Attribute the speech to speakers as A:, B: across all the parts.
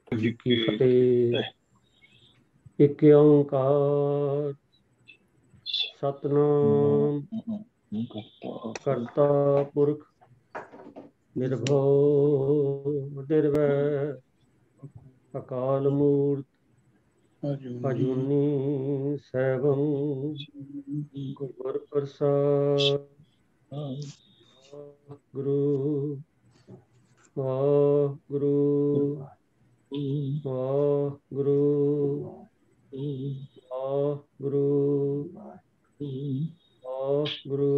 A: जी की फतेह। एक ओंकार सतनाम करता पुरख निर्भव निर्वैर अकाल मूर्त अजूनी सैभं गुर प्रसाद गुरु गुरु गुरु गुरु गुरु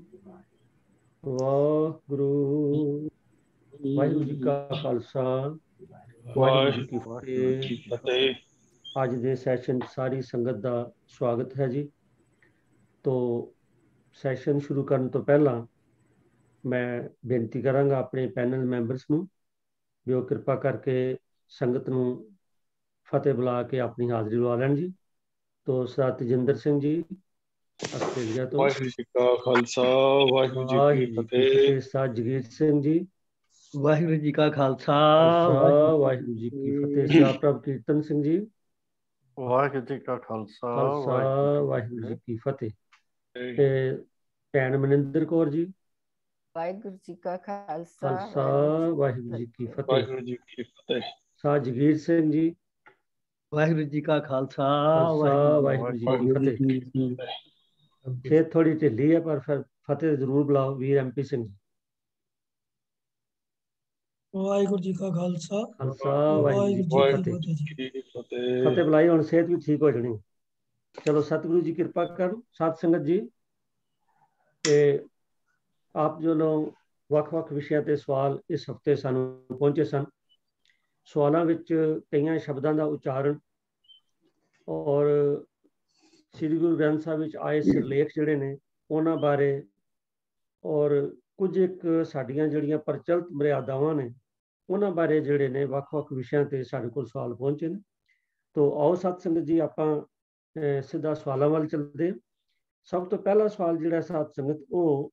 A: वाहिगुरु। वाहिगुरु जी का खालसा वाहिगुरु जी की फतेह। ਅੱਜ ਦੇ ਸੈਸ਼ਨ ਸਾਰੀ ਸੰਗਤ ਦਾ ਸਵਾਗਤ ਹੈ ਜੀ। तो ਸੈਸ਼ਨ ਸ਼ੁਰੂ ਕਰਨ ਤੋਂ ਪਹਿਲਾਂ ਮੈਂ ਬੇਨਤੀ ਕਰਾਂਗਾ ਆਪਣੇ ਪੈਨਲ ਮੈਂਬਰਸ ਨੂੰ ਵੀ ਉਹ ਕਿਰਪਾ ਕਰਕੇ ਸੰਗਤ ਨੂੰ ਫਤਿਹ ਬੁਲਾ ਕੇ ਆਪਣੀ ਹਾਜ਼ਰੀ ਲਵਾ ਲੈਣ ਜੀ। तो ਸਰਦਾਰ ਤੇਜਿੰਦਰ ਸਿੰਘ ਜੀ ਆਸਟ੍ਰੇਲੀਆ ਤੋਂ।
B: ਵਾਹਿਗੁਰੂ ਜੀ ਕਾ ਖਾਲਸਾ ਵਾਹਿਗੁਰੂ ਜੀ ਕੀ ਫਤਿਹ।
A: ਸਰਦਾਰ ਜਗੀਰ ਸਿੰਘ ਜੀ।
C: ਵਾਹਿਗੁਰੂ ਜੀ ਕਾ ਖਾਲਸਾ
A: ਵਾਹਿਗੁਰੂ ਜੀ ਕੀ ਫਤਿਹ। ਸਰਦਾਰ ਪ੍ਰਭ ਕੀਰਤਨ ਸਿੰਘ ਜੀ।
D: ਵਾਹਿਗੁਰੂ ਜੀ ਕਾ ਖਾਲਸਾ
A: ਵਾਹਿਗੁਰੂ ਜੀ ਕੀ ਫਤਿਹ। ਤੇ ਭੈਣ ਮਨਿੰਦਰ ਕੌਰ ਜੀ।
E: ਵਾਹਿਗੁਰੂ ਜੀ ਕਾ ਖਾਲਸਾ
A: ਵਾਹਿਗੁਰੂ ਜੀ ਕੀ ਫਤਿਹ।
B: ਵਾਹਿਗੁਰੂ ਜੀ ਕੀ ਫਤਿਹ।
A: ਸਰਦਾਰ ਜਗੀਰ ਸਿੰਘ ਜੀ।
C: ਵਾਹਿਗੁਰੂ ਜੀ ਕਾ ਖਾਲਸਾ
A: ਵਾਹਿਗੁਰੂ ਜੀ ਕੀ ਫਤਿਹ। ਖੇਤ ਥੋੜੀ ਢਿੱਲੀ ਹੈ ਪਰ ਫਿਰ ਫਤਿਹ ਜ਼ਰੂਰ ਬੁਲਾਓ ਵੀਰ ਐਮਪੀ ਸਿੰਘ ਜੀ।
F: ਵਾਹਿਗੁਰੂ ਜੀ ਕਾ ਖਾਲਸਾ
A: ਵਾਹਿਗੁਰੂ ਜੀ ਕੀ ਫਤਿਹ। ਫਤਿਹ ਬੁਲਾਈ ਹੁਣ ਸਿਹਤ ਵੀ ਠੀਕ ਹੋ ਜਾਣੀ। ਚਲੋ ਸਤਿਗੁਰੂ ਜੀ ਕਿਰਪਾ ਕਰਨ। ਸਾਧ ਸੰਗਤ ਜੀ ਤੇ ਆਪ ਜੋ ਲੋਕ ਵੱਖ-ਵੱਖ ਵਿਸ਼ਿਆਂ ਤੇ ਸਵਾਲ ਇਸ ਹਫਤੇ ਸਾਨੂੰ ਪਹੁੰਚੇ ਸਨ। ਸਵਾਲਾਂ ਵਿੱਚ ਕਈਆਂ ਸ਼ਬਦਾਂ ਦਾ ਉਚਾਰਨ ਔਰ ਸ੍ਰੀ ਗੁਰੂ ਗ੍ਰੰਥ ਸਾਹਿਬ ਵਿੱਚ ਆਏ ਸਿਰਲੇਖ ਜਿਹੜੇ ਨੇ ਉਹਨਾਂ ਬਾਰੇ ਔਰ ਕੁਝ ਇੱਕ ਸਾਡੀਆਂ ਜਿਹੜੀਆਂ ਪ੍ਰਚਲਿਤ ਮਰਿਆਦਾਵਾਂ ਨੇ ਉਹਨਾਂ ਬਾਰੇ ਜਿਹੜੇ ਨੇ ਵੱਖ-ਵੱਖ ਵਿਸ਼ਿਆਂ ਤੇ ਸਾਡੇ ਕੋਲ ਸਵਾਲ ਪਹੁੰਚੇ ਨੇ। ਤੋ ਆਓ ਸਤ ਸੰਗਤ ਜੀ ਆਪਾਂ ਸਿੱਧਾ ਸਵਾਲਾਂ ਵੱਲ ਚੱਲਦੇ ਹਾਂ। ਸਭ ਤੋਂ ਪਹਿਲਾ ਸਵਾਲ ਜਿਹੜਾ ਸਾਧ ਸੰਗਤ ਉਹ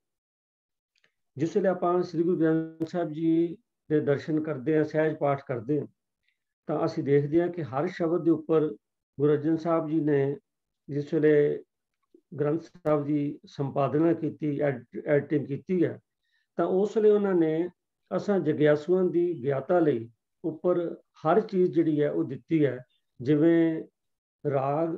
A: ਜਿਸ ਵੇਲੇ ਆਪਾਂ ਸ੍ਰੀ ਗੁਰੂ ਗ੍ਰੰਥ ਸਾਹਿਬ ਜੀ ਦੇ ਦਰਸ਼ਨ ਕਰਦੇ ਹਾਂ ਸਹਿਜ ਪਾਠ ਕਰਦੇ ਹਾਂ ਤਾਂ ਅਸੀਂ ਦੇਖਦੇ ਹਾਂ ਕਿ ਹਰ ਸ਼ਬਦ ਦੇ ਉੱਪਰ ਗੁਰੂ ਅਰਜਨ ਸਾਹਿਬ ਜੀ ਨੇ ਜਿਸ ਵੇਲੇ ਗ੍ਰੰਥ ਸਾਹਿਬ ਦੀ ਸੰਪਾਦਨਾ ਕੀਤੀ ਐਡੀਟਿੰਗ ਕੀਤੀ ਹੈ ਤਾਂ ਉਸ ਵੇਲੇ ਉਹਨਾਂ ਨੇ ਅਸਾਂ ਜਗਿਆਸੂਆਂ ਦੀ ਗਿਆਤਾ ਲਈ ਉੱਪਰ ਹਰ ਚੀਜ਼ ਜਿਹੜੀ ਹੈ ਉਹ ਦਿੱਤੀ ਹੈ। ਜਿਵੇਂ ਰਾਗ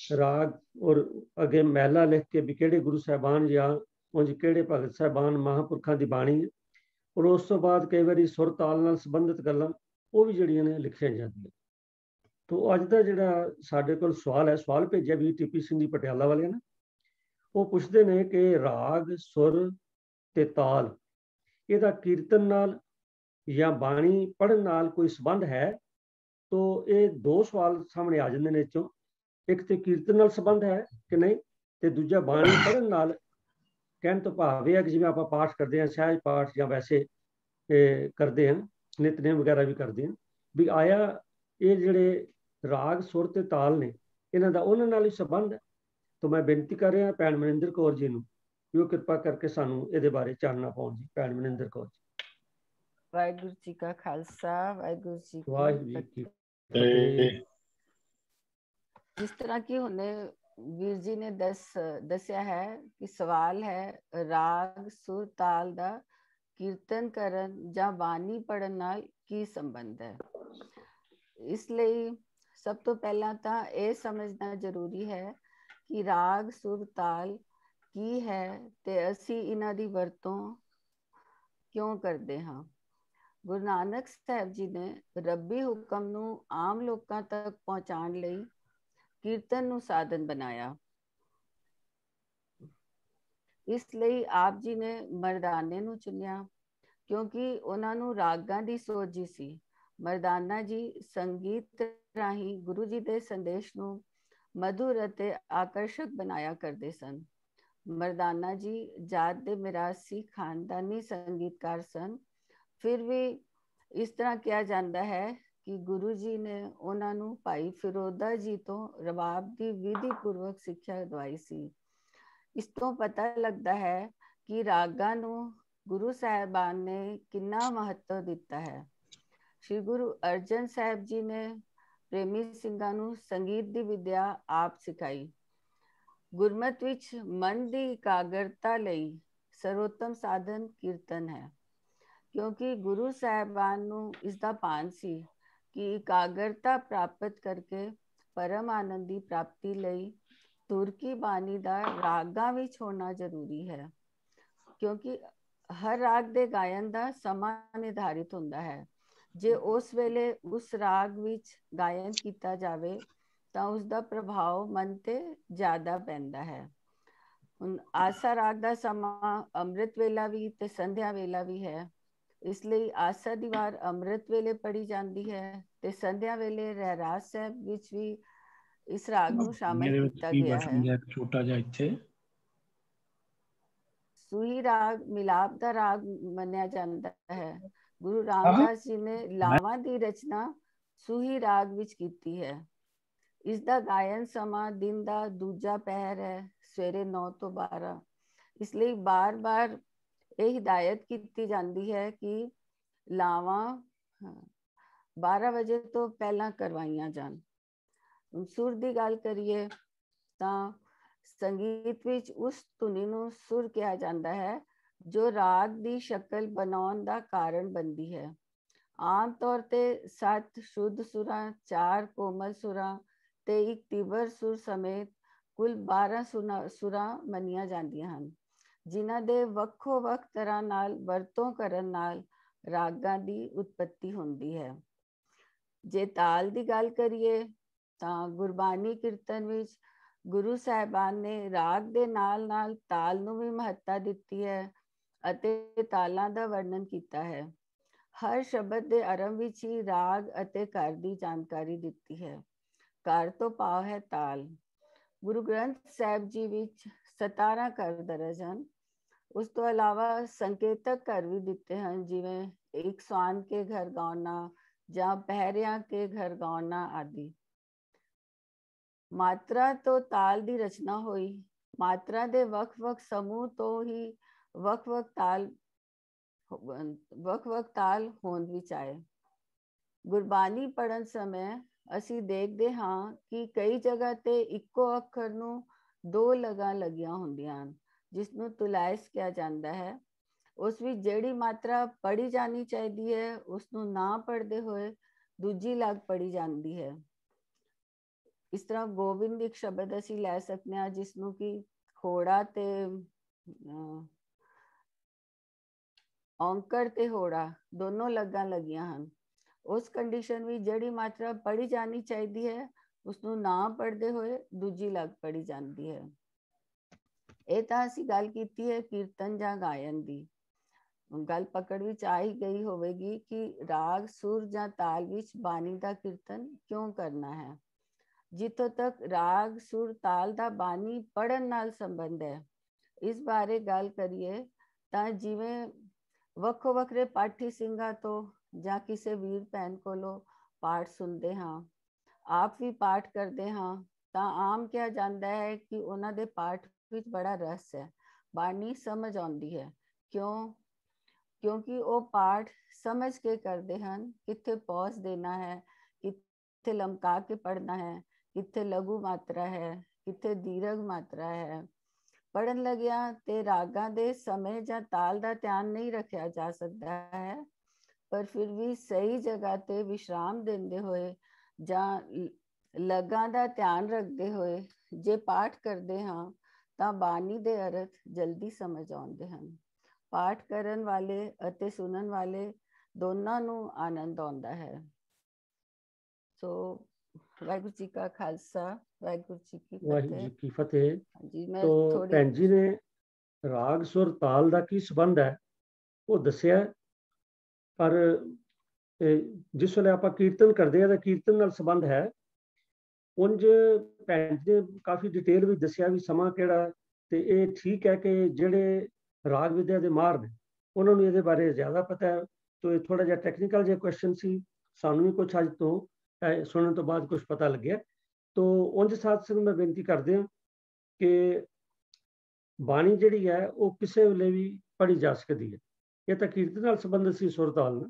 A: ਔਰ ਅੱਗੇ ਮਹਿਲਾ ਲਿਖ ਕੇ ਵੀ ਕਿਹੜੇ ਗੁਰੂ ਸਾਹਿਬਾਨ ਜਾਂ ਉਂਝ ਕਿਹੜੇ ਭਗਤ ਸਾਹਿਬਾਨ ਮਹਾਂਪੁਰਖਾਂ ਦੀ ਬਾਣੀ ਹੈ ਔਰ ਉਸ ਤੋਂ ਬਾਅਦ ਕਈ ਵਾਰੀ ਸੁਰ ਤਾਲ ਨਾਲ ਸੰਬੰਧਿਤ ਗੱਲਾਂ ਉਹ ਵੀ ਜਿਹੜੀਆਂ ਨੇ ਲਿਖੀਆਂ ਜਾਂਦੀਆਂ। ਤੋ ਅੱਜ ਦਾ ਜਿਹੜਾ ਸਾਡੇ ਕੋਲ ਸਵਾਲ ਹੈ ਸਵਾਲ ਭੇਜਿਆ ਵੀ ਟੀਪੀ ਸਿੰਘ ਜੀ ਪਟਿਆਲਾ ਵਾਲਿਆਂ ਨੇ। ਉਹ ਪੁੱਛਦੇ ਨੇ ਕਿ ਰਾਗ ਸੁਰ ਤੇ ਤਾਲ ਇਹਦਾ ਕੀਰਤਨ ਨਾਲ ਜਾਂ ਬਾਣੀ ਪੜ੍ਹਨ ਨਾਲ ਕੋਈ ਸੰਬੰਧ ਹੈ। ਤੋ ਇਹ ਦੋ ਸਵਾਲ ਸਾਹਮਣੇ ਆ ਜਾਂਦੇ ਨੇ ਚੋਂ ਇੱਕ ਤੇ ਕੀਰਤਨ ਨਾਲ ਸੰਬੰਧ ਹੈ ਕਿ ਨਹੀਂ ਤੇ ਦੂਜਾ ਬਾਣੀ ਪੜ੍ਹਨ ਨਾਲ। ਕਹਿਣ ਤੋਂ ਭਾਵ ਇਹ ਹੈ ਕਿ ਜਿਵੇਂ ਆਪਾਂ ਪਾਠ ਕਰਦੇ ਹਾਂ ਸਹਿਜ ਪਾਠ ਜਾਂ ਵੈਸੇ ਕਰਦੇ ਹਾਂ ਨਿਤਨੇਮ ਵਗੈਰਾ ਵੀ ਕਰਦੇ ਹਾਂ ਵੀ ਆਇਆ ਇਹ ਜਿਹੜੇ ਰਾਗ ਸੁਰ ਤੇ ਤਾਲ ਨੇ ਇਹਨਾਂ ਦਾ ਉਹਨਾਂ ਨਾਲ ਹੀ ਸੰਬੰਧ ਹੈ। ਤਾਂ ਮੈਂ ਬੇਨਤੀ ਕਰ ਰਿਹਾ ਭੈਣ ਮਨਿੰਦਰ ਕੌਰ ਜੀ ਨੂੰ ਕਿ ਉਹ ਕਿਰਪਾ ਕਰਕੇ ਸਾਨੂੰ ਇਹਦੇ ਬਾਰੇ ਚਾਨਣਾ ਪਾਉਣ ਜੀ। ਭੈਣ ਮਨਿੰਦਰ ਕੌਰ ਜੀ।
E: ਵਾਹਿਗੁਰੂ ਜੀ ਕਾ ਖਾਲਸਾ ਵਾਹਿਗੁਰੂ ਜੀ ਕੀ
A: ਫਤਿਹ।
E: ਜਿਸ ਤਰ੍ਹਾਂ ਕਿ ਹੁਣੇ ਵੀਰ ਜੀ ਨੇ ਦੱਸਿਆ ਹੈ ਕਿ ਸਵਾਲ ਹੈ ਰਾਗ ਸੁਰ ਤਾਲ ਦਾ ਕੀਰਤਨ ਕਰਨ ਜਾਂ ਬਾਣੀ ਪੜ੍ਹਨ ਨਾਲ ਕੀ ਸੰਬੰਧ ਹੈ। ਇਸ ਲਈ ਸਭ ਤੋਂ ਪਹਿਲਾਂ ਤਾਂ ਇਹ ਸਮਝਣਾ ਜ਼ਰੂਰੀ ਹੈ ਕਿ ਰਾਗ ਸੁਰ ਤਾਲ ਕੀ ਹੈ ਤੇ ਅਸੀਂ ਇਹਨਾਂ ਦੀ ਵਰਤੋਂ ਕਿਉਂ ਕਰਦੇ ਹਾਂ। ਗੁਰੂ ਨਾਨਕ ਸਾਹਿਬ ਜੀ ਨੇ ਰੱਬੀ ਹੁਕਮ ਨੂੰ ਆਮ ਲੋਕਾਂ ਤੱਕ ਪਹੁੰਚਾਉਣ ਲਈ ਕੀਰਤਨ ਨੂੰ ਸਾਧਨ ਬਣਾਇਆ। ਇਸ ਲਈ ਆਪ ਜੀ ਨੇ ਮਰਦਾਨੇ ਨੂੰ ਚੁਣਿਆ ਕਿਉਂਕਿ ਉਹਨਾਂ ਨੂੰ ਰਾਗਾਂ ਦੀ ਸੋਝੀ ਸੀ। ਮਰਦਾਨਾ ਜੀ ਸੰਗੀਤ ਰਾਹੀਂ ਗੁਰੂ ਜੀ ਦੇ ਸੰਦੇਸ਼ ਨੂੰ ਮਧੁਰ ਅਤੇ ਆਕਰਸ਼ਕ ਬਣਾਇਆ ਕਰਦੇ ਸਨ। ਮਰਦਾਨਾ ਜੀ ਜਾਤ ਦੇ ਮਿਰਾਸੀ ਖਾਨਦਾਨੀ ਸੰਗੀਤਕਾਰ ਸਨ। ਫਿਰ ਵੀ ਇਸ ਤਰ੍ਹਾਂ ਕਿਹਾ ਜਾਂਦਾ ਹੈ ਕਿ ਗੁਰੂ ਜੀ ਨੇ ਉਹਨਾਂ ਨੂੰ ਭਾਈ ਫਿਰੋਦਾ ਜੀ ਤੋਂ ਰਬਾਬ ਦੀ ਵਿਧੀ ਪੂਰਵਕ ਸਿੱਖਿਆ ਦਵਾਈ ਸੀ। ਇਸ ਤੋਂ ਪਤਾ ਲੱਗਦਾ ਹੈ ਕਿ ਰਾਗਾਂ ਨੂੰ ਗੁਰੂ ਸਾਹਿਬਾਨ ਨੇ ਕਿੰਨਾ ਮਹੱਤਵ ਦਿੱਤਾ ਹੈ। श्री गुरु अर्जन साहब जी ने प्रेमी ਸਿੰਘਾਂ ਨੂੰ ਸੰਗੀਤ ਦੀ ਵਿਦਿਆ ਆਪ ਸਿਖਾਈ। ਗੁਰਮਤਿ ਵਿੱਚ ਮਨ ਦੀ ਇਕਾਗਰਤਾ ਲਈ ਸਰਵੋਤਮ ਸਾਧਨ ਕੀਰਤਨ ਹੈ, ਕਿਉਂਕਿ ਗੁਰੂ ਸਾਹਿਬਾਨ ਨੂੰ ਇਸ ਦਾ ਭਾਨ ਸੀ ਕਿ ਇਕਾਗਰਤਾ ਪ੍ਰਾਪਤ ਕਰਕੇ ਪਰਮ ਆਨੰਦ ਦੀ ਪ੍ਰਾਪਤੀ ਲਈ ਧੁਰ ਕੀ ਬਾਣੀ ਦਾ ਰਾਗਾਂ ਵਿੱਚ ਹੋਣਾ ਜ਼ਰੂਰੀ ਹੈ, ਕਿਉਂਕਿ ਹਰ ਰਾਗ ਦੇ ਗਾਇਨ ਦਾ ਸਮਾਂ ਨਿਰਧਾਰਿਤ ਹੁੰਦਾ ਹੈ। ਜੇ ਉਸ ਵੇਲੇ ਉਸ ਰਾਗ ਵਿੱਚ ਗਾਇਨ ਕੀਤਾ ਜਾਵੇ ਤਾਂ ਉਸ ਦਾ ਪ੍ਰਭਾਵ ਮਨ ਤੇ ਜ਼ਿਆਦਾ ਪੈਂਦਾ ਹੈ। ਹੁਣ ਆਸਾ ਰਾਗ ਦਾ ਸਮਾਂ ਅੰਮ੍ਰਿਤ ਵੇਲਾ ਵੀ ਤੇ ਸੰਧਿਆ ਵੇਲਾ ਵੀ ਹੈ, ਇਸ ਲਈ ਆਸਾ ਦੀ ਵਾਰ ਅੰਮ੍ਰਿਤ ਵੇਲੇ ਪੜੀ ਜਾਂਦੀ ਹੈ ਤੇ ਸੰਧਿਆ ਵੇਲੇ ਰਹਿਰਾਸ ਸਾਹਿਬ ਵਿੱਚ ਵੀ ਇਸ ਰਾਗ ਨੂੰ ਸ਼ਾਮਿਲ ਕੀਤਾ ਗਿਆ ਹੈ।
G: ਛੋਟਾ ਜਿਹਾ ਇੱਥੇ
E: ਸੂਹੀ ਰਾਗ ਮਿਲਾਪ ਦਾ ਰਾਗ ਮੰਨਿਆ ਜਾਂਦਾ ਹੈ। ਗੁਰੂ ਰਾਮਦਾਸ ਜੀ ਨੇ ਲਾਵਾਂ ਦੀ ਰਚਨਾ ਸੂਹੀ ਰਾਗ ਵਿੱਚ ਕੀਤੀ ਹੈ। ਇਸ ਦਾ ਗਾਇਨ ਸਮਾਂ ਦਿਨ ਦਾ ਦੂਜਾ ਪਹਿਰ ਹੈ, ਸਵੇਰੇ 9 ਤੋਂ 12। ਇਸ ਲਈ ਬਾਰ-ਬਾਰ ਇਹ ਹਿਦਾਇਤ ਕੀਤੀ ਜਾਂਦੀ ਹੈ ਕਿ ਲਾਵਾਂ 12 ਵਜੇ ਤੋਂ ਪਹਿਲਾਂ ਕਰਵਾਈਆਂ ਜਾਣ। ਸੁਰ ਦੀ ਗੱਲ ਕਰੀਏ ਤਾਂ ਸੰਗੀਤ ਵਿੱਚ ਉਸ ਧੁਨੀ ਨੂੰ ਸੁਰ ਕਿਹਾ ਜਾਂਦਾ ਹੈ ਜੋ ਰਾਗ ਦੀ ਸ਼ਕਲ ਬਣਾਉਣ ਦਾ ਕਾਰਨ ਬਣਦੀ ਹੈ। ਆਮ ਤੌਰ ਤੇ 7 ਸ਼ੁੱਧ ਸੁਰਾਂ, 4 ਕੋਮਲ ਸੁਰਾਂ ਤੇ 1 ਤੀਬਰ ਸੁਰ ਸਮੇਤ ਕੁੱਲ 12 ਸੁਰਾਂ ਮੰਨੀਆਂ ਜਾਂਦੀਆਂ ਹਨ, ਜਿਨ੍ਹਾਂ ਦੇ ਵੱਖੋ-ਵੱਖ ਤਰ੍ਹਾਂ ਨਾਲ ਵਰਤੋਂ ਕਰਨ ਨਾਲ ਰਾਗਾਂ ਦੀ ਉਤਪਤੀ ਹੁੰਦੀ ਹੈ। ਜੇ ਤਾਲ ਦੀ ਗੱਲ ਕਰੀਏ ਤਾਂ ਗੁਰਬਾਣੀ ਕੀਰਤਨ ਵਿੱਚ ਗੁਰੂ ਸਾਹਿਬਾਨ ਨੇ ਰਾਗ ਦੇ ਨਾਲ-ਨਾਲ ਤਾਲ ਨੂੰ ਵੀ ਮਹੱਤਤਾ ਦਿੱਤੀ ਹੈ ਅਤੇ ਤਾਲਾਂ ਦਾ ਵਰਣਨ ਕੀਤਾ ਹੈ। ਹਰ ਸ਼ਬਦ ਦੇ ਆਰੰਭ ਵਿੱਚ ਹੀ ਰਾਗ ਅਤੇ ਘਰ ਦੀ ਜਾਣਕਾਰੀ ਦਿੱਤੀ ਹੈ। ਘਰ ਤੋਂ ਭਾਵ ਹੈ ਤਾਲ। ਗੁਰੂ ਗ੍ਰੰਥ ਸਾਹਿਬ ਜੀ ਵਿੱਚ 17 ਘਰ ਦਰਜ ਹਨ। ਉਸ ਤੋਂ ਇਲਾਵਾ ਸੰਕੇਤਕ ਘਰ ਵੀ ਦਿੱਤੇ ਹਨ, ਜਿਵੇਂ ਇੱਕ ਸਵਾਨ ਕੇ ਘਰ ਗਾਉਣਾ ਜਾਂ ਪਹਿਰਿਆਂ ਕੇ ਘਰ ਗਾਉਣਾ ਆਦਿ। ਮਾਤਰਾ ਤੋਂ ਤਾਲ ਦੀ ਰਚਨਾ ਹੋਈ। ਮਾਤਰਾ ਦੇ ਵੱਖ-ਵੱਖ ਸਮੂਹ ਤੋਂ ਹੀ ਵੱਖ-ਵੱਖ ਤਾਲ ਹੋਂਦ ਵਿੱਚ ਆਏ। ਗੁਰਬਾਣੀ ਪੜ੍ਹਨ ਸਮੇਂ ਅਸੀਂ ਦੇਖਦੇ ਹਾਂ ਕਿ ਕਈ ਜਗ੍ਹਾ ਤੇ ਇੱਕੋ ਅੱਖਰ ਨੂੰ 2 ਲਗਾਂ ਲੱਗੀਆਂ ਹੁੰਦੀਆਂ ਹਨ, ਜਿਸ ਨੂੰ ਤੁਲਾਇਸ ਕਿਹਾ ਜਾਂਦਾ ਹੈ। ਉਸ ਵਿੱਚ ਜਿਹੜੀ ਮਾਤਰਾ ਪੜ੍ਹੀ ਜਾਣੀ ਚਾਹੀਦੀ ਹੈ ਉਸ ਨੂੰ ਨਾ ਪੜ੍ਹਦੇ ਹੋਏ ਦੂਜੀ ਲਗ ਪੜ੍ਹੀ ਜਾਂਦੀ ਹੈ। ਇਸ ਤਰ੍ਹਾਂ ਗੋਬਿੰਦ ਇੱਕ ਸ਼ਬਦ ਅਸੀਂ ਲੈ ਸਕਦੇ ਹਾਂ, ਜਿਸ ਨੂੰ ਕਿ ਹੋੜਾ ਤੇ ਔਂਕੜ ਤੇ ਹੋੜਾ ਦੋਨੋਂ ਲਗਾਂ ਲੱਗੀਆਂ ਹਨ। ਉਸ ਕੰਡੀਸ਼ਨ ਵਿੱਚ ਜਿਹੜੀ ਮਾਤਰਾ ਪੜ੍ਹੀ ਜਾਣੀ ਚਾਹੀਦੀ ਹੈ ਉਸ ਨੂੰ ਨਾ ਪੜ੍ਹਦੇ ਹੋਏ ਦੂਜੀ ਲਗ ਪੜ੍ਹੀ ਜਾਂਦੀ ਹੈ। ਇਹ ਤਾਂ ਅਸੀਂ ਗੱਲ ਕੀਤੀ ਹੈ ਕੀਰਤਨ ਜਾਂ ਗਾਇਨ ਦੀ। ਗੱਲ ਪਕੜ ਵਿੱਚ ਆ ਹੀ ਗਈ ਹੋਵੇਗੀ ਕਿ ਰਾਗ, ਸੁਰ ਜਾਂ ਤਾਲ ਵਿੱਚ ਬਾਣੀ ਦਾ ਕੀਰਤਨ ਕਿਉਂ ਕਰਨਾ ਹੈ। ਜਿੱਥੋਂ ਤੱਕ ਰਾਗ, ਸੁਰ, ਤਾਲ ਦਾ ਬਾਣੀ ਪੜ੍ਹਨ ਨਾਲ ਸੰਬੰਧ ਹੈ, ਇਸ ਬਾਰੇ ਗੱਲ ਕਰੀਏ ਤਾਂ ਜਿਵੇਂ ਵੱਖੋ ਵੱਖਰੇ ਪਾਠੀ ਸਿੰਘਾਂ ਤੋਂ ਜਾਂ ਕਿਸੇ ਵੀਰ ਭੈਣ ਕੋਲੋਂ ਪਾਠ ਸੁਣਦੇ ਹਾਂ, ਆਪ ਵੀ ਪਾਠ ਕਰਦੇ ਹਾਂ, ਤਾਂ ਆਮ ਕਿਹਾ ਜਾਂਦਾ ਹੈ ਕਿ ਉਹਨਾਂ ਦੇ ਪਾਠ ਵਿੱਚ ਬੜਾ ਰਸ ਹੈ, ਬਾਣੀ ਸਮਝ ਆਉਂਦੀ ਹੈ। ਕਿਉਂਕਿ ਉਹ ਪਾਠ ਸਮਝ ਕੇ ਕਰਦੇ ਹਨ, ਕਿੱਥੇ ਪੌਜ਼ ਦੇਣਾ ਹੈ, ਕਿੱਥੇ ਲਮਕਾ ਕੇ ਪੜ੍ਹਨਾ ਹੈ, ਕਿੱਥੇ ਲਘੂ ਮਾਤਰਾ ਹੈ, ਕਿੱਥੇ ਦੀਰਘ ਮਾਤਰਾ ਹੈ। ਪੜ੍ਹਨ ਲੱਗਿਆ ਤੇ ਰਾਗਾਂ ਦੇ ਸਮੇਂ ਜਾਂ ਤਾਲ ਦਾ ਧਿਆਨ ਨਹੀਂ ਰੱਖਿਆ ਜਾ ਸਕਦਾ ਹੈ, ਪਰ ਫਿਰ ਵੀ ਸਹੀ ਜਗ੍ਹਾ ਤੇ ਵਿਸ਼ਰਾਮ ਦਿੰਦੇ ਹੋਏ ਜਾਂ ਲਗਾਂ ਦਾ ਧਿਆਨ ਰੱਖਦੇ ਹੋਏ ਜੇ ਪਾਠ ਕਰਦੇ ਹਾਂ ਤਾਂ ਬਾਣੀ ਦੇ ਅਰਥ ਜਲਦੀ ਸਮਝ ਆਉਂਦੇ ਹਨ। ਪਾਠ ਕਰਨ ਵਾਲੇ ਅਤੇ ਸੁਣਨ ਵਾਲੇ ਦੋਨਾਂ ਨੂੰ ਆਨੰਦ ਆਉਂਦਾ ਹੈ। ਸੋ ਵਾਹਿਗੁਰੂ ਜੀ ਕਾ ਖਾਲਸਾ, ਵਾਹਿਗੁਰੂ ਜੀ ਕੀ ਫਤਿਹ।
A: ਵਾਹਿਗੁਰੂ ਜੀ ਕੀ ਫਤਿਹ।
E: ਜੀ ਮੈਂ
A: ਤੋ ਭੈਣ ਜੀ ਨੇ ਰਾਗ, ਸੁਰ, ਤਾਲ ਦਾ ਕੀ ਸੰਬੰਧ ਹੈ ਉਹ ਦੱਸਿਆ, ਪਰ ਜਿਸ ਵੇਲੇ ਆਪਾਂ ਕੀਰਤਨ ਕਰਦੇ ਹਾਂ ਤਾਂ ਕੀਰਤਨ ਨਾਲ ਸੰਬੰਧ ਹੈ। ਉਂਝ ਭੈਣ ਜੀ ਨੇ ਕਾਫੀ ਡਿਟੇਲ ਵਿੱਚ ਦੱਸਿਆ ਵੀ ਸਮਾਂ ਕਿਹੜਾ, ਤੇ ਇਹ ਠੀਕ ਹੈ ਕਿ ਜਿਹੜੇ ਰਾਗ ਵਿਦਿਆ ਦੇ ਮਾਹਰ ਨੇ ਉਹਨਾਂ ਨੂੰ ਇਹਦੇ ਬਾਰੇ ਜ਼ਿਆਦਾ ਪਤਾ ਹੈ। ਤੋ ਇਹ ਥੋੜਾ ਜਿਹਾ ਟੈਕਨੀਕਲ ਜਿਹਾ ਕੁਐਸਚਨ ਸੀ, ਸਾਨੂੰ ਵੀ ਕੁਛ ਅੱਜ ਤੋਂ ਸੁਣਨ ਤੋਂ ਬਾਅਦ ਕੁਝ ਪਤਾ ਲੱਗਿਆ। ਤੋ ਉਂਝ ਸਾਧ ਸੰਗਤ ਮੈਂ ਬੇਨਤੀ ਕਰਦੇ ਹਾਂ ਕਿ ਬਾਣੀ ਜਿਹੜੀ ਹੈ ਉਹ ਕਿਸੇ ਵੇਲੇ ਵੀ ਪੜ੍ਹੀ ਜਾ ਸਕਦੀ ਹੈ। ਇਹ ਤਾਂ ਕੀਰਤਨ ਨਾਲ ਸੰਬੰਧਿਤ ਸੀ ਸੁਰ ਤਾਲ ਨਾਲ,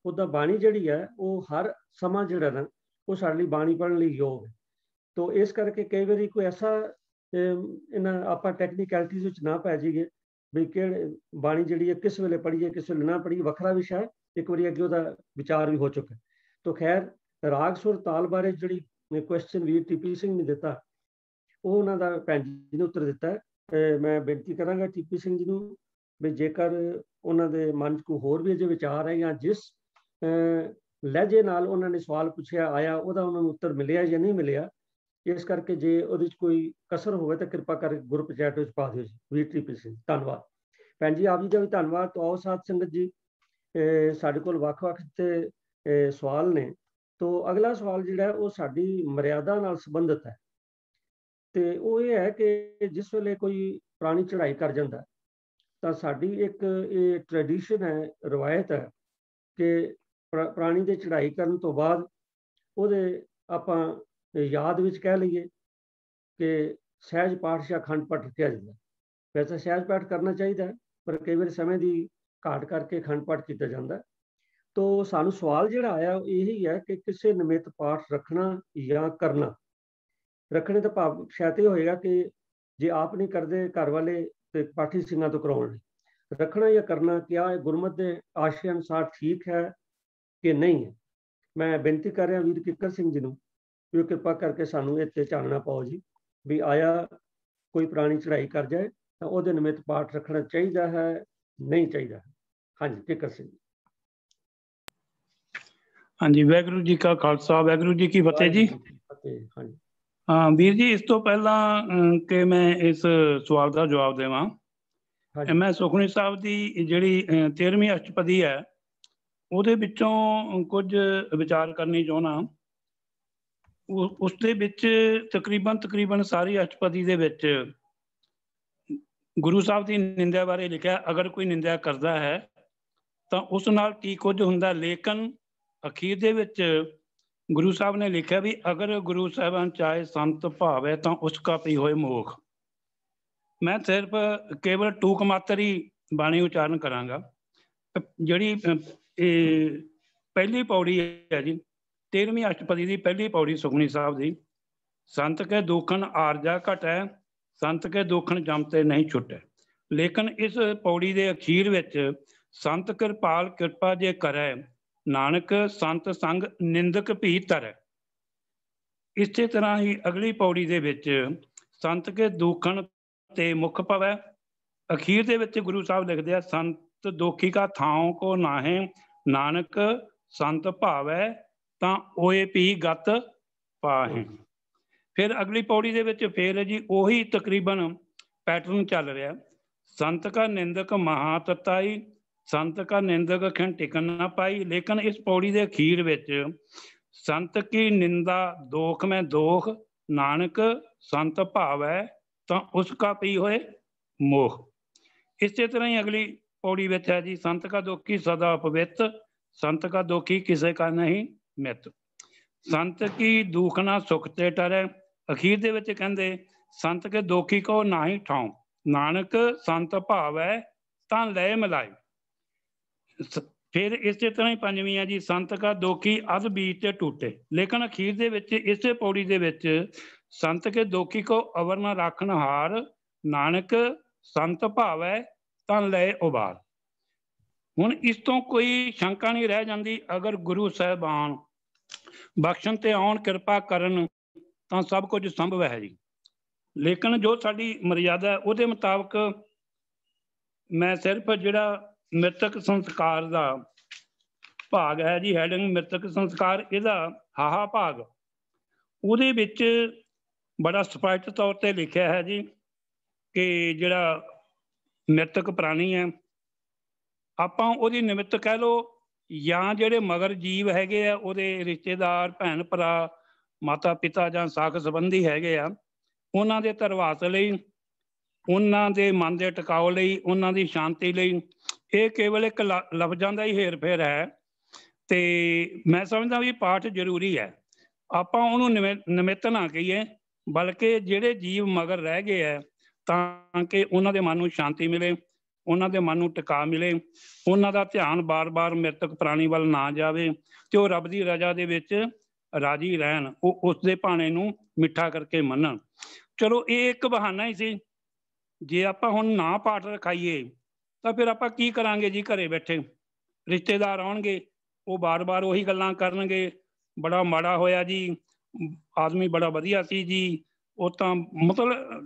A: ਉਹਦਾ ਬਾਣੀ ਜਿਹੜੀ ਹੈ ਉਹ ਹਰ ਸਮਾਂ ਜਿਹੜਾ ਨਾ ਉਹ ਸਾਡੇ ਲਈ ਬਾਣੀ ਪੜ੍ਹਨ ਲਈ ਯੋਗ ਹੈ। ਤੋ ਇਸ ਕਰਕੇ ਕਈ ਵਾਰੀ ਕੋਈ ਐਸਾ ਇਹਨਾਂ ਆਪਾਂ ਟੈਕਨੀਕੈਲਿਟੀਜ਼ ਵਿੱਚ ਨਾ ਪੈ ਜਾਈਏ ਵੀ ਕਿਹੜੇ ਬਾਣੀ ਜਿਹੜੀ ਹੈ ਕਿਸ ਵੇਲੇ ਪੜ੍ਹੀਏ ਕਿਸ ਵੇਲੇ ਨਾ ਪੜ੍ਹੀਏ, ਵੱਖਰਾ ਵਿਸ਼ਾ ਹੈ, ਇੱਕ ਵਾਰੀ ਅੱਗੇ ਉਹਦਾ ਵਿਚਾਰ ਵੀ ਹੋ ਚੁੱਕਾ। ਤੋ ਖੈਰ ਰਾਗ ਸੁਰ ਤਾਲ ਬਾਰੇ ਜਿਹੜੀ ਕੁਐਸਚਨ ਵੀਰ ਟੀਪੀ ਸਿੰਘ ਨੇ ਦਿੱਤਾ ਉਹ ਉਹਨਾਂ ਦਾ ਭੈਣ ਜੀ ਨੇ ਉੱਤਰ ਦਿੱਤਾ। ਮੈਂ ਬੇਨਤੀ ਕਰਾਂਗਾ ਟੀਪੀ ਸਿੰਘ ਜੀ ਨੂੰ ਵੀ ਜੇਕਰ ਉਹਨਾਂ ਦੇ ਮਨ 'ਚ ਕੋਈ ਹੋਰ ਵੀ ਅਜੇ ਵਿਚਾਰ ਹੈ ਜਾਂ ਜਿਸ ਲਹਿਜੇ ਨਾਲ ਉਹਨਾਂ ਨੇ ਸਵਾਲ ਪੁੱਛਿਆ ਆਇਆ ਉਹਦਾ ਉਹਨਾਂ ਨੂੰ ਉੱਤਰ ਮਿਲਿਆ ਜਾਂ ਨਹੀਂ ਮਿਲਿਆ, ਇਸ ਕਰਕੇ ਜੇ ਉਹਦੇ 'ਚ ਕੋਈ ਕਸਰ ਹੋਵੇ ਤਾਂ ਕਿਰਪਾ ਕਰਕੇ ਗਰੁੱਪ ਚੈਟ ਵਿੱਚ ਪਾ ਦਿਓ ਜੀ। ਵੀਰ ਟੀਪੀ ਸਿੰਘ ਧੰਨਵਾਦ। ਭੈਣ ਜੀ ਆਪ ਜੀ ਦਾ ਵੀ ਧੰਨਵਾਦ। ਤੋਂ ਆਓ ਸਾਧ ਸੰਗਤ ਜੀ, ਸਾਡੇ ਕੋਲ ਵੱਖ-ਵੱਖ ਤੇ ਸਵਾਲ ਨੇ। ਤੋਂ ਅਗਲਾ ਸਵਾਲ ਜਿਹੜਾ ਉਹ ਸਾਡੀ ਮਰਿਆਦਾ ਨਾਲ ਸੰਬੰਧਿਤ ਹੈ ਤੇ ਉਹ ਇਹ ਹੈ ਕਿ ਜਿਸ ਵੇਲੇ ਕੋਈ ਪੁਰਾਣੀ ਚੜ੍ਹਾਈ ਕਰ ਜਾਂਦਾ ਤਾਂ ਸਾਡੀ ਇੱਕ ਇਹ ਟ੍ਰੈਡੀਸ਼ਨ ਹੈ, ਰਵਾਇਤ ਹੈ ਕਿ ਪੁਰਾਣੀ ਦੇ ਚੜ੍ਹਾਈ ਕਰਨ ਤੋਂ ਬਾਅਦ ਉਹਦੇ ਆਪਾਂ ਯਾਦ ਵਿੱਚ ਕਹਿ ਲਈਏ ਕਿ ਸਹਿਜ ਪਾਠ ਜਾਂ ਅਖੰਡ ਪਾਠ ਰੱਖਿਆ ਜਾਂਦਾ। ਵੈਸੇ ਸਹਿਜ ਪਾਠ ਕਰਨਾ ਚਾਹੀਦਾ ਹੈ ਪਰ ਕਈ ਵਾਰ ਸਮੇਂ ਦੀ ਘਾਟ ਕਰਕੇ ਅਖੰਡ ਪਾਠ ਕੀਤਾ ਜਾਂਦਾ। ਤੋ ਸਾਨੂੰ ਸਵਾਲ ਜਿਹੜਾ ਆਇਆ ਉਹ ਇਹੀ ਹੈ ਕਿ ਕਿਸੇ ਨਿਮਿਤ ਪਾਠ ਰੱਖਣਾ ਜਾਂ ਕਰਨਾ। ਰੱਖਣੇ ਦਾ ਭਾਵ ਸ਼ਾਇਦ ਇਹ ਹੋਏਗਾ ਕਿ ਜੇ ਆਪ ਨਹੀਂ ਕਰਦੇ ਘਰ ਵਾਲੇ ਤੇ ਪਾਠੀ ਸਿੰਘਾਂ ਤੋਂ ਕਰਾਉਣ ਲਈ, ਰੱਖਣਾ ਜਾਂ ਕਰਨਾ ਕਿਆ ਇਹ ਗੁਰਮਤਿ ਦੇ ਆਸ਼ੇ ਅਨੁਸਾਰ ਠੀਕ ਹੈ ਕਿ ਨਹੀਂ ਹੈ। ਮੈਂ ਬੇਨਤੀ ਕਰ ਰਿਹਾ ਵੀਰ ਕਿੱਕਰ ਸਿੰਘ ਜੀ ਨੂੰ ਵੀ ਉਹ ਕਿਰਪਾ ਕਰਕੇ ਸਾਨੂੰ ਇਹ 'ਤੇ ਚਾਨਣਾ ਪਾਓ ਜੀ ਵੀ ਆਇਆ ਕੋਈ ਪੁਰਾਣੀ ਚੜ੍ਹਾਈ ਕਰ ਜਾਏ ਤਾਂ ਉਹਦੇ ਨਿਮਿਤ ਪਾਠ ਰੱਖਣਾ ਚਾਹੀਦਾ ਹੈ ਨਹੀਂ ਚਾਹੀਦਾ। ਹਾਂਜੀ ਕਿੱਕਰ ਸਿੰਘ।
G: ਹਾਂਜੀ, ਵਾਹਿਗੁਰੂ ਜੀ ਕਾ ਖਾਲਸਾ ਵਾਹਿਗੁਰੂ ਜੀ ਕੀ ਫਤਿਹ ਜੀ।
A: ਹਾਂਜੀ
G: ਹਾਂ ਵੀਰ ਜੀ, ਇਸ ਤੋਂ ਪਹਿਲਾਂ ਕਿ ਮੈਂ ਇਸ ਸਵਾਲ ਦਾ ਜਵਾਬ ਦੇਵਾਂ, ਮੈਂ ਸੁਖਮਨੀ ਸਾਹਿਬ ਦੀ ਜਿਹੜੀ 13ਵੀਂ ਅਸ਼ਟਪਦੀ ਹੈ ਉਹਦੇ ਵਿੱਚੋਂ ਕੁਝ ਵਿਚਾਰ ਕਰਨੀ ਚਾਹੁੰਦਾ। ਉਸ ਦੇ ਵਿੱਚ ਤਕਰੀਬਨ ਸਾਰੀ ਅਸ਼ਟਪਦੀ ਦੇ ਵਿੱਚ ਗੁਰੂ ਸਾਹਿਬ ਦੀ ਨਿੰਦਿਆ ਬਾਰੇ ਲਿਖਿਆ। ਅਗਰ ਕੋਈ ਨਿੰਦਿਆ ਕਰਦਾ ਹੈ ਤਾਂ ਉਸ ਨਾਲ ਕੀ ਕੁਝ ਹੁੰਦਾ, ਲੇਕਿਨ ਅਖੀਰ ਦੇ ਵਿੱਚ ਗੁਰੂ ਸਾਹਿਬ ਨੇ ਲਿਖਿਆ ਵੀ ਅਗਰ ਗੁਰੂ ਸਾਹਿਬਾਨ ਚਾਹੇ ਸੰਤ ਭਾਵੈ ਤਾਂ ਉਸ ਕਾ ਪੀ ਹੋਏ ਮੋਖ। ਮੈਂ ਸਿਰਫ ਕੇਵਲ ਟੂਕ ਮਾਤਰ ਹੀ ਬਾਣੀ ਉਚਾਰਨ ਕਰਾਂਗਾ। ਜਿਹੜੀ ਪਹਿਲੀ ਪੌੜੀ ਹੈ ਜੀ 13ਵੀਂ ਅਸ਼ਟਪਦੀ ਦੀ ਪਹਿਲੀ ਪੌੜੀ ਸੁਖਮਨੀ ਸਾਹਿਬ ਦੀ, ਸੰਤ ਕੇ ਦੁਖਨ ਆਰਜਾ ਘਟੈ ਸੰਤ ਕੇ ਦੁਖਨ ਜਮ ਤੇ ਨਹੀਂ ਛੁਟੈ। ਲੇਕਿਨ ਇਸ ਪੌੜੀ ਦੇ ਅਖੀਰ ਵਿੱਚ ਸੰਤ ਕਿਰਪਾਲ ਕਿਰਪਾ ਜੇ ਕਰੈ ਨਾਨਕ ਸੰਤ ਸੰਗ ਨਿੰਦਕ ਭੀ ਧਰੈ। ਇਸੇ ਤਰ੍ਹਾਂ ਹੀ ਅਗਲੀ ਪੌੜੀ ਦੇ ਵਿੱਚ ਸੰਤ ਕੇ ਦੁਖਨ ਤੇ ਮੁਖ ਪਵੈ। ਅਖੀਰ ਦੇ ਵਿੱਚ ਗੁਰੂ ਸਾਹਿਬ ਲਿਖਦੇ ਆ ਸੰਤ ਦੋਖੀ ਕਾ ਥਾਉ ਕੋ ਨਾਹੇ ਨਾਨਕ ਸੰਤ ਭਾਵੈ ਤਾਂ ਓਏ ਭੀ ਗਤ ਪਾਹੇ। ਫਿਰ ਅਗਲੀ ਪੌੜੀ ਦੇ ਵਿੱਚ ਫਿਰ ਜੀ ਉਹੀ ਤਕਰੀਬਨ ਪੈਟਰਨ ਚੱਲ ਰਿਹਾ। ਸੰਤ ਕਾ ਨਿੰਦਕ ਮਹਾ ਤਤਾਈ ਸੰਤ ਕਾ ਨਿੰਦਕ ਖਿਨ ਟਿਕਨ ਨਾ ਪਾਈ। ਲੇਕਿਨ ਇਸ ਪੌੜੀ ਦੇ ਅਖੀਰ ਵਿੱਚ ਸੰਤ ਕੀ ਨਿੰਦਾ ਦੋਖ ਮੈਂ ਦੋਖ ਨਾਨਕ ਸੰਤ ਭਾਵੈ ਤਾਂ ਉਸ ਕਾ ਪੀ ਹੋਏ ਮੋਹ। ਇਸੇ ਤਰ੍ਹਾਂ ਹੀ ਅਗਲੀ ਪੌੜੀ ਵਿੱਚ ਹੈ ਜੀ ਸੰਤ ਕਾ ਦੋਖੀ ਸਦਾ ਪਵਿੱਤ ਸੰਤ ਕਾ ਦੋਖੀ ਕਿਸੇ ਕਾ ਨਹੀਂ ਮਿੱਤ। ਸੰਤ ਕੀ ਦੁਖਨਾ ਸੁਖ ਤੇ ਟਰੈ। ਅਖੀਰ ਦੇ ਵਿੱਚ ਕਹਿੰਦੇ ਸੰਤ ਕੇ ਦੋਖੀ ਕੋ ਨਾਹੀ ਠਾਉ ਨਾਨਕ ਸੰਤ ਭਾਵੈ ਤਾਂ ਲੈ ਮਿਲਾਏ। ਫਿਰ ਇਸੇ ਤਰ੍ਹਾਂ ਹੀ ਪੰਜਵੀਂ ਹੈ ਜੀ ਸੰਤ ਕਾ ਦੋਖੀ ਅਧ ਬੀਜ ਤੇ ਟੂਟੇ। ਲੇਕਿਨ ਅਖੀਰ ਦੇ ਵਿੱਚ ਇਸੇ ਪੌੜੀ ਦੇ ਵਿੱਚ ਸੰਤ ਕੇ ਦੋਖੀ ਕੋ ਅਵਰ ਨਾ ਰਾਖਣ ਹਾਰ ਨਾਨਕ ਸੰਤ ਭਾਵੈ ਤਾਂ ਲੈ ਉਬਾਰ। ਹੁਣ ਇਸ ਤੋਂ ਕੋਈ ਸ਼ੰਕਾ ਨਹੀਂ ਰਹਿ ਜਾਂਦੀ, ਅਗਰ ਗੁਰੂ ਸਾਹਿਬਾਨ ਬਖਸ਼ਣ ਤੇ ਆਉਣ ਕਿਰਪਾ ਕਰਨ ਤਾਂ ਸਭ ਕੁਝ ਸੰਭਵ ਹੈ ਜੀ। ਲੇਕਿਨ ਜੋ ਸਾਡੀ ਮਰਿਆਦਾ ਉਹਦੇ ਮੁਤਾਬਕ ਮੈਂ ਸਿਰਫ ਜਿਹੜਾ ਮ੍ਰਿਤਕ ਸੰਸਕਾਰ ਦਾ ਭਾਗ ਹੈ ਜੀ, ਹੈਡਿੰਗ ਮ੍ਰਿਤਕ ਸੰਸਕਾਰ, ਇਹਦਾ ਹਾਹਾ ਭਾਗ, ਉਹਦੇ ਵਿੱਚ ਬੜਾ ਸਪਸ਼ਟ ਤੌਰ ਤੇ ਲਿਖਿਆ ਹੈ ਜੀ ਕਿ ਜਿਹੜਾ ਮ੍ਰਿਤਕ ਪ੍ਰਾਣੀ ਹੈ ਆਪਾਂ ਉਹਦੀ ਨਿਮਿਤ ਕਹਿ ਲਓ ਜਾਂ ਜਿਹੜੇ ਮਗਰ ਜੀਵ ਹੈਗੇ ਆ ਉਹਦੇ ਰਿਸ਼ਤੇਦਾਰ ਭੈਣ ਭਰਾ ਮਾਤਾ ਪਿਤਾ ਜਾਂ ਸਾਕ ਸੰਬੰਧੀ ਹੈਗੇ ਆ, ਉਹਨਾਂ ਦੇ ਧਰਵਾਸ ਲਈ, ਉਹਨਾਂ ਦੇ ਮਨ ਦੇ ਟਿਕਾਓ ਲਈ, ਉਹਨਾਂ ਦੀ ਸ਼ਾਂਤੀ ਲਈ ਇਹ ਕੇਵਲ ਇੱਕ ਲਫ਼ਜ਼ਾਂ ਦਾ ਹੀ ਹੇਰ ਫੇਰ ਹੈ। ਤੇ ਮੈਂ ਸਮਝਦਾ ਵੀ ਪਾਠ ਜ਼ਰੂਰੀ ਹੈ। ਆਪਾਂ ਉਹਨੂੰ ਨਿਮਿਤ ਨਾ ਕਹੀਏ ਬਲਕਿ ਜਿਹੜੇ ਜੀਵ ਮਗਰ ਰਹਿ ਗਏ ਹੈ ਤਾਂ ਕਿ ਉਹਨਾਂ ਦੇ ਮਨ ਨੂੰ ਸ਼ਾਂਤੀ ਮਿਲੇ, ਉਹਨਾਂ ਦੇ ਮਨ ਨੂੰ ਟਿਕਾ ਮਿਲੇ, ਉਹਨਾਂ ਦਾ ਧਿਆਨ ਬਾਰ-ਬਾਰ ਮ੍ਰਿਤਕ ਪ੍ਰਾਣੀ ਵੱਲ ਨਾ ਜਾਵੇ ਤੇ ਉਹ ਰੱਬ ਦੀ ਰਜ਼ਾ ਦੇ ਵਿੱਚ ਰਾਜੀ ਰਹਿਣ, ਉਹ ਉਸ ਦੇ ਭਾਣੇ ਨੂੰ ਮਿੱਠਾ ਕਰਕੇ ਮੰਨਣ। ਚਲੋ ਇਹ ਇੱਕ ਬਹਾਨਾ ਹੀ ਸੀ। ਜੇ ਆਪਾਂ ਹੁਣ ਨਾ ਪਾਠ ਰਖਾਈਏ ਤਾਂ ਫਿਰ ਆਪਾਂ ਕੀ ਕਰਾਂਗੇ ਜੀ? ਘਰੇ ਬੈਠੇ ਰਿਸ਼ਤੇਦਾਰ ਆਉਣਗੇ, ਉਹ ਬਾਰ-ਬਾਰ ਉਹੀ ਗੱਲਾਂ ਕਰਨਗੇ, ਬੜਾ ਮਾੜਾ ਹੋਇਆ ਜੀ, ਆਦਮੀ ਬੜਾ ਵਧੀਆ ਸੀ ਜੀ, ਉਹ ਤਾਂ ਮਤਲਬ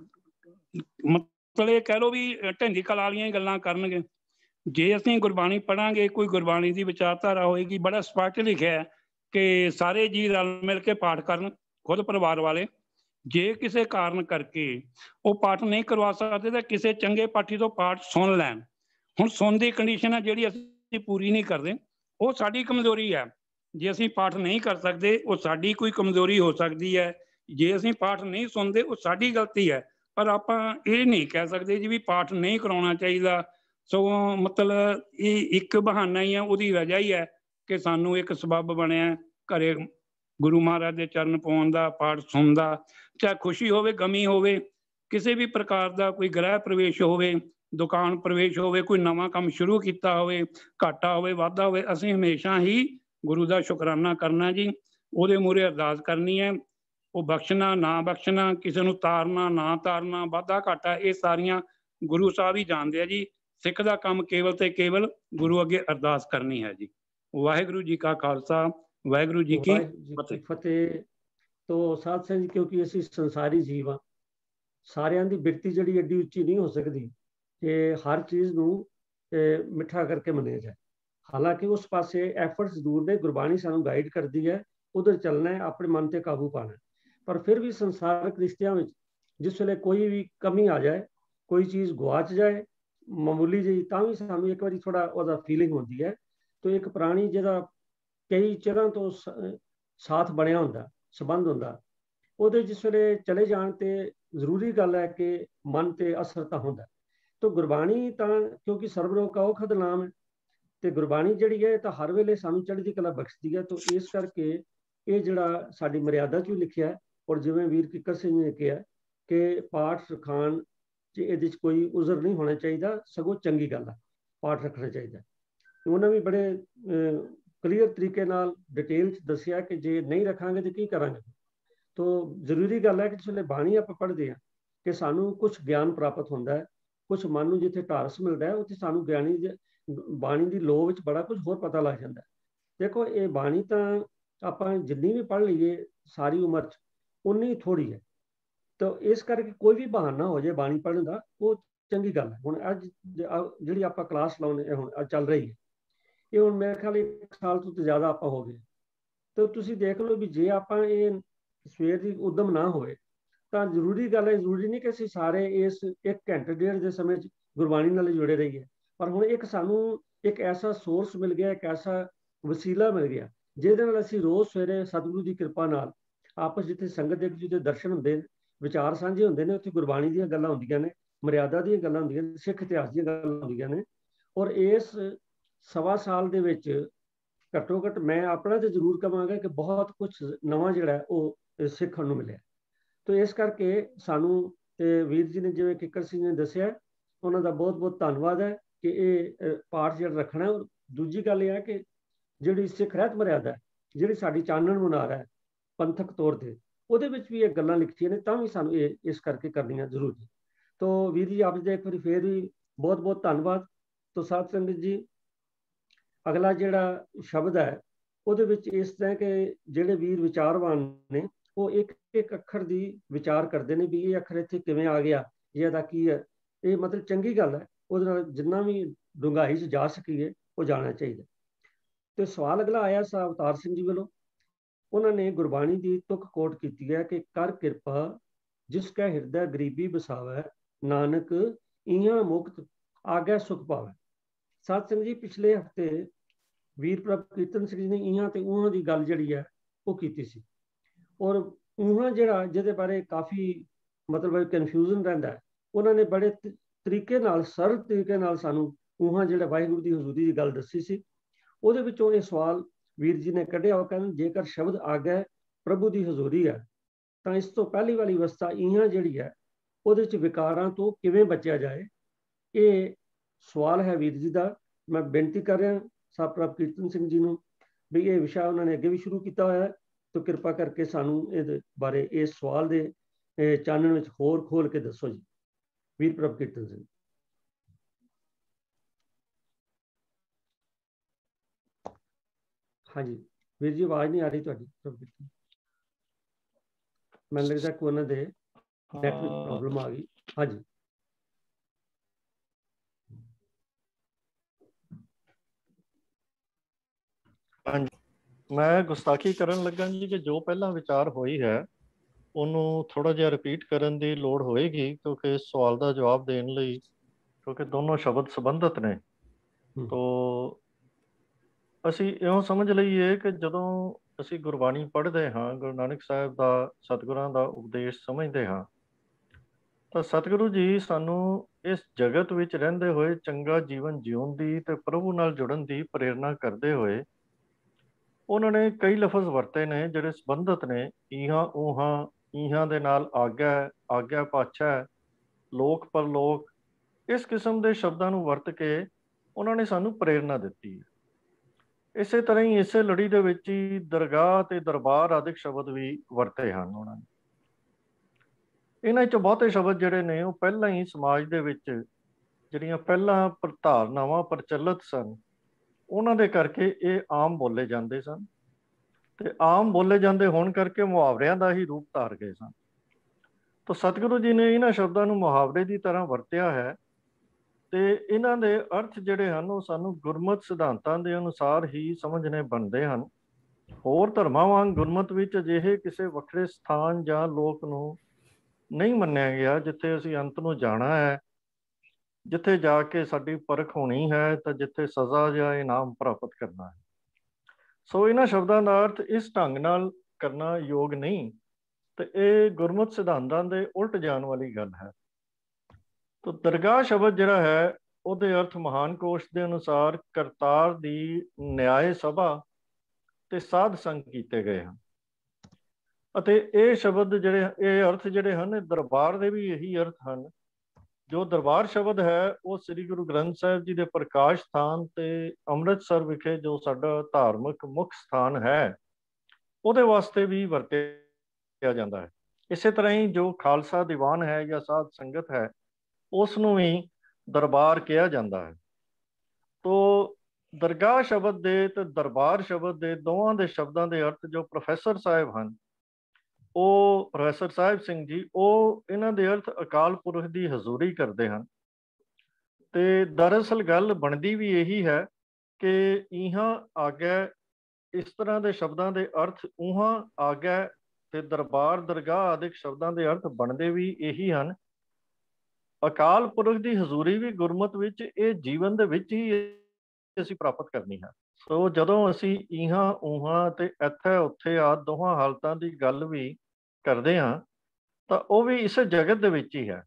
G: ਇਹ ਕਹਿ ਲਓ ਵੀ ਢਿੰਡੀ ਕਲਾ ਵਾਲੀਆਂ ਹੀ ਗੱਲਾਂ ਕਰਨਗੇ। ਜੇ ਅਸੀਂ ਗੁਰਬਾਣੀ ਪੜ੍ਹਾਂਗੇ, ਕੋਈ ਗੁਰਬਾਣੀ ਦੀ ਵਿਚਾਰਧਾਰਾ ਹੋਏਗੀ, ਬੜਾ ਸਪਸ਼ਟ ਲਿਖਿਆ ਕਿ ਸਾਰੇ ਜੀ ਰਲ ਮਿਲ ਕੇ ਪਾਠ ਕਰਨ, ਖੁਦ ਪਰਿਵਾਰ ਵਾਲੇ। ਜੇ ਕਿਸੇ ਕਾਰਨ ਕਰਕੇ ਉਹ ਪਾਠ ਨਹੀਂ ਕਰਵਾ ਸਕਦੇ ਤਾਂ ਕਿਸੇ ਚੰਗੇ ਪਾਠੀ ਤੋਂ ਪਾਠ ਸੁਣ ਲੈਣ। ਹੁਣ ਸੁਣ ਦੀ ਕੰਡੀਸ਼ਨ ਹੈ ਜਿਹੜੀ ਅਸੀਂ ਪੂਰੀ ਨਹੀਂ ਕਰਦੇ, ਉਹ ਸਾਡੀ ਕਮਜ਼ੋਰੀ ਹੈ। ਜੇ ਅਸੀਂ ਪਾਠ ਨਹੀਂ ਕਰ ਸਕਦੇ, ਉਹ ਸਾਡੀ ਕੋਈ ਕਮਜ਼ੋਰੀ ਹੋ ਸਕਦੀ ਹੈ। ਜੇ ਅਸੀਂ ਪਾਠ ਨਹੀਂ ਸੁਣਦੇ, ਉਹ ਸਾਡੀ ਗਲਤੀ ਹੈ। ਪਰ ਆਪਾਂ ਇਹ ਨਹੀਂ ਕਹਿ ਸਕਦੇ ਜੀ ਵੀ ਪਾਠ ਨਹੀਂ ਕਰਾਉਣਾ ਚਾਹੀਦਾ। ਸਗੋਂ ਮਤਲਬ ਇਹ ਇੱਕ ਬਹਾਨਾ ਹੀ ਹੈ, ਉਹਦੀ ਵਜ੍ਹਾ ਹੀ ਹੈ ਕਿ ਸਾਨੂੰ ਇੱਕ ਸਬੱਬ ਬਣਿਆ ਘਰੇ ਗੁਰੂ ਮਹਾਰਾਜ ਦੇ ਚਰਨ ਪਾਉਣ ਦਾ, ਪਾਠ ਸੁਣਨ ਦਾ। ਚਾਹੇ ਖੁਸ਼ੀ ਹੋਵੇ, ਗਮੀ ਹੋਵੇ, ਕਿਸੇ ਵੀ ਪ੍ਰਕਾਰ ਦਾ ਕੋਈ ਗ੍ਰਹਿ ਪ੍ਰਵੇਸ਼ ਹੋਵੇ, ਦੁਕਾਨ ਪ੍ਰਵੇਸ਼ ਹੋਵੇ, ਕੋਈ ਨਵਾਂ ਕੰਮ ਸ਼ੁਰੂ ਕੀਤਾ ਹੋਵੇ, ਘਾਟਾ ਹੋਵੇ, ਵਾਧਾ ਹੋਵੇ, ਅਸੀਂ ਹਮੇਸ਼ਾ ਹੀ ਗੁਰੂ ਦਾ ਸ਼ੁਕਰਾਨਾ ਕਰਨਾ ਜੀ, ਉਹਦੇ ਮੂਹਰੇ ਅਰਦਾਸ ਕਰਨੀ ਹੈ। ਉਹ ਬਖਸ਼ਣਾ ਨਾ ਬਖਸ਼ਣਾ, ਕਿਸੇ ਨੂੰ ਤਾਰਨਾ ਨਾ ਤਾਰਨਾ, ਵਾਧਾ ਘਾਟਾ, ਇਹ ਸਾਰੀਆਂ ਗੁਰੂ ਸਾਹਿਬ ਹੀ ਜਾਣਦੇ ਆ ਜੀ। ਸਿੱਖ ਦਾ ਕੰਮ ਕੇਵਲ ਤੇ ਕੇਵਲ ਗੁਰੂ ਅੱਗੇ ਅਰਦਾਸ ਕਰਨੀ ਹੈ ਜੀ। ਵਾਹਿਗੁਰੂ ਜੀ ਕਾ ਖਾਲਸਾ, ਵਾਹਿਗੁਰੂ ਜੀ ਕੀ
A: ਫਤਿਹ। ਤੋ ਸਾਧ ਸੰਗਤ ਜੀ, ਕਿਉਂਕਿ ਅਸੀਂ ਸੰਸਾਰੀ ਜੀਵ ਹਾਂ, ਸਾਰਿਆਂ ਦੀ ਬਿਰਤੀ ਜਿਹੜੀ ਐਡੀ ਉੱਚੀ ਨਹੀਂ ਹੋ ਸਕਦੀ ਕਿ ਹਰ ਚੀਜ਼ ਨੂੰ ਮਿੱਠਾ ਕਰਕੇ ਮੰਨਿਆ ਜਾਏ। ਹਾਲਾਂਕਿ ਉਸ ਪਾਸੇ ਐਫਰਟਸ ਜ਼ਰੂਰ ਨੇ, ਗੁਰਬਾਣੀ ਸਾਨੂੰ ਗਾਈਡ ਕਰਦੀ ਹੈ, ਉਧਰ ਚੱਲਣਾ ਹੈ, ਆਪਣੇ ਮਨ ਤੇ ਕਾਬੂ ਪਾਉਣਾ। ਪਰ ਫਿਰ ਵੀ ਸੰਸਾਰਕ ਰਿਸ਼ਤਿਆਂ ਵਿੱਚ ਜਿਸ ਵੇਲੇ ਕੋਈ ਵੀ ਕਮੀ ਆ ਜਾਏ, ਕੋਈ ਚੀਜ਼ ਗੁਆਚ ਜਾਏ ਮਾਮੂਲੀ ਜਿਹੀ, ਤਾਂ ਵੀ ਸਾਨੂੰ ਇੱਕ ਵਾਰੀ ਥੋੜਾ ਉਹਦਾ ਫੀਲਿੰਗ ਹੁੰਦੀ ਹੈ। ਤੋ ਇੱਕ ਪ੍ਰਾਣੀ ਜਿਹਦਾ ਕਈ ਚਿਰਾਂ ਤੋਂ ਸਾਥ ਬਣਿਆ ਹੁੰਦਾ, ਸੰਬੰਧ ਹੁੰਦਾ, ਉਹਦੇ ਜਿਸ ਵੇਲੇ ਚਲੇ ਜਾਣ ਤੇ ਜ਼ਰੂਰੀ ਗੱਲ ਹੈ ਕਿ ਮਨ ਤੇ ਅਸਰ ਤਾਂ ਹੁੰਦਾ। ਤੋ ਗੁਰਬਾਣੀ ਤਾਂ ਕਿਉਂਕਿ ਸਰਬਲੋਕ ਕਾ ਔਖਦ ਨਾਮ ਹੈ, ਤੇ ਗੁਰਬਾਣੀ ਜਿਹੜੀ ਹੈ ਤਾਂ ਹਰ ਵੇਲੇ ਸਾਨੂੰ ਚੜ੍ਹਦੀ ਕਲਾ ਬਖਸ਼ਦੀ ਹੈ। ਤੋ ਇਸ ਕਰਕੇ ਇਹ ਜਿਹੜਾ ਸਾਡੀ ਮਰਿਆਦਾ 'ਚ ਵੀ ਲਿਖਿਆ ਹੈ, ਔਰ ਜਿਵੇਂ ਵੀਰ ਕਿੱਕਰ ਸਿੰਘ ਨੇ ਕਿਹਾ ਕਿ ਪਾਠ ਰਖਾਣ 'ਚ ਇਹਦੇ 'ਚ ਕੋਈ ਉਜ਼ਰ ਨਹੀਂ ਹੋਣਾ ਚਾਹੀਦਾ, ਸਗੋਂ ਚੰਗੀ ਗੱਲ ਹੈ, ਪਾਠ ਰੱਖਣਾ ਚਾਹੀਦਾ। ਉਹਨਾਂ ਵੀ ਬੜੇ ਕਲੀਅਰ ਤਰੀਕੇ ਨਾਲ ਡਿਟੇਲ 'ਚ ਦੱਸਿਆ ਕਿ ਜੇ ਨਹੀਂ ਰੱਖਾਂਗੇ ਤਾਂ ਕੀ ਕਰਾਂਗੇ। ਤੋ ਜ਼ਰੂਰੀ ਗੱਲ ਹੈ ਕਿ ਜਿਸ ਵੇਲੇ ਬਾਣੀ ਆਪਾਂ ਪੜ੍ਹਦੇ ਹਾਂ ਕਿ ਸਾਨੂੰ ਕੁਛ ਗਿਆਨ ਪ੍ਰਾਪਤ ਹੁੰਦਾ ਹੈ, ਕੁਛ ਮਨ ਨੂੰ ਜਿੱਥੇ ਢਾਰਸ ਮਿਲਦਾ ਹੈ, ਉੱਥੇ ਸਾਨੂੰ ਬਾਣੀ ਦੀ ਲੋਅ ਵਿੱਚ ਬੜਾ ਕੁਝ ਹੋਰ ਪਤਾ ਲੱਗ ਜਾਂਦਾ। ਦੇਖੋ, ਇਹ ਬਾਣੀ ਤਾਂ ਆਪਾਂ ਜਿੰਨੀ ਵੀ ਪੜ੍ਹ ਲਈਏ ਸਾਰੀ ਉਮਰ 'ਚ ਉਨੀ ਥੋੜ੍ਹੀ ਹੈ। ਤਾਂ ਇਸ ਕਰਕੇ ਕੋਈ ਵੀ ਬਹਾਨਾ ਹੋ ਜਾਏ ਬਾਣੀ ਪੜ੍ਹਨ ਦਾ, ਉਹ ਚੰਗੀ ਗੱਲ ਹੈ। ਹੁਣ ਅੱਜ ਜਿਹੜੀ ਆਪਾਂ ਕਲਾਸ ਲਾਉਣੇ ਹੁਣ ਚੱਲ ਰਹੀ ਹੈ, ਇਹ ਹੁਣ ਮੇਰੇ ਖਿਆਲ 1 ਸਾਲ ਤੋਂ ਜ਼ਿਆਦਾ ਆਪਾਂ ਹੋ ਗਏ। ਤਾਂ ਤੁਸੀਂ ਦੇਖ ਲਓ ਵੀ ਜੇ ਆਪਾਂ ਇਹ ਸਵੇਰ ਦੀ ਉਦਮ ਨਾ ਹੋਵੇ ਤਾਂ ਜ਼ਰੂਰੀ ਗੱਲ ਹੈ, ਜ਼ਰੂਰੀ ਨਹੀਂ ਕਿ ਅਸੀਂ ਸਾਰੇ ਇਸ 1 ਘੰਟੇ ਡੇਢ ਦੇ ਸਮੇਂ 'ਚ ਗੁਰਬਾਣੀ ਨਾਲ ਜੁੜੇ ਰਹੀਏ। ਪਰ ਹੁਣ ਸਾਨੂੰ ਇੱਕ ਐਸਾ ਸੋਰਸ ਮਿਲ ਗਿਆ, ਇੱਕ ਐਸਾ ਵਸੀਲਾ ਮਿਲ ਗਿਆ ਜਿਹਦੇ ਨਾਲ ਅਸੀਂ ਰੋਜ਼ ਸਵੇਰੇ ਸਤਿਗੁਰੂ ਦੀ ਕਿਰਪਾ ਨਾਲ ਆਪਸ ਜਿੱਥੇ ਸੰਗਤ ਇੱਕ ਦੂਜੇ ਦੇ ਦਰਸ਼ਨ ਹੁੰਦੇ ਨੇ, ਵਿਚਾਰ ਸਾਂਝੇ ਹੁੰਦੇ ਨੇ, ਉੱਥੇ ਗੁਰਬਾਣੀ ਦੀਆਂ ਗੱਲਾਂ ਹੁੰਦੀਆਂ ਨੇ, ਮਰਿਆਦਾ ਦੀਆਂ ਗੱਲਾਂ ਹੁੰਦੀਆਂ ਨੇ, ਸਿੱਖ ਇਤਿਹਾਸ ਦੀਆਂ ਗੱਲਾਂ ਹੁੰਦੀਆਂ ਨੇ। ਔਰ ਇਸ 1.25 ਸਾਲ ਦੇ ਵਿੱਚ ਘੱਟੋ ਘੱਟ ਮੈਂ ਆਪਣਾ ਤੇ ਜ਼ਰੂਰ ਕਹਾਂਗਾ ਕਿ ਬਹੁਤ ਕੁਝ ਨਵਾਂ ਜਿਹੜਾ ਉਹ ਸਿੱਖਣ ਨੂੰ ਮਿਲਿਆ। ਤੋ ਇਸ ਕਰਕੇ ਸਾਨੂੰ ਵੀਰ ਜੀ ਨੇ ਜਿਵੇਂ ਕਿੱਕਰ ਸਿੰਘ ਨੇ ਦੱਸਿਆ, ਉਹਨਾਂ ਦਾ ਬਹੁਤ ਬਹੁਤ ਧੰਨਵਾਦ ਹੈ ਕਿ ਇਹ ਪਾਠ ਜਿਹੜਾ ਰੱਖਣਾ। ਦੂਜੀ ਗੱਲ ਇਹ ਹੈ ਕਿ ਜਿਹੜੀ ਸਿੱਖ ਰਹਿਤ ਮਰਿਆਦਾ ਹੈ, ਜਿਹੜੀ ਸਾਡੀ ਚਾਨਣ ਮੁਨਾਰ ਹੈ ਪੰਥਕ ਤੌਰ ਤੇ, ਉਹਦੇ ਵਿੱਚ ਵੀ ਇਹ ਗੱਲਾਂ ਲਿਖੀਆਂ ਨੇ, ਤਾਂ ਵੀ ਸਾਨੂੰ ਇਹ ਇਸ ਕਰਕੇ ਕਰਨੀਆਂ ਜ਼ਰੂਰੀ। ਤੋ ਵੀਰ ਜੀ ਆਪ ਜੀ ਦਾ ਇੱਕ ਵਾਰੀ ਫੇਰ ਵੀ ਬਹੁਤ ਬਹੁਤ ਧੰਨਵਾਦ। ਤੋ ਸਾਧ ਸੰਗਤ ਜੀ, ਅਗਲਾ ਜਿਹੜਾ ਸ਼ਬਦ ਹੈ ਉਹਦੇ ਵਿੱਚ ਇਸ ਤਰ੍ਹਾਂ ਕਿ ਜਿਹੜੇ ਵੀਰ ਵਿਚਾਰਵਾਨ ਨੇ ਉਹ ਇੱਕ ਇੱਕ ਅੱਖਰ ਦੀ ਵਿਚਾਰ ਕਰਦੇ ਨੇ ਵੀ ਇਹ ਅੱਖਰ ਇੱਥੇ ਕਿਵੇਂ ਆ ਗਿਆ, ਇਹਦਾ ਕੀ ਹੈ। ਇਹ ਮਤਲਬ ਚੰਗੀ ਗੱਲ ਹੈ, ਉਹਦੇ ਨਾਲ ਜਿੰਨਾ ਵੀ ਡੂੰਘਾਈ 'ਚ ਜਾ ਸਕੀਏ ਉਹ ਜਾਣਾ ਚਾਹੀਦਾ। ਤੇ ਸਵਾਲ ਅਗਲਾ ਆਇਆ ਸਾ ਅਵਤਾਰ ਸਿੰਘ ਜੀ ਵੱਲੋਂ, ਉਹਨਾਂ ਨੇ ਗੁਰਬਾਣੀ ਦੀ ਤੁਕ ਕੋਟ ਕੀਤੀ ਹੈ ਕਿ ਕਰ ਕਿਰਪਾ ਜਿਸ ਕੈ ਹਿਰਦੈ ਗਰੀਬੀ ਬਸਾਵੈ, ਨਾਨਕ ਇਹਾਂ ਮੁਕਤ ਆਗੈ ਸੁਖ ਪਾਵੈ। ਸਾਧ ਸੰਗਤ ਜੀ, ਪਿਛਲੇ ਹਫ਼ਤੇ ਵੀਰ ਪ੍ਰਭ ਕੀਰਤਨ ਸਿੰਘ ਜੀ ਨੇ ਇਹਾਂ ਤੇ ਉਹਾਂ ਦੀ ਗੱਲ ਜਿਹੜੀ ਹੈ ਉਹ ਕੀਤੀ ਸੀ। ਔਰ ਉਹਾਂ ਜਿਹੜਾ ਜਿਹਦੇ ਬਾਰੇ ਕਾਫੀ ਮਤਲਬ ਕਨਫਿਊਜ਼ਨ ਰਹਿੰਦਾ ਹੈ, ਉਹਨਾਂ ਨੇ ਬੜੇ ਤਰੀਕੇ ਨਾਲ, ਸਰਲ ਤਰੀਕੇ ਨਾਲ ਸਾਨੂੰ ਉਹਾਂ ਜਿਹੜਾ ਵਾਹਿਗੁਰੂ ਦੀ ਹਜ਼ੂਰੀ ਦੀ ਗੱਲ ਦੱਸੀ ਸੀ। ਉਹਦੇ ਵਿੱਚੋਂ ਇਹ ਸਵਾਲ ਵੀਰ ਜੀ ਨੇ ਕੱਢਿਆ, ਉਹ ਕਹਿੰਦੇ ਜੇਕਰ ਸ਼ਬਦ ਆ ਗਿਆ ਪ੍ਰਭੂ ਦੀ ਹਜ਼ੂਰੀ ਹੈ ਤਾਂ ਇਸ ਤੋਂ ਪਹਿਲੀ ਵਾਲੀ ਅਵਸਥਾ ਇਹਾਂ ਜਿਹੜੀ ਹੈ ਉਹਦੇ 'ਚ ਵਿਕਾਰਾਂ ਤੋਂ ਕਿਵੇਂ ਬਚਿਆ ਜਾਏ, ਇਹ सवाल है वीर जी का, मैं बेनती कर रहा साहब प्रभ कीर्तन सिंह जी ਨੂੰ भी ये विषय उन्होंने अगे भी शुरू किया होया है, तो कृपा करके सानू इस बारे इस सवाल के चानन में होर खोल के दसो जी। वीर प्रभ कीर्तन सिंह। हाँ जी वीर जी, आवाज नहीं आ रही तुहाडी प्रभ कीर्तन। मैं लगता है कोई दे नेट में प्रॉब्लम आ गई। हाँ जी
D: मैं गुस्ताखी करन लगा जी कि जो पहला विचार हुई है ਉਹਨੂੰ ਥੋੜਾ ਜਿਹਾ ਰਿਪੀਟ ਕਰਨ ਦੀ ਲੋੜ ਹੋਏਗੀ, ਕਿਉਂਕਿ ਇਸ ਸਵਾਲ ਦਾ ਜਵਾਬ ਦੇਣ ਲਈ, ਕਿਉਂਕਿ ਦੋਨੋਂ ਸ਼ਬਦ ਸੰਬੰਧਿਤ ਨੇ। ਤੋ ਅਸੀਂ ਇਉਂ ਸਮਝ ਲਈਏ ਕਿ ਜਦੋਂ ਅਸੀਂ ਗੁਰਬਾਣੀ ਪੜ੍ਹਦੇ ਹਾਂ, ਗੁਰੂ ਨਾਨਕ ਸਾਹਿਬ ਦਾ ਸਤਿਗੁਰਾਂ ਦਾ ਉਪਦੇਸ਼ ਸਮਝਦੇ ਹਾਂ, ਤਾਂ ਸਤਿਗੁਰੂ ਜੀ ਸਾਨੂੰ ਇਸ ਜਗਤ ਵਿੱਚ ਰਹਿੰਦੇ ਹੋਏ ਚੰਗਾ ਜੀਵਨ ਜਿਉਣ ਦੀ ਤੇ ਪ੍ਰਭੂ ਨਾਲ ਜੁੜਨ ਦੀ ਪ੍ਰੇਰਨਾ ਕਰਦੇ ਹੋਏ ਉਹਨਾਂ ਨੇ ਕਈ ਲਫ਼ਜ਼ ਵਰਤੇ ਨੇ ਜਿਹੜੇ ਸੰਬੰਧਿਤ ਨੇ। ਈਹਾਂ ਊਹਾਂ, ਈਹਾਂ ਦੇ ਨਾਲ ਆਗਿਆ, ਆਗਿਆ ਪਾਛਾ, ਲੋਕ ਪਰਲੋਕ, ਇਸ ਕਿਸਮ ਦੇ ਸ਼ਬਦਾਂ ਨੂੰ ਵਰਤ ਕੇ ਉਹਨਾਂ ਨੇ ਸਾਨੂੰ ਪ੍ਰੇਰਨਾ ਦਿੱਤੀ ਹੈ। ਇਸੇ ਤਰ੍ਹਾਂ ਹੀ ਇਸੇ ਲੜੀ ਦੇ ਵਿੱਚ ਹੀ ਦਰਗਾਹ ਤੇ ਦਰਬਾਰ ਆਦਿਕ ਸ਼ਬਦ ਵੀ ਵਰਤੇ ਹਨ ਉਹਨਾਂ ਨੇ। ਇਹਨਾਂ 'ਚੋਂ ਬਹੁਤੇ ਸ਼ਬਦ ਜਿਹੜੇ ਨੇ ਉਹ ਪਹਿਲਾਂ ਹੀ ਸਮਾਜ ਦੇ ਵਿੱਚ ਜਿਹੜੀਆਂ ਪਹਿਲਾਂ ਧਾਰਨਾਵਾਂ ਪ੍ਰਚਲਿਤ ਸਨ, ਉਹਨਾਂ ਦੇ ਕਰਕੇ ਇਹ ਆਮ ਬੋਲੇ ਜਾਂਦੇ ਸਨ, ਤੇ ਆਮ ਬੋਲੇ ਜਾਂਦੇ ਹੋਣ ਕਰਕੇ ਮੁਹਾਵਰਿਆਂ ਦਾ ਹੀ ਰੂਪ ਧਾਰ ਗਏ ਸਨ। ਤਾਂ ਸਤਿਗੁਰੂ ਜੀ ਨੇ ਇਹਨਾਂ ਸ਼ਬਦਾਂ ਨੂੰ ਮੁਹਾਵਰੇ ਦੀ ਤਰ੍ਹਾਂ ਵਰਤਿਆ ਹੈ, ਤੇ ਇਹਨਾਂ ਦੇ ਅਰਥ ਜਿਹੜੇ ਹਨ ਉਹ ਸਾਨੂੰ ਗੁਰਮਤਿ ਸਿਧਾਂਤਾਂ ਦੇ ਅਨੁਸਾਰ ਹੀ ਸਮਝਣੇ ਬਣਦੇ ਹਨ। ਹੋਰ ਧਰਮਾਂ ਵਾਂਗ ਗੁਰਮਤਿ ਵਿੱਚ ਅਜਿਹੇ ਕਿਸੇ ਵੱਖਰੇ ਸਥਾਨ ਜਾਂ ਲੋਕ ਨੂੰ ਨਹੀਂ ਮੰਨਿਆ ਗਿਆ ਜਿੱਥੇ ਅਸੀਂ ਅੰਤ ਨੂੰ ਜਾਣਾ ਹੈ, ਜਿੱਥੇ ਜਾ ਕੇ ਸਾਡੀ ਪਰਖ ਹੋਣੀ ਹੈ, ਤਾਂ ਜਿੱਥੇ ਸਜ਼ਾ ਜਾਂ ਇਨਾਮ ਪ੍ਰਾਪਤ ਕਰਨਾ ਹੈ। ਸੋ ਇਹਨਾਂ ਸ਼ਬਦਾਂ ਦਾ ਅਰਥ ਇਸ ਢੰਗ ਨਾਲ ਕਰਨਾ ਯੋਗ ਨਹੀਂ, ਤੇ ਇਹ ਗੁਰਮਤਿ ਸਿਧਾਂਤਾਂ ਦੇ ਉਲਟ ਜਾਣ ਵਾਲੀ ਗੱਲ ਹੈ। ਤਾਂ ਦਰਗਾਹ ਸ਼ਬਦ ਜਿਹੜਾ ਹੈ ਉਹਦੇ ਅਰਥ ਮਹਾਨ ਕੋਸ਼ ਦੇ ਅਨੁਸਾਰ ਕਰਤਾਰ ਦੀ ਨਿਆਏ ਸਭਾ ਤੇ ਸਾਧ ਸੰਗ ਕੀਤੇ ਗਏ ਹਨ। ਅਤੇ ਇਹ ਸ਼ਬਦ ਜਿਹੜੇ, ਇਹ ਅਰਥ ਜਿਹੜੇ ਹਨ, ਦਰਬਾਰ ਦੇ ਵੀ ਇਹੀ ਅਰਥ ਹਨ। ਜੋ ਦਰਬਾਰ ਸ਼ਬਦ ਹੈ ਉਹ ਸ੍ਰੀ ਗੁਰੂ ਗ੍ਰੰਥ ਸਾਹਿਬ ਜੀ ਦੇ ਪ੍ਰਕਾਸ਼ ਸਥਾਨ ਤੇ ਅੰਮ੍ਰਿਤਸਰ ਵਿਖੇ ਜੋ ਸਾਡਾ ਧਾਰਮਿਕ ਮੁੱਖ ਸਥਾਨ ਹੈ, ਉਹਦੇ ਵਾਸਤੇ ਵੀ ਵਰਤਿਆ ਜਾਂਦਾ ਹੈ। ਇਸੇ ਤਰ੍ਹਾਂ ਹੀ ਜੋ ਖਾਲਸਾ ਦੀਵਾਨ ਹੈ ਜਾਂ ਸਾਧ ਸੰਗਤ ਹੈ, ਉਸ ਨੂੰ ਵੀ ਦਰਬਾਰ ਕਿਹਾ ਜਾਂਦਾ ਹੈ। ਤੋ ਦਰਗਾਹ ਸ਼ਬਦ ਦੇ ਤੇ ਦਰਬਾਰ ਸ਼ਬਦ ਦੇ ਦੋਵਾਂ ਦੇ ਸ਼ਬਦਾਂ ਦੇ ਅਰਥ ਜੋ ਪ੍ਰੋਫੈਸਰ ਸਾਹਿਬ ਹਨ, ਉਹ ਪ੍ਰੋਫੈਸਰ ਸਾਹਿਬ ਸਿੰਘ ਜੀ, ਉਹ ਇਹਨਾਂ ਦੇ ਅਰਥ ਅਕਾਲ ਪੁਰਖ ਦੀ ਹਜ਼ੂਰੀ ਕਰਦੇ ਹਨ। ਤੇ ਦਰਅਸਲ ਗੱਲ ਬਣਦੀ ਵੀ ਇਹੀ ਹੈ ਕਿ ਈਹਾਂ ਆਗਿਆ, ਇਸ ਤਰ੍ਹਾਂ ਦੇ ਸ਼ਬਦਾਂ ਦੇ ਅਰਥ ਊਹਾਂ ਆਗਿਆ ਤੇ ਦਰਬਾਰ ਦਰਗਾਹ ਆਦਿਕ ਸ਼ਬਦਾਂ ਦੇ ਅਰਥ ਬਣਦੇ ਵੀ ਇਹੀ ਹਨ। ਅਕਾਲ ਪੁਰਖ ਦੀ ਹਜ਼ੂਰੀ ਵੀ ਗੁਰਮਤਿ ਵਿੱਚ ਇਹ ਜੀਵਨ ਦੇ ਵਿੱਚ ਹੀ ਅਸੀਂ ਪ੍ਰਾਪਤ ਕਰਨੀ ਹੈ। ਸੋ ਜਦੋਂ ਅਸੀਂ ਈਹਾਂ ਊਹਾਂ ਤੇ ਇੱਥੇ ਉੱਥੇ ਆ ਦੋਹਾਂ ਹਾਲਤਾਂ ਦੀ ਗੱਲ ਵੀ ਕਰਦੇ ਹਾਂ, ਤਾਂ ਉਹ ਵੀ ਇਸ ਜਗਤ ਦੇ ਵਿੱਚ ਹੀ ਹੈ,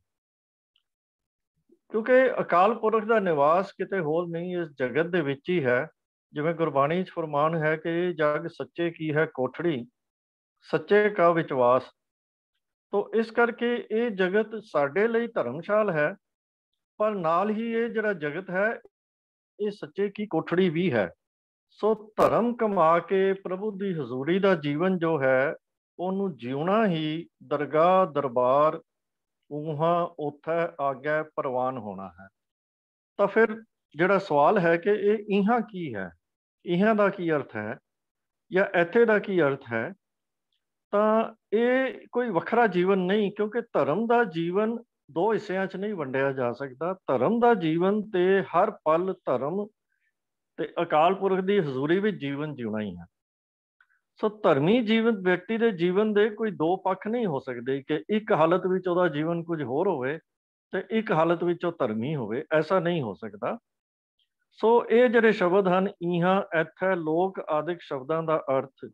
D: ਕਿਉਂਕਿ ਅਕਾਲ ਪੁਰਖ ਦਾ ਨਿਵਾਸ ਕਿਤੇ ਹੋਰ ਨਹੀਂ, ਇਸ ਜਗਤ ਦੇ ਵਿੱਚ ਹੀ ਹੈ। ਜਿਵੇਂ ਗੁਰਬਾਣੀ 'ਚ ਫਰਮਾਨ ਹੈ ਕਿ ਜਗ ਸੱਚੇ ਕੀ ਹੈ ਕੋਠੜੀ, ਸੱਚੇ ਕਾ ਵਿਚਵਾਸ। ਤੋ ਇਸ ਕਰਕੇ ਇਹ ਜਗਤ ਸਾਡੇ ਲਈ ਧਰਮਸ਼ਾਲ ਹੈ, ਪਰ ਨਾਲ ਹੀ ਇਹ ਜਿਹੜਾ ਜਗਤ ਹੈ ਇਹ ਸੱਚੇ ਕੀ ਕੋਠੜੀ ਵੀ ਹੈ। ਸੋ ਧਰਮ ਕਮਾ ਕੇ ਪ੍ਰਭੂ ਦੀ ਹਜ਼ੂਰੀ ਦਾ ਜੀਵਨ ਜੋ ਹੈ ਉਹਨੂੰ ਜਿਉਣਾ ਹੀ ਦਰਗਾਹ ਦਰਬਾਰ ਊਹਾਂ ਉੱਥੇ ਆਗਿਆ ਪ੍ਰਵਾਨ ਹੋਣਾ ਹੈ। ਤਾਂ ਫਿਰ ਜਿਹੜਾ ਸਵਾਲ ਹੈ ਕਿ ਇਹ ਈਹਾਂ ਕੀ ਹੈ, ਈਹਾਂ ਦਾ ਕੀ ਅਰਥ ਹੈ ਜਾਂ ਇੱਥੇ ਦਾ ਕੀ ਅਰਥ ਹੈ, ਤਾਂ ਇਹ ਕੋਈ ਵੱਖਰਾ ਜੀਵਨ ਨਹੀਂ, ਕਿਉਂਕਿ ਧਰਮ ਦਾ ਜੀਵਨ ਦੋ ਹਿੱਸਿਆਂ 'ਚ ਨਹੀਂ ਵੰਡਿਆ ਜਾ ਸਕਦਾ। ਧਰਮ ਦਾ ਜੀਵਨ ਤੇ ਹਰ ਪਲ ਧਰਮ ਤੇ ਅਕਾਲ ਪੁਰਖ ਦੀ ਹਜ਼ੂਰੀ ਵਿੱਚ ਜੀਵਨ ਜਿਉਣਾ ਹੀ ਹੈ। ਸੋ ਧਰਮੀ ਜੀਵਨ ਵਿਅਕਤੀ ਦੇ ਜੀਵਨ ਦੇ ਕੋਈ ਦੋ ਪੱਖ ਨਹੀਂ ਹੋ ਸਕਦੇ ਕਿ ਇੱਕ ਹਾਲਤ ਵਿੱਚ ਉਹਦਾ ਜੀਵਨ ਕੁਝ ਹੋਰ ਹੋਵੇ ਤੇ ਇੱਕ ਹਾਲਤ ਵਿੱਚ ਉਹ ਧਰਮੀ ਹੋਵੇ, ਐਸਾ ਨਹੀਂ ਹੋ ਸਕਦਾ। ਸੋ ਇਹ ਜਿਹੜੇ ਸ਼ਬਦ ਹਨ ਈਹਾਂ, ਇੱਥੇ, ਲੋਕ ਆਦਿਕ ਸ਼ਬਦਾਂ ਦਾ ਅਰਥ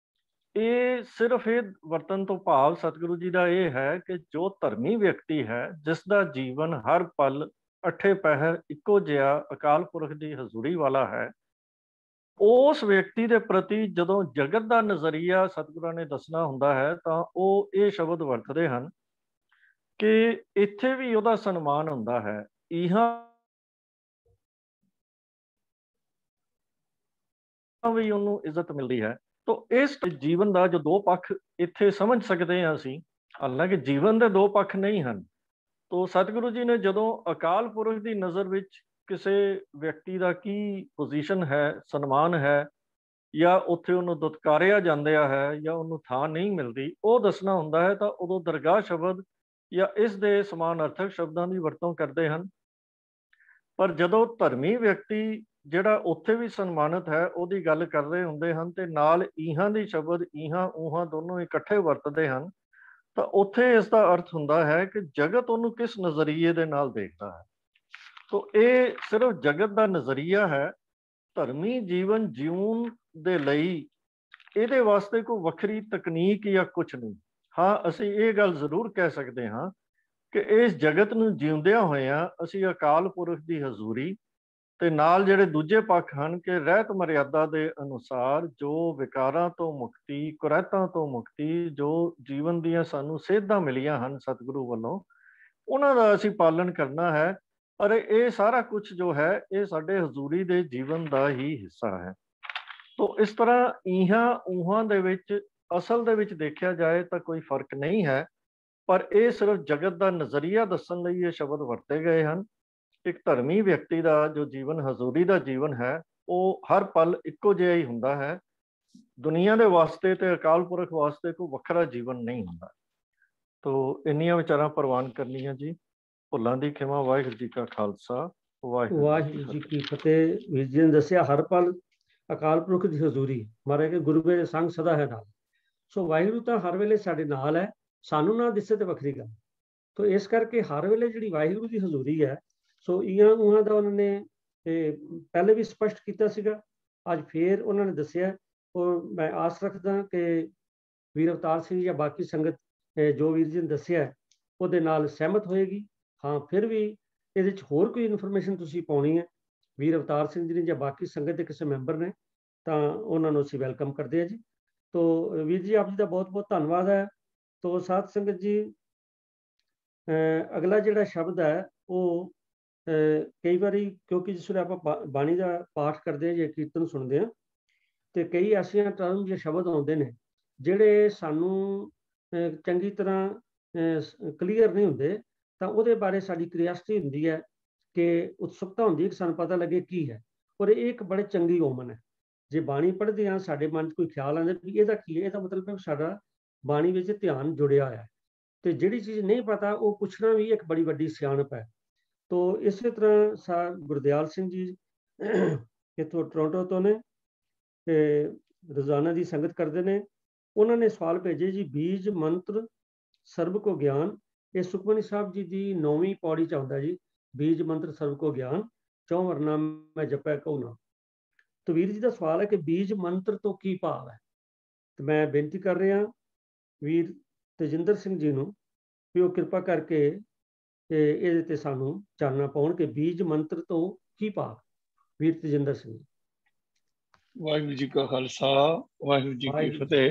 D: ਇਹ ਸਿਰਫ ਇਹ ਵਰਤਨ ਤੋਂ ਭਾਵ ਸਤਿਗੁਰੂ ਜੀ ਦਾ ਇਹ ਹੈ ਕਿ ਜੋ ਧਰਮੀ ਵਿਅਕਤੀ ਹੈ, ਜਿਸ ਦਾ ਜੀਵਨ ਹਰ ਪਲ ਅੱਠੇ ਪਹਿਰ ਇੱਕੋ ਜਿਹਾ ਅਕਾਲ ਪੁਰਖ ਦੀ ਹਜ਼ੂਰੀ ਵਾਲਾ ਹੈ, ਉਸ ਵਿਅਕਤੀ ਦੇ ਪ੍ਰਤੀ ਜਦੋਂ ਜਗਤ ਦਾ ਨਜ਼ਰੀਆ ਸਤਿਗੁਰਾਂ ਨੇ ਦੱਸਣਾ ਹੁੰਦਾ ਹੈ ਤਾਂ ਉਹ ਇਹ ਸ਼ਬਦ ਵਰਤਦੇ ਹਨ ਕਿ ਇੱਥੇ ਵੀ ਉਹਦਾ ਸਨਮਾਨ ਹੁੰਦਾ ਹੈ। ਈਹਾਂ ਵੀ ਉਹਨੂੰ ਇੱਜ਼ਤ ਮਿਲਦੀ ਹੈ। ਤੋ ਇਸ ਜੀਵਨ ਦਾ ਜੋ ਦੋ ਪੱਖ ਇੱਥੇ ਸਮਝ ਸਕਦੇ ਹਾਂ ਅਸੀਂ, ਹਾਲਾਂਕਿ ਜੀਵਨ ਦੇ ਦੋ ਪੱਖ ਨਹੀਂ ਹਨ। ਤੋ ਸਤਿਗੁਰੂ ਜੀ ਨੇ ਜਦੋਂ ਅਕਾਲ ਪੁਰਖ ਦੀ ਨਜ਼ਰ ਵਿੱਚ ਕਿਸੇ ਵਿਅਕਤੀ ਦਾ ਕੀ ਪੋਜੀਸ਼ਨ ਹੈ, ਸਨਮਾਨ ਹੈ, ਜਾਂ ਉੱਥੇ ਉਹਨੂੰ ਦੁਤਕਾਰਿਆ ਜਾਂਦਾ ਹੈ ਜਾਂ ਉਹਨੂੰ ਥਾਂ ਨਹੀਂ ਮਿਲਦੀ, ਉਹ ਦੱਸਣਾ ਹੁੰਦਾ ਹੈ, ਤਾਂ ਉਦੋਂ ਦਰਗਾਹ ਸ਼ਬਦ ਜਾਂ ਇਸ ਦੇ ਸਮਾਨ ਅਰਥਕ ਸ਼ਬਦਾਂ ਦੀ ਵਰਤੋਂ ਕਰਦੇ ਹਨ। ਪਰ ਜਦੋਂ ਧਰਮੀ ਵਿਅਕਤੀ ਜਿਹੜਾ ਉੱਥੇ ਵੀ ਸਨਮਾਨਿਤ ਹੈ ਉਹਦੀ ਗੱਲ ਕਰ ਰਹੇ ਹੁੰਦੇ ਹਨ ਤੇ ਨਾਲ ਇਹਾਂ ਦੀ ਸ਼ਬਦ ਇਹਾਂ ਉਹਾਂ ਦੋਨੋਂ ਇਕੱਠੇ ਵਰਤਦੇ ਹਨ, ਤਾਂ ਉੱਥੇ ਇਸ ਦਾ ਅਰਥ ਹੁੰਦਾ ਹੈ ਕਿ ਜਗਤ ਉਹਨੂੰ ਕਿਸ ਨਜ਼ਰੀਏ ਦੇ ਨਾਲ ਦੇਖਦਾ ਹੈ। ਤੋ ਇਹ ਸਿਰਫ ਜਗਤ ਦਾ ਨਜ਼ਰੀਆ ਹੈ। ਧਰਮੀ ਜੀਵਨ ਜਿਉਣ ਦੇ ਲਈ ਇਹਦੇ ਵਾਸਤੇ ਕੋਈ ਵੱਖਰੀ ਤਕਨੀਕ ਜਾਂ ਕੁਛ ਨਹੀਂ। ਹਾਂ, ਅਸੀਂ ਇਹ ਗੱਲ ਜ਼ਰੂਰ ਕਹਿ ਸਕਦੇ ਹਾਂ ਕਿ ਇਸ ਜਗਤ ਨੂੰ ਜਿਉਂਦਿਆਂ ਹੋਇਆਂ ਅਸੀਂ ਅਕਾਲ ਪੁਰਖ ਦੀ ਹਜ਼ੂਰੀ ਤੇ ਨਾਲ ਜਿਹੜੇ ਦੂਜੇ ਪੱਖ ਹਨ ਕਿ ਰਹਿਤ ਮਰਿਆਦਾ ਦੇ ਅਨੁਸਾਰ ਜੋ ਵਿਕਾਰਾਂ ਤੋਂ ਮੁਕਤੀ, ਕੁਰੈਤਾਂ ਤੋਂ ਮੁਕਤੀ, ਜੋ ਜੀਵਨ ਦੀਆਂ ਸਾਨੂੰ ਸੇਧਾਂ ਮਿਲੀਆਂ ਹਨ ਸਤਿਗੁਰੂ ਵੱਲੋਂ, ਉਹਨਾਂ ਦਾ ਅਸੀਂ ਪਾਲਣ ਕਰਨਾ ਹੈ। ਪਰ ਇਹ ਸਾਰਾ ਕੁਝ ਜੋ ਹੈ ਇਹ ਸਾਡੇ ਹਜ਼ੂਰੀ ਦੇ ਜੀਵਨ ਦਾ ਹੀ ਹਿੱਸਾ ਹੈ। ਤੋ ਇਸ ਤਰ੍ਹਾਂ ਇਹਾਂ ਉਹਾਂ ਦੇ ਵਿੱਚ ਅਸਲ ਦੇ ਵਿੱਚ ਦੇਖਿਆ ਜਾਏ ਤਾਂ ਕੋਈ ਫਰਕ ਨਹੀਂ ਹੈ, ਪਰ ਇਹ ਸਿਰਫ ਜਗਤ ਦਾ ਨਜ਼ਰੀਆ ਦੱਸਣ ਲਈ ਇਹ ਸ਼ਬਦ ਵਰਤੇ ਗਏ ਹਨ। ਇੱਕ ਧਰਮੀ ਵਿਅਕਤੀ ਦਾ ਜੋ ਜੀਵਨ ਹਜ਼ੂਰੀ ਦਾ ਜੀਵਨ ਹੈ ਉਹ ਹਰ ਪਲ ਇੱਕੋ ਜਿਹਾ ਹੀ ਹੁੰਦਾ ਹੈ। ਦੁਨੀਆ ਦੇ ਵਾਸਤੇ ਤੇ ਅਕਾਲ ਪੁਰਖ ਵਾਸਤੇ ਕੋਈ ਵੱਖਰਾ ਜੀਵਨ ਨਹੀਂ ਹੁੰਦਾ। ਤੋ ਇੰਨੀਆਂ ਵਿਚਾਰਾਂ ਪ੍ਰਵਾਨ ਕਰਨੀਆਂ ਜੀ। ਭੁੱਲਾਂ ਦੀ ਖਿਮਾ। ਵਾਹਿਗੁਰੂ ਜੀ ਕਾ ਖਾਲਸਾ,
A: ਵਾਹਿਗੁਰੂ ਜੀ ਕੀ ਫਤਿਹ। ਵੀਰ ਜੀ ਨੇ ਦੱਸਿਆ ਹਰ ਪਲ ਅਕਾਲ ਪੁਰਖ ਦੀ ਹਜ਼ੂਰੀ, ਮਹਾਰਾਜ ਕੇ ਗੁਰੂ ਦੇ ਸੰਗ ਸਦਾ ਹੈ ਨਾਲ। ਸੋ ਵਾਹਿਗੁਰੂ ਤਾਂ ਹਰ ਵੇਲੇ ਸਾਡੇ ਨਾਲ ਹੈ, ਸਾਨੂੰ ਨਾ ਦਿਸੇ ਤੇ ਵੱਖਰੀ ਗੱਲ। ਤੋ ਇਸ ਕਰਕੇ ਹਰ ਵੇਲੇ ਜਿਹੜੀ ਵਾਹਿਗੁਰੂ ਦੀ ਹਜ਼ੂਰੀ ਹੈ, ਸੋ ਇਹਾਂ ਉਹਾਂ ਦਾ ਉਹਨਾਂ ਨੇ ਪਹਿਲੇ ਵੀ ਸਪਸ਼ਟ ਕੀਤਾ ਸੀਗਾ, ਅੱਜ ਫੇਰ ਉਹਨਾਂ ਨੇ ਦੱਸਿਆ। ਔਰ ਮੈਂ ਆਸ ਰੱਖਦਾ ਕਿ ਵੀਰ ਅਵਤਾਰ ਸਿੰਘ ਜਾਂ ਬਾਕੀ ਸੰਗਤ ਜੋ ਵੀਰ ਜੀ ਨੇ ਦੱਸਿਆ ਉਹਦੇ ਨਾਲ ਸਹਿਮਤ ਹੋਏਗੀ। ਹਾਂ, ਫਿਰ ਵੀ ਇਹਦੇ 'ਚ ਹੋਰ ਕੋਈ ਇਨਫੋਰਮੇਸ਼ਨ ਤੁਸੀਂ ਪਾਉਣੀ ਹੈ ਵੀਰ ਅਵਤਾਰ ਸਿੰਘ ਜੀ ਨੇ ਜਾਂ ਬਾਕੀ ਸੰਗਤ ਦੇ ਕਿਸੇ ਮੈਂਬਰ ਨੇ, ਤਾਂ ਉਹਨਾਂ ਨੂੰ ਅਸੀਂ ਵੈਲਕਮ ਕਰਦੇ ਹਾਂ ਜੀ। ਤੋ ਵੀਰ ਜੀ ਆਪ ਜੀ ਦਾ ਬਹੁਤ ਬਹੁਤ ਧੰਨਵਾਦ ਹੈ। ਤੋ ਸਾਧ ਸੰਗਤ ਜੀ, ਅਗਲਾ ਜਿਹੜਾ ਸ਼ਬਦ ਹੈ ਉਹ ਕਈ ਵਾਰੀ, ਕਿਉਂਕਿ ਜਿਸ ਵੇਲੇ ਆਪਾਂ ਬਾਣੀ ਦਾ ਪਾਠ ਕਰਦੇ ਹਾਂ ਜਾਂ ਕੀਰਤਨ ਸੁਣਦੇ ਹਾਂ, ਤੇ ਕਈ ਐਸੀਆਂ ਟਰਮ ਜਾਂ ਸ਼ਬਦ ਆਉਂਦੇ ਨੇ ਜਿਹੜੇ ਸਾਨੂੰ ਚੰਗੀ ਤਰ੍ਹਾਂ ਕਲੀਅਰ ਨਹੀਂ ਹੁੰਦੇ, ਤਾਂ ਉਹਦੇ ਬਾਰੇ ਸਾਡੀ ਕਿਉਰਿਓਸਿਟੀ ਹੁੰਦੀ ਹੈ, ਕਿ ਉਤਸੁਕਤਾ ਹੁੰਦੀ ਹੈ ਕਿ ਸਾਨੂੰ ਪਤਾ ਲੱਗੇ ਕੀ ਹੈ। ਔਰ ਇਹ ਇੱਕ ਬੜੇ ਚੰਗੀ ਓਮਨ ਹੈ। ਜੇ ਬਾਣੀ ਪੜ੍ਹਦੇ ਹਾਂ ਸਾਡੇ ਮਨ 'ਚ ਕੋਈ ਖਿਆਲ ਆਉਂਦਾ ਵੀ ਇਹਦਾ ਕੀ ਹੈ, ਇਹਦਾ ਮਤਲਬ ਹੈ ਸਾਡਾ ਬਾਣੀ ਵਿੱਚ ਧਿਆਨ ਜੁੜਿਆ ਹੋਇਆ ਹੈ। ਤੇ ਜਿਹੜੀ ਚੀਜ਼ ਨਹੀਂ ਪਤਾ ਉਹ ਪੁੱਛਣਾ ਵੀ ਇੱਕ ਬੜੀ ਵੱਡੀ ਸਿਆਣਪ ਹੈ। ਤੋ ਇਸੇ ਤਰ੍ਹਾਂ ਗੁਰਦਿਆਲ ਸਿੰਘ ਜੀ ਇੱਥੋਂ ਟੋਰਾਂਟੋ ਤੋਂ ਨੇ, ਤੇ ਰੋਜ਼ਾਨਾ ਦੀ ਸੰਗਤ ਕਰਦੇ ਨੇ। ਉਹਨਾਂ ਨੇ ਸਵਾਲ ਭੇਜੇ ਜੀ, ਬੀਜ ਮੰਤਰ ਸਰਬ ਕੋ ਗਿਆਨ। ਇਹ ਸੁਖਮਨੀ ਸਾਹਿਬ ਜੀ ਦੀ 9ਵੀਂ ਪੌੜੀ 'ਚ ਆਉਂਦਾ ਜੀ, ਬੀਜ ਮੰਤਰ ਸਰਬ ਕੋ ਗਿਆਨ, ਚੌ ਵਰਨਾ ਮੈਂ ਜਪੈ ਕਹੂ ਨਾ। ਤਾਂ ਵੀਰ ਜੀ ਦਾ ਸਵਾਲ ਹੈ ਕਿ ਬੀਜ ਮੰਤਰ ਤੋਂ ਕੀ ਭਾਵ ਹੈ। ਤੇ ਮੈਂ ਬੇਨਤੀ ਕਰ ਰਿਹਾ ਵੀਰ ਤੇਜਿੰਦਰ ਸਿੰਘ ਜੀ ਨੂੰ ਵੀ ਉਹ ਕਿਰਪਾ ਕਰਕੇ ਇਹਦੇ ਤੇ ਸਾਨੂੰ ਚਾਨਣਾ ਪਾਉਣ ਕਿ ਬੀਜ ਮੰਤਰ ਤੋਂ ਕੀ ਭਾਵ। ਵੀਰ ਤੇਜਿੰਦਰ ਸਿੰਘ।
B: ਵਾਹਿਗੁਰੂ ਜੀ ਕਾ ਖਾਲਸਾ, ਵਾਹਿਗੁਰੂ ਜੀ ਕੀ ਫਤਿਹ।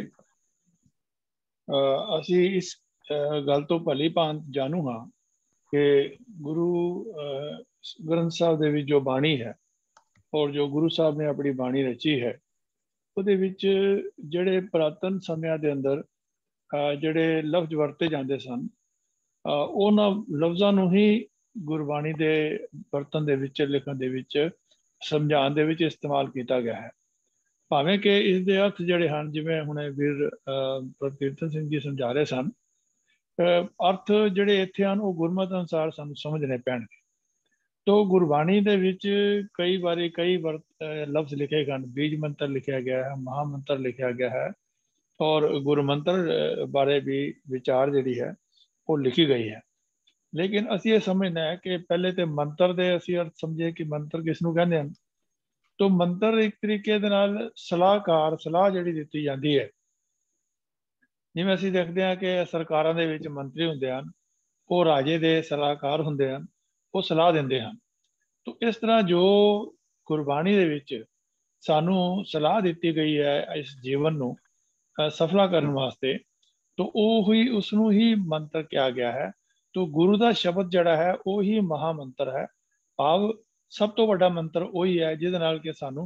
B: ਅਸੀਂ ਇਸ ਗੱਲ ਤੋਂ ਭਲੀ ਭਾਂਤ ਜਾਣੂ ਹਾਂ ਕਿ ਗੁਰੂ ਗ੍ਰੰਥ ਸਾਹਿਬ ਦੇ ਵਿੱਚ ਜੋ ਬਾਣੀ ਹੈ ਔਰ ਜੋ ਗੁਰੂ ਸਾਹਿਬ ਨੇ ਆਪਣੀ ਬਾਣੀ ਰਚੀ ਹੈ, ਉਹਦੇ ਵਿੱਚ ਜਿਹੜੇ ਪੁਰਾਤਨ ਸਮਿਆਂ ਦੇ ਅੰਦਰ ਜਿਹੜੇ ਲਫ਼ਜ਼ ਵਰਤੇ ਜਾਂਦੇ ਸਨ, ਉਹਨਾਂ ਲਫ਼ਜ਼ਾਂ ਨੂੰ ਹੀ ਗੁਰਬਾਣੀ ਦੇ ਵਰਤਨ ਦੇ ਵਿੱਚ, ਲਿਖਣ ਦੇ ਵਿੱਚ, ਸਮਝਾਉਣ ਦੇ ਵਿੱਚ ਇਸਤੇਮਾਲ ਕੀਤਾ ਗਿਆ ਹੈ। ਭਾਵੇਂ ਕਿ ਇਸ ਦੇ ਅਰਥ ਜਿਹੜੇ ਹਨ, ਜਿਵੇਂ ਹੁਣੇ ਵੀਰ ਪ੍ਰਤੀਰਥ ਸਿੰਘ ਜੀ ਸਮਝਾ ਰਹੇ ਸਨ, ਅਰਥ ਜਿਹੜੇ ਇੱਥੇ ਹਨ ਉਹ ਗੁਰਮਤਿ ਅਨੁਸਾਰ ਸਾਨੂੰ ਸਮਝਣੇ ਪੈਣਗੇ। ਤੋ ਗੁਰਬਾਣੀ ਦੇ ਵਿੱਚ ਕਈ ਵਾਰੀ ਕਈ ਲਫ਼ਜ਼ ਲਿਖੇ ਗਏ ਹਨ। ਬੀਜ ਮੰਤਰ ਲਿਖਿਆ ਗਿਆ ਹੈ, ਮਹਾਮੰਤਰ ਲਿਖਿਆ ਗਿਆ ਹੈ, ਔਰ ਗੁਰੂ ਮੰਤਰ ਬਾਰੇ ਵੀ ਵਿਚਾਰ ਜਿਹੜੀ ਹੈ ਉਹ ਲਿਖੀ ਗਈ ਹੈ। ਲੇਕਿਨ ਅਸੀਂ ਇਹ ਸਮਝਣਾ ਹੈ ਕਿ ਪਹਿਲੇ ਤੇ ਮੰਤਰ ਦੇ ਅਸੀਂ ਅਰਥ ਸਮਝੀਏ ਕਿ ਮੰਤਰ ਕਿਸ ਨੂੰ ਕਹਿੰਦੇ ਹਨ। ਤੋ ਮੰਤਰ ਇੱਕ ਤਰੀਕੇ ਦੇ ਨਾਲ ਸਲਾਹਕਾਰ, ਸਲਾਹ ਜਿਹੜੀ ਦਿੱਤੀ ਜਾਂਦੀ ਹੈ। ਜਿਵੇਂ ਅਸੀਂ ਦੇਖਦੇ ਹਾਂ ਕਿ ਸਰਕਾਰਾਂ ਦੇ ਵਿੱਚ ਮੰਤਰੀ ਹੁੰਦੇ ਹਨ, ਉਹ ਰਾਜੇ ਦੇ ਸਲਾਹਕਾਰ ਹੁੰਦੇ ਹਨ, ਉਹ ਸਲਾਹ ਦਿੰਦੇ ਹਨ। ਤੋ ਇਸ ਤਰ੍ਹਾਂ ਜੋ ਗੁਰਬਾਣੀ ਦੇ ਵਿੱਚ ਸਾਨੂੰ ਸਲਾਹ ਦਿੱਤੀ ਗਈ ਹੈ ਇਸ ਜੀਵਨ ਨੂੰ ਸਫਲਾ ਕਰਨ ਵਾਸਤੇ, ਤੋ ਉਹ ਹੀ ਉਸ ਨੂੰ ਹੀ ਮੰਤਰ ਕਿਹਾ ਗਿਆ ਹੈ। ਤੋ ਗੁਰੂ ਦਾ ਸ਼ਬਦ ਜਿਹੜਾ ਹੈ ਉਹ ਹੀ ਮਹਾਮੰਤਰ ਹੈ। ਭਾਵ ਸਭ ਤੋਂ ਵੱਡਾ ਮੰਤਰ ਉਹੀ ਹੈ ਜਿਹਦੇ ਨਾਲ ਕਿ ਸਾਨੂੰ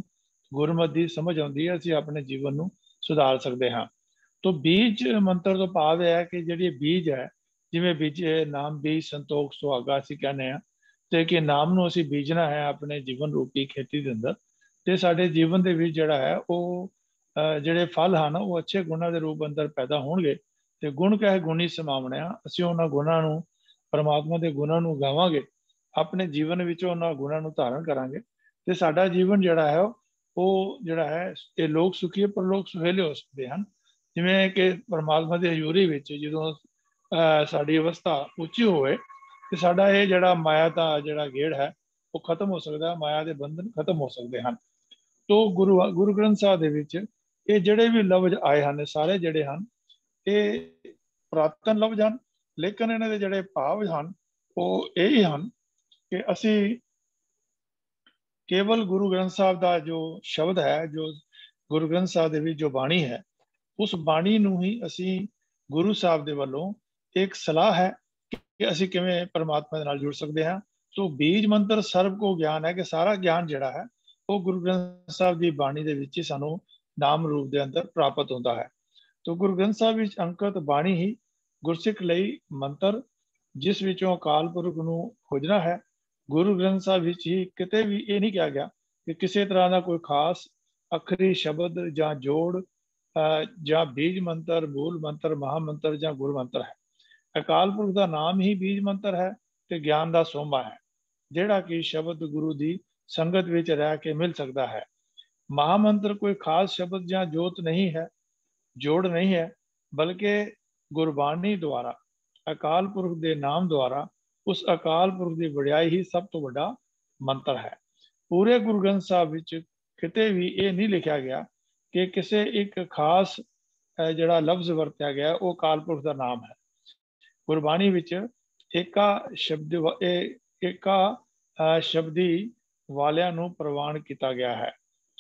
B: ਗੁਰਮਤਿ ਦੀ ਸਮਝ ਆਉਂਦੀ ਹੈ, ਅਸੀਂ ਆਪਣੇ ਜੀਵਨ ਨੂੰ ਸੁਧਾਰ ਸਕਦੇ ਹਾਂ। ਤੋ ਬੀਜ ਮੰਤਰ ਤੋਂ ਭਾਵ ਹੈ ਕਿ ਜਿਹੜੀ ਬੀਜ ਹੈ, ਜਿਵੇਂ ਬੀਜੇ ਨਾਮ ਬੀਜ ਸੰਤੋਖ ਸੁਹਾਗਾ ਅਸੀਂ ਕਹਿੰਦੇ ਹਾਂ, ਤੇ ਕਿ ਨਾਮ ਨੂੰ ਅਸੀਂ ਬੀਜਣਾ ਹੈ ਆਪਣੇ ਜੀਵਨ ਰੂਪੀ ਖੇਤੀ ਦੇ ਅੰਦਰ, ਤੇ ਸਾਡੇ ਜੀਵਨ ਦੇ ਵਿੱਚ ਜਿਹੜਾ ਹੈ ਉਹ ਜਿਹੜੇ ਫਲ ਹਨ ਉਹ ਅੱਛੇ ਗੁਣਾਂ ਦੇ ਰੂਪ ਅੰਦਰ ਪੈਦਾ ਹੋਣਗੇ। ਤੇ ਗੁਣ ਕਹੇ ਗੁਣੀ ਸਮਾਵਣਿਆ, ਅਸੀਂ ਉਹਨਾਂ ਗੁਣਾਂ ਨੂੰ, ਪਰਮਾਤਮਾ ਦੇ ਗੁਣਾਂ ਨੂੰ ਗਾਵਾਂਗੇ, ਆਪਣੇ ਜੀਵਨ ਵਿੱਚ ਉਹਨਾਂ ਗੁਣਾਂ ਨੂੰ ਧਾਰਨ ਕਰਾਂਗੇ, ਤੇ ਸਾਡਾ ਜੀਵਨ ਜਿਹੜਾ ਹੈ ਉਹ ਜਿਹੜਾ ਹੈ ਇਹ ਲੋਕ ਸੁਖੀ ਪਰਲੋਕ ਸੁਹੇਲੇ ਹੋ ਸਕਦੇ ਹਨ। ਜਿਵੇਂ ਕਿ ਪਰਮਾਤਮਾ ਦੀ ਹਜ਼ੂਰੀ ਵਿੱਚ ਜਦੋਂ ਸਾਡੀ ਅਵਸਥਾ ਉੱਚੀ ਹੋਵੇ ਤੇ ਸਾਡਾ ਇਹ ਜਿਹੜਾ ਮਾਇਆ ਦਾ ਜਿਹੜਾ ਗੇੜ ਹੈ ਉਹ ਖਤਮ ਹੋ ਸਕਦਾ, ਮਾਇਆ ਦੇ ਬੰਧਨ ਖਤਮ ਹੋ ਸਕਦੇ ਹਨ। ਤੋ ਗੁਰੂ ਗ੍ਰੰਥ ਸਾਹਿਬ ਦੇ ਵਿੱਚ ਇਹ ਜਿਹੜੇ ਵੀ ਲਫ਼ਜ਼ ਆਏ ਹਨ ਸਾਰੇ ਜਿਹੜੇ ਹਨ ਇਹ ਪੁਰਾਤਨ ਲਫ਼ਜ਼ ਹਨ, ਲੇਕਿਨ ਇਹਨਾਂ ਦੇ ਜਿਹੜੇ ਭਾਵ ਹਨ ਉਹ ਇਹ ਹੀ ਹਨ ਕਿ ਅਸੀਂ ਕੇਵਲ ਗੁਰੂ ਗ੍ਰੰਥ ਸਾਹਿਬ ਦਾ ਜੋ ਸ਼ਬਦ ਹੈ, ਜੋ ਗੁਰੂ ਗ੍ਰੰਥ ਸਾਹਿਬ ਦੇ ਵਿੱਚ ਜੋ ਬਾਣੀ ਹੈ, ਉਸ ਬਾਣੀ ਨੂੰ ਹੀ ਅਸੀਂ ਗੁਰੂ ਸਾਹਿਬ ਦੇ ਵੱਲੋਂ ਇੱਕ ਸਲਾਹ ਹੈ ਕਿ ਅਸੀਂ ਕਿਵੇਂ ਪਰਮਾਤਮਾ ਦੇ ਨਾਲ ਜੁੜ ਸਕਦੇ ਹਾਂ। ਸੋ ਬੀਜ ਮੰਤਰ ਸਰਬ ਕੋ ਗਿਆਨ ਹੈ ਕਿ ਸਾਰਾ ਗਿਆਨ ਜਿਹੜਾ ਹੈ ਉਹ ਗੁਰੂ ਗ੍ਰੰਥ ਸਾਹਿਬ ਦੀ ਬਾਣੀ ਦੇ ਵਿੱਚ ਹੀ ਸਾਨੂੰ ਨਾਮ ਰੂਪ ਦੇ ਅੰਦਰ ਪ੍ਰਾਪਤ ਹੁੰਦਾ ਹੈ। ਤੋ ਗੁਰੂ ਗ੍ਰੰਥ ਸਾਹਿਬ ਵਿੱਚ ਅੰਕਿਤ ਬਾਣੀ ਹੀ ਗੁਰਸਿੱਖ ਲਈ ਮੰਤਰ, ਜਿਸ ਵਿੱਚੋਂ ਅਕਾਲ ਪੁਰਖ ਨੂੰ ਖੋਜਣਾ ਹੈ। ਗੁਰੂ ਗ੍ਰੰਥ ਸਾਹਿਬ ਵਿੱਚ ਹੀ ਕਿਤੇ ਵੀ ਇਹ ਨਹੀਂ ਕਿਹਾ ਗਿਆ ਕਿ ਕਿਸੇ ਤਰ੍ਹਾਂ ਦਾ ਕੋਈ ਖਾਸ ਅੱਖਰੀ ਸ਼ਬਦ ਜਾਂ ਜੋੜ ਜਾਂ ਬੀਜ ਮੰਤਰ, ਮੂਲ ਮੰਤਰ, ਮਹਾ ਮੰਤਰ ਜਾਂ ਗੁਰ ਮੰਤਰ ਹੈ। ਅਕਾਲ ਪੁਰਖ ਦਾ ਨਾਮ ਹੀ ਬੀਜ ਮੰਤਰ ਹੈ ਤੇ ਗਿਆਨ ਦਾ ਸੋਮਾ ਹੈ, ਜਿਹੜਾ ਕਿ ਸ਼ਬਦ ਗੁਰੂ ਦੀ ਸੰਗਤ ਵਿੱਚ ਰਹਿ ਕੇ ਮਿਲ ਸਕਦਾ ਹੈ। ਮਹਾ ਮੰਤਰ ਕੋਈ ਖਾਸ ਸ਼ਬਦ ਜਾਂ ਜੋਤ ਨਹੀਂ ਹੈ, ਜੋੜ ਨਹੀਂ ਹੈ, ਬਲਕਿ ਗੁਰਬਾਣੀ ਦੁਆਰਾ, ਅਕਾਲ ਪੁਰਖ ਦੇ ਨਾਮ ਦੁਆਰਾ ਉਸ ਅਕਾਲ ਪੁਰਖ ਦੀ ਵਡਿਆਈ ਹੀ ਸਭ ਤੋਂ ਵੱਡਾ ਮੰਤਰ ਹੈ। ਪੂਰੇ ਗੁਰੂ ਗ੍ਰੰਥ ਸਾਹਿਬ ਵਿੱਚ ਕਿਤੇ ਵੀ ਇਹ ਨਹੀਂ ਲਿਖਿਆ ਗਿਆ ਕਿ ਕਿਸੇ ਇੱਕ ਖਾਸ ਜਿਹੜਾ ਲਫ਼ਜ਼ ਵਰਤਿਆ ਗਿਆ ਉਹ ਅਕਾਲ ਪੁਰਖ ਦਾ ਨਾਮ ਹੈ। ਗੁਰਬਾਣੀ ਵਿੱਚ ਏਕਾ ਸ਼ਬਦੀ ਵਾਲਿਆਂ ਨੂੰ ਪ੍ਰਵਾਨ ਕੀਤਾ ਗਿਆ ਹੈ।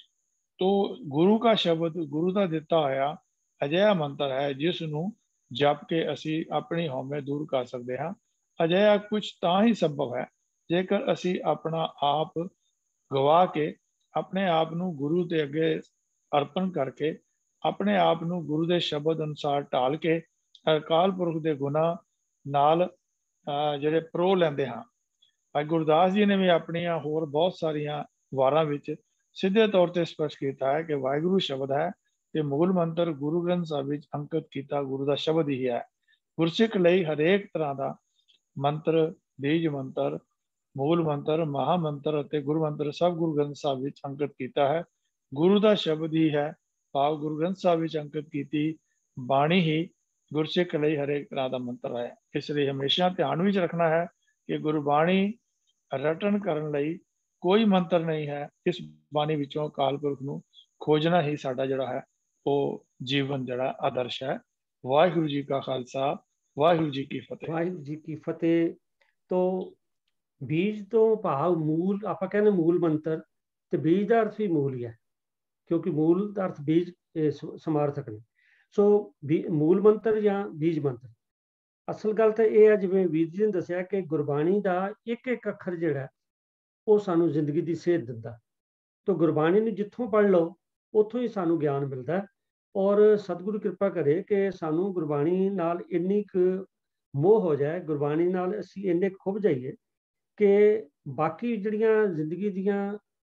B: ਤੋ ਗੁਰੂ ਦਾ ਸ਼ਬਦ, ਗੁਰੂ ਦਾ ਦਿੱਤਾ ਹੋਇਆ ਅਜਿਹਾ ਮੰਤਰ ਹੈ ਜਿਸ ਨੂੰ ਜਪ ਕੇ ਅਸੀਂ ਆਪਣੀ ਹਉਮੈ ਦੂਰ ਕਰ ਸਕਦੇ ਹਾਂ। ਅਜਿਹਾ ਕੁਝ ਤਾਂ ਹੀ ਸੰਭਵ ਹੈ ਜੇਕਰ ਅਸੀਂ ਆਪਣਾ ਆਪ ਗਵਾ ਕੇ, ਆਪਣੇ ਆਪ ਨੂੰ ਗੁਰੂ ਦੇ ਅੱਗੇ ਅਰਪਣ ਕਰਕੇ, ਆਪਣੇ ਆਪ ਨੂੰ ਗੁਰੂ ਦੇ ਸ਼ਬਦ ਅਨੁਸਾਰ ਢਾਲ ਕੇ ਅਕਾਲ ਪੁਰਖ ਦੇ ਗੁਣਾਂ ਨਾਲ ਜਿਹੜੇ ਪ੍ਰੋ ਲੈਂਦੇ ਹਾਂ। ਭਾਈ ਗੁਰਦਾਸ ਜੀ ਨੇ ਵੀ ਆਪਣੀਆਂ ਹੋਰ ਬਹੁਤ ਸਾਰੀਆਂ ਵਾਰਾਂ ਵਿੱਚ ਸਿੱਧੇ ਤੌਰ ਤੇ ਸਪਸ਼ਟ ਕੀਤਾ ਹੈ ਕਿ ਵਾਹਿਗੁਰੂ ਸ਼ਬਦ ਹੈ ਤੇ ਮੂਲ ਮੰਤਰ ਗੁਰੂ ਗ੍ਰੰਥ ਸਾਹਿਬ ਵਿੱਚ ਅੰਕਿਤ ਕੀਤਾ ਗੁਰੂ ਦਾ ਸ਼ਬਦ ਹੀ ਹੈ। ਗੁਰਸਿੱਖ ਲਈ ਹਰੇਕ ਤਰ੍ਹਾਂ ਦਾ ਮੰਤਰ, ਬੀਜ ਮੰਤਰ, ਮੂਲ ਮੰਤਰ, ਮਹਾ ਮੰਤਰ ਅਤੇ ਗੁਰੂ ਮੰਤਰ ਸਭ ਗੁਰੂ ਗ੍ਰੰਥ ਸਾਹਿਬ ਵਿੱਚ ਅੰਕਿਤ ਕੀਤਾ ਹੈ। ਗੁਰੂ ਦਾ ਸ਼ਬਦ ਹੀ ਹੈ, ਭਾਵ ਗੁਰੂ ਗ੍ਰੰਥ ਸਾਹਿਬ ਵਿੱਚ ਅੰਕਿਤ ਕੀਤੀ ਬਾਣੀ ਹੀ ਗੁਰਸਿੱਖ ਲਈ ਹਰੇਕ ਤਰ੍ਹਾਂ ਦਾ ਮੰਤਰ ਹੈ। ਇਸ ਲਈ ਹਮੇਸ਼ਾ ਧਿਆਨ ਵਿੱਚ ਰੱਖਣਾ ਹੈ ਕਿ ਗੁਰਬਾਣੀ ਰਟਨ ਕਰਨ ਲਈ ਕੋਈ ਮੰਤਰ ਨਹੀਂ ਹੈ। ਇਸ ਬਾਣੀ ਵਿੱਚੋਂ ਅਕਾਲ ਪੁਰਖ ਨੂੰ ਖੋਜਣਾ ਹੀ ਸਾਡਾ ਜਿਹੜਾ ਹੈ ਉਹ ਜੀਵਨ ਜਿਹੜਾ ਆਦਰਸ਼ ਹੈ। ਵਾਹਿਗੁਰੂ ਜੀ ਕਾ ਖਾਲਸਾ, ਵਾਹਿਗੁਰੂ ਜੀ ਕੀ ਫਤਿਹ।
A: ਵਾਹਿਗੁਰੂ ਜੀ ਕੀ ਫਤਿਹ। ਤੋਂ ਬੀਜ ਤੋਂ ਭਾਵ ਮੂਲ, ਆਪਾਂ ਕਹਿੰਦੇ ਮੂਲ ਮੰਤਰ, ਤੇ ਬੀਜ ਦਾ ਅਰਥ ਵੀ ਮੂਲ ਹੀ ਹੈ, ਕਿਉਂਕਿ ਮੂਲ ਦਾ ਅਰਥ ਬੀਜ ਸਮਾਰਥਕ ਨੇ। ਸੋ ਮੂਲ ਮੰਤਰ ਜਾਂ ਬੀਜ ਮੰਤਰ, ਅਸਲ ਗੱਲ ਤਾਂ ਇਹ ਹੈ ਜਿਵੇਂ ਵੀਰ ਜੀ ਨੇ ਦੱਸਿਆ ਕਿ ਗੁਰਬਾਣੀ ਦਾ ਇੱਕ ਇੱਕ ਅੱਖਰ ਜਿਹੜਾ ਉਹ ਸਾਨੂੰ ਜ਼ਿੰਦਗੀ ਦੀ ਸੇਧ ਦਿੰਦਾ। ਤਾਂ ਗੁਰਬਾਣੀ ਨੂੰ ਜਿੱਥੋਂ ਪੜ੍ਹ ਲਓ ਉੱਥੋਂ ਹੀ ਸਾਨੂੰ ਗਿਆਨ ਮਿਲਦਾ। ਔਰ ਸਤਿਗੁਰੂ ਕਿਰਪਾ ਕਰੇ ਕਿ ਸਾਨੂੰ ਗੁਰਬਾਣੀ ਨਾਲ ਇੰਨੀ ਕੁ ਮੋਹ ਹੋ ਜਾਏ, ਗੁਰਬਾਣੀ ਨਾਲ ਅਸੀਂ ਇੰਨੇ ਖੁੱਭ ਜਾਈਏ ਕਿ ਬਾਕੀ ਜਿਹੜੀਆਂ ਜ਼ਿੰਦਗੀ ਦੀਆਂ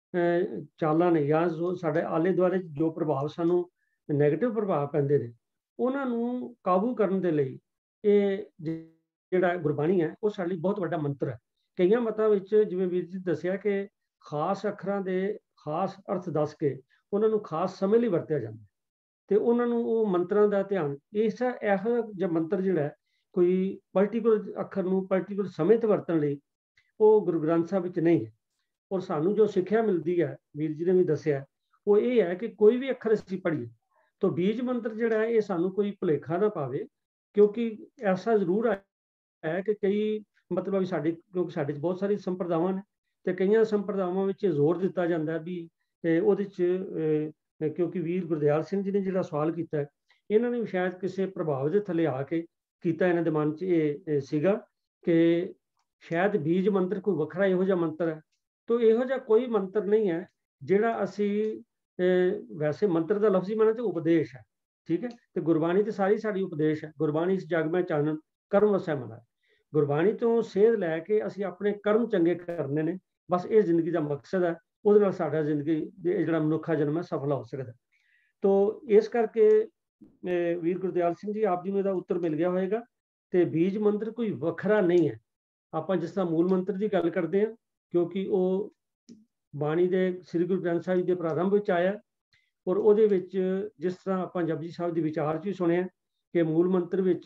A: ਚਾਲਾਂ ਨੇ ਜਾਂ ਜੋ ਸਾਡੇ ਆਲੇ ਦੁਆਲੇ ਜੋ ਪ੍ਰਭਾਵ ਸਾਨੂੰ ਨੈਗੇਟਿਵ ਪ੍ਰਭਾਵ ਪੈਂਦੇ ਨੇ, ਉਹਨਾਂ ਨੂੰ ਕਾਬੂ ਕਰਨ ਦੇ ਲਈ ਇਹ ਜਿਹੜਾ ਗੁਰਬਾਣੀ ਹੈ ਉਹ ਸਾਡੇ ਲਈ ਬਹੁਤ ਵੱਡਾ ਮੰਤਰ ਹੈ। ਕਈਆਂ ਮਤਾਂ ਵਿੱਚ ਜਿਵੇਂ ਵੀਰ ਜੀ ਦੱਸਿਆ ਕਿ ਖਾਸ ਅੱਖਰਾਂ ਦੇ ਖਾਸ ਅਰਥ ਦੱਸ ਕੇ ਉਹਨਾਂ ਨੂੰ ਖਾਸ ਸਮੇਂ ਲਈ ਵਰਤਿਆ ਜਾਂਦਾ ਤੇ ਉਹਨਾਂ ਨੂੰ ਉਹ ਮੰਤਰਾਂ ਦਾ ਧਿਆਨ, ਇਹੋ ਜਿਹਾ ਮੰਤਰ ਜਿਹੜਾ ਕੋਈ ਪਰਟੀਕੂਲਰ ਅੱਖਰ ਨੂੰ ਪਰਟੀਕੂਲਰ ਸਮੇਂ ਤੇ ਵਰਤਣ ਲਈ ਉਹ ਗੁਰੂ ਗ੍ਰੰਥ ਸਾਹਿਬ ਵਿੱਚ ਨਹੀਂ ਹੈ। ਔਰ ਸਾਨੂੰ ਜੋ ਸਿੱਖਿਆ ਮਿਲਦੀ ਹੈ, ਵੀਰ ਜੀ ਨੇ ਵੀ ਦੱਸਿਆ, ਉਹ ਇਹ ਹੈ ਕਿ ਕੋਈ ਵੀ ਅੱਖਰ ਅਸੀਂ ਪੜ੍ਹੀਏ ਤਾਂ ਬੀਜ ਮੰਤਰ ਜਿਹੜਾ ਹੈ ਇਹ ਸਾਨੂੰ ਕੋਈ ਭੁਲੇਖਾ ਨਾ ਪਾਵੇ, ਕਿਉਂਕਿ ਐਸਾ ਜ਼ਰੂਰ ਹੈ ਕਿ ਕਈ ਮਤਲਬ ਕਿਉਂਕਿ ਸਾਡੇ 'ਚ ਬਹੁਤ ਸਾਰੀ ਸੰਪਰਦਾਵਾਂ ਨੇ ਤੇ ਕਈਆਂ ਸੰਪਰਦਾਵਾਂ ਵਿੱਚ ਜ਼ੋਰ ਦਿੱਤਾ ਜਾਂਦਾ ਵੀ ਉਹਦੇ 'ਚ ਕਿਉਂਕਿ ਵੀਰ ਗੁਰਦਿਆਲ ਸਿੰਘ ਜੀ ਨੇ ਜਿਹੜਾ ਸਵਾਲ ਕੀਤਾ, ਇਹਨਾਂ ਨੇ ਸ਼ਾਇਦ ਕਿਸੇ ਪ੍ਰਭਾਵ ਦੇ ਥੱਲੇ ਆ ਕੇ ਕੀਤਾ, ਇਹਨਾਂ ਦੇ ਮਨ 'ਚ ਇਹ ਸੀਗਾ ਕਿ ਸ਼ਾਇਦ ਬੀਜ ਮੰਤਰ ਕੋਈ ਵੱਖਰਾ ਇਹੋ ਜਿਹਾ ਮੰਤਰ ਹੈ। ਤਾਂ ਇਹੋ ਜਿਹਾ ਕੋਈ ਮੰਤਰ ਨਹੀਂ ਹੈ ਜਿਹੜਾ ਅਸੀਂ वैसे मंत्र का लफ्जी माना तो उपदेश है, ठीक है। तो गुरबाणी तो सारी साड़ी उपदेश है। गुरबाणी इस जग में चानन कर्म वसै मना। गुरबाणी तो सेध लैके असीं अपने कर्म चंगे करने ने, बस ये जिंदगी का मकसद है। ਉਹਦੇ ਨਾਲ ਸਾਡਾ ਜ਼ਿੰਦਗੀ ਜਿਹੜਾ ਮਨੁੱਖਾ ਜਨਮ ਹੈ ਸਫਲ ਹੋ ਸਕਦਾ। ਤੋ ਇਸ ਕਰਕੇ ਵੀਰ ਗੁਰਦਿਆਲ ਸਿੰਘ ਜੀ ਆਪ ਜੀ ਨੂੰ ਇਹਦਾ ਉੱਤਰ ਮਿਲ ਗਿਆ ਹੋਏਗਾ। ਤੇ ਬੀਜ ਮੰਤਰ ਕੋਈ ਵੱਖਰਾ ਨਹੀਂ ਹੈ। ਆਪਾਂ ਜਿਸ ਤਰ੍ਹਾਂ ਮੂਲ ਮੰਤਰ ਦੀ ਗੱਲ ਕਰਦੇ ਹਾਂ, ਕਿਉਂਕਿ ਉਹ ਬਾਣੀ ਦੇ ਸ੍ਰੀ ਗੁਰੂ ਗ੍ਰੰਥ ਸਾਹਿਬ ਦੇ ਪ੍ਰਾਰੰਭ ਵਿੱਚ ਆਇਆ, ਔਰ ਉਹਦੇ ਵਿੱਚ ਜਿਸ ਤਰ੍ਹਾਂ ਆਪਾਂ ਜਪਜੀ ਸਾਹਿਬ ਦੇ ਵਿਚਾਰ 'ਚ ਵੀ ਸੁਣਿਆ ਕਿ ਮੂਲ ਮੰਤਰ ਵਿੱਚ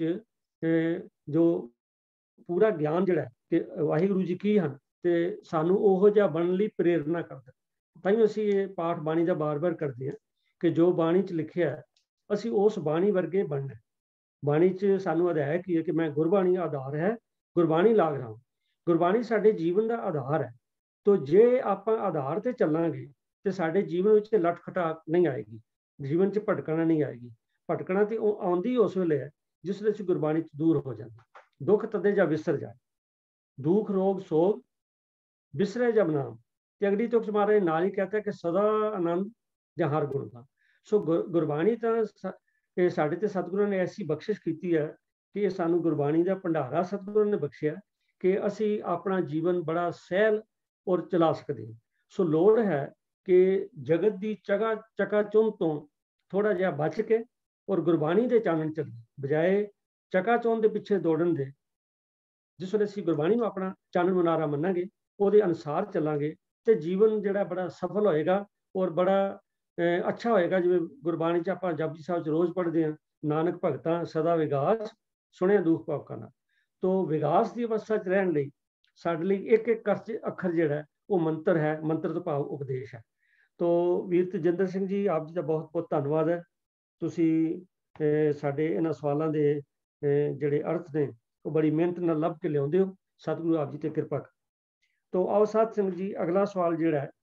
A: ਜੋ ਪੂਰਾ ਗਿਆਨ ਜਿਹੜਾ ਕਿ ਵਾਹਿਗੁਰੂ ਜੀ ਕੀ ਹਨ ਤੇ ਸਾਨੂੰ ਉਹੋ ਜਿਹਾ ਬਣਨ ਲਈ ਪ੍ਰੇਰਨਾ ਕਰਦਾ। ਤਾਂ ਹੀ ਅਸੀਂ ਇਹ ਪਾਠ ਬਾਣੀ ਦਾ ਬਾਰ-ਬਾਰ ਕਰਦੇ ਹਾਂ ਕਿ ਜੋ ਬਾਣੀ 'ਚ ਲਿਖਿਆ ਹੈ ਅਸੀਂ ਉਸ ਬਾਣੀ ਵਰਗੇ ਬਣਨਾ। ਬਾਣੀ 'ਚ ਸਾਨੂੰ ਅਧਿਆਇ ਕੀ ਹੈ ਕਿ ਮੈਂ ਗੁਰਬਾਣੀ ਆਧਾਰ ਹੈ, ਗੁਰਬਾਣੀ ਲਾਗ ਰਹਾ। ਗੁਰਬਾਣੀ ਸਾਡੇ ਜੀਵਨ ਦਾ ਆਧਾਰ ਹੈ। ਤੋ ਜੇ ਆਪਾਂ ਆਧਾਰ ਤੇ ਚੱਲਾਂਗੇ ਤੇ ਸਾਡੇ ਜੀਵਨ ਵਿੱਚ ਲਟਖਟਾਕ ਨਹੀਂ ਆਏਗੀ, ਜੀਵਨ 'ਚ ਭਟਕਣਾ ਨਹੀਂ ਆਏਗੀ। ਭਟਕਣਾ ਤੇ ਉਹ ਆਉਂਦੀ ਉਸ ਵੇਲੇ ਹੈ ਜਿਸ ਵਿੱਚ ਗੁਰਬਾਣੀ 'ਚ ਦੂਰ ਹੋ ਜਾਂਦੀ। ਦੁੱਖ ਤਦੇ ਜਾਂ ਵਿਸਰ ਜਾਏ, ਦੁੱਖ ਰੋਗ ਸੋਗ बिसरे जब नाम। ते अगली तुक महाराज नाल ही कहता है कि सदा आनंद ਜਾਂ ਹਰ ਗੁਣ ਦਾ। ਸੋ ਗੁਰਬਾਣੀ ਤਾਂ ਇਹ ਸਾਡੇ ਤੇ ਸਤਿਗੁਰਾਂ ਨੇ ਐਸੀ ਬਖਸ਼ਿਸ਼ ਕੀਤੀ ਹੈ ਕਿ ਇਹ ਸਾਨੂੰ ਗੁਰਬਾਣੀ ਦਾ ਭੰਡਾਰਾ ਸਤਿਗੁਰਾਂ ਨੇ ਬਖਸ਼ਿਆ ਕਿ ਅਸੀਂ ਆਪਣਾ ਜੀਵਨ ਬੜਾ ਸਹਿਲ ਔਰ ਚਲਾ ਸਕਦੇ ਹਾਂ। ਸੋ ਲੋੜ ਹੈ ਕਿ ਜਗਤ ਦੀ ਚਕਾਚੌਂਧ ਤੋਂ ਥੋੜਾ ਜਿਹਾ ਬਚ ਕੇ ਔਰ ਗੁਰਬਾਣੀ ਦੇ ਚਾਨਣ ਚੱਲੀਏ, ਬਜਾਏ ਚਕਾਚੌਂਧ ਦੇ ਪਿੱਛੇ ਦੌੜਨ ਦੇ। ਜਿਸ ਵੇਲੇ ਅਸੀਂ ਗੁਰਬਾਣੀ ਨੂੰ ਆਪਣਾ ਚਾਨਣ ਮੁਨਾਰਾ ਮੰਨਾਂਗੇ, ਉਹਦੇ ਅਨੁਸਾਰ ਚੱਲਾਂਗੇ ਤੇ ਜੀਵਨ ਜਿਹੜਾ ਬੜਾ ਸਫਲ ਹੋਏਗਾ ਔਰ ਬੜਾ ਅੱਛਾ ਹੋਏਗਾ। ਜਿਵੇਂ ਗੁਰਬਾਣੀ 'ਚ ਆਪਾਂ ਜਪਜੀ ਸਾਹਿਬ 'ਚ ਰੋਜ਼ ਪੜ੍ਹਦੇ ਹਾਂ, ਨਾਨਕ ਭਗਤਾਂ ਸਦਾ ਵਿਗਾਸ ਸੁਣਿਆ ਦੁੱਖ ਪਾਪਾਂ ਨਾਲ। ਤੋ ਵਿਗਾਸ ਦੀ ਅਵਸਥਾ 'ਚ ਰਹਿਣ ਲਈ ਸਾਡੇ ਲਈ ਇੱਕ ਇੱਕ ਅੱਖਰ ਜਿਹੜਾ ਉਹ ਮੰਤਰ ਹੈ, ਮੰਤਰ ਤੋਂ ਭਾਵ ਉਪਦੇਸ਼ ਹੈ। ਤੋ ਵੀਰ ਤੇਜਿੰਦਰ ਸਿੰਘ ਜੀ, ਆਪ ਜੀ ਦਾ ਬਹੁਤ ਬਹੁਤ ਧੰਨਵਾਦ ਹੈ। ਤੁਸੀਂ ਸਾਡੇ ਇਹਨਾਂ ਸਵਾਲਾਂ ਦੇ ਜਿਹੜੇ ਅਰਥ ਨੇ ਉਹ ਬੜੀ ਮਿਹਨਤ ਨਾਲ ਲੱਭ ਕੇ ਲਿਆਉਂਦੇ ਹੋ। ਸਤਿਗੁਰੂ ਆਪ ਜੀ ਤੇ ਕਿਰਪਾ ਕਰ। तो आओ साध संगत जी, अगला सवाल जिहड़ा है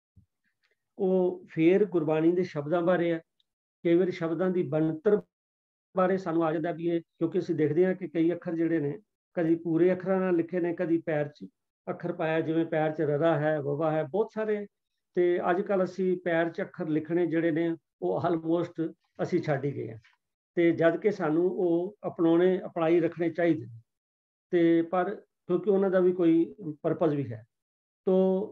A: वो फिर गुरबाणी के शब्दों बारे है। कई बार शब्दों की बनतर बारे सानू आ जाता भी है, क्योंकि असीं देखते हैं कि कई अखर जिहड़े ने कभी पूरे अखरां नाल लिखे ने, कभी पैर च अखर पाया, जिवें पैर च ररा है, ववा है, बहुत सारे। तो अजकल असीं पैर च अखर लिखने जिहड़े ने वो आलमोस्ट असीं छड्ड ही गए हैं। तो जद कि सानू वो अपनाई रखने चाहिए। तो पर क्योंकि उन्होंने भी कोई परपज़ भी है। तो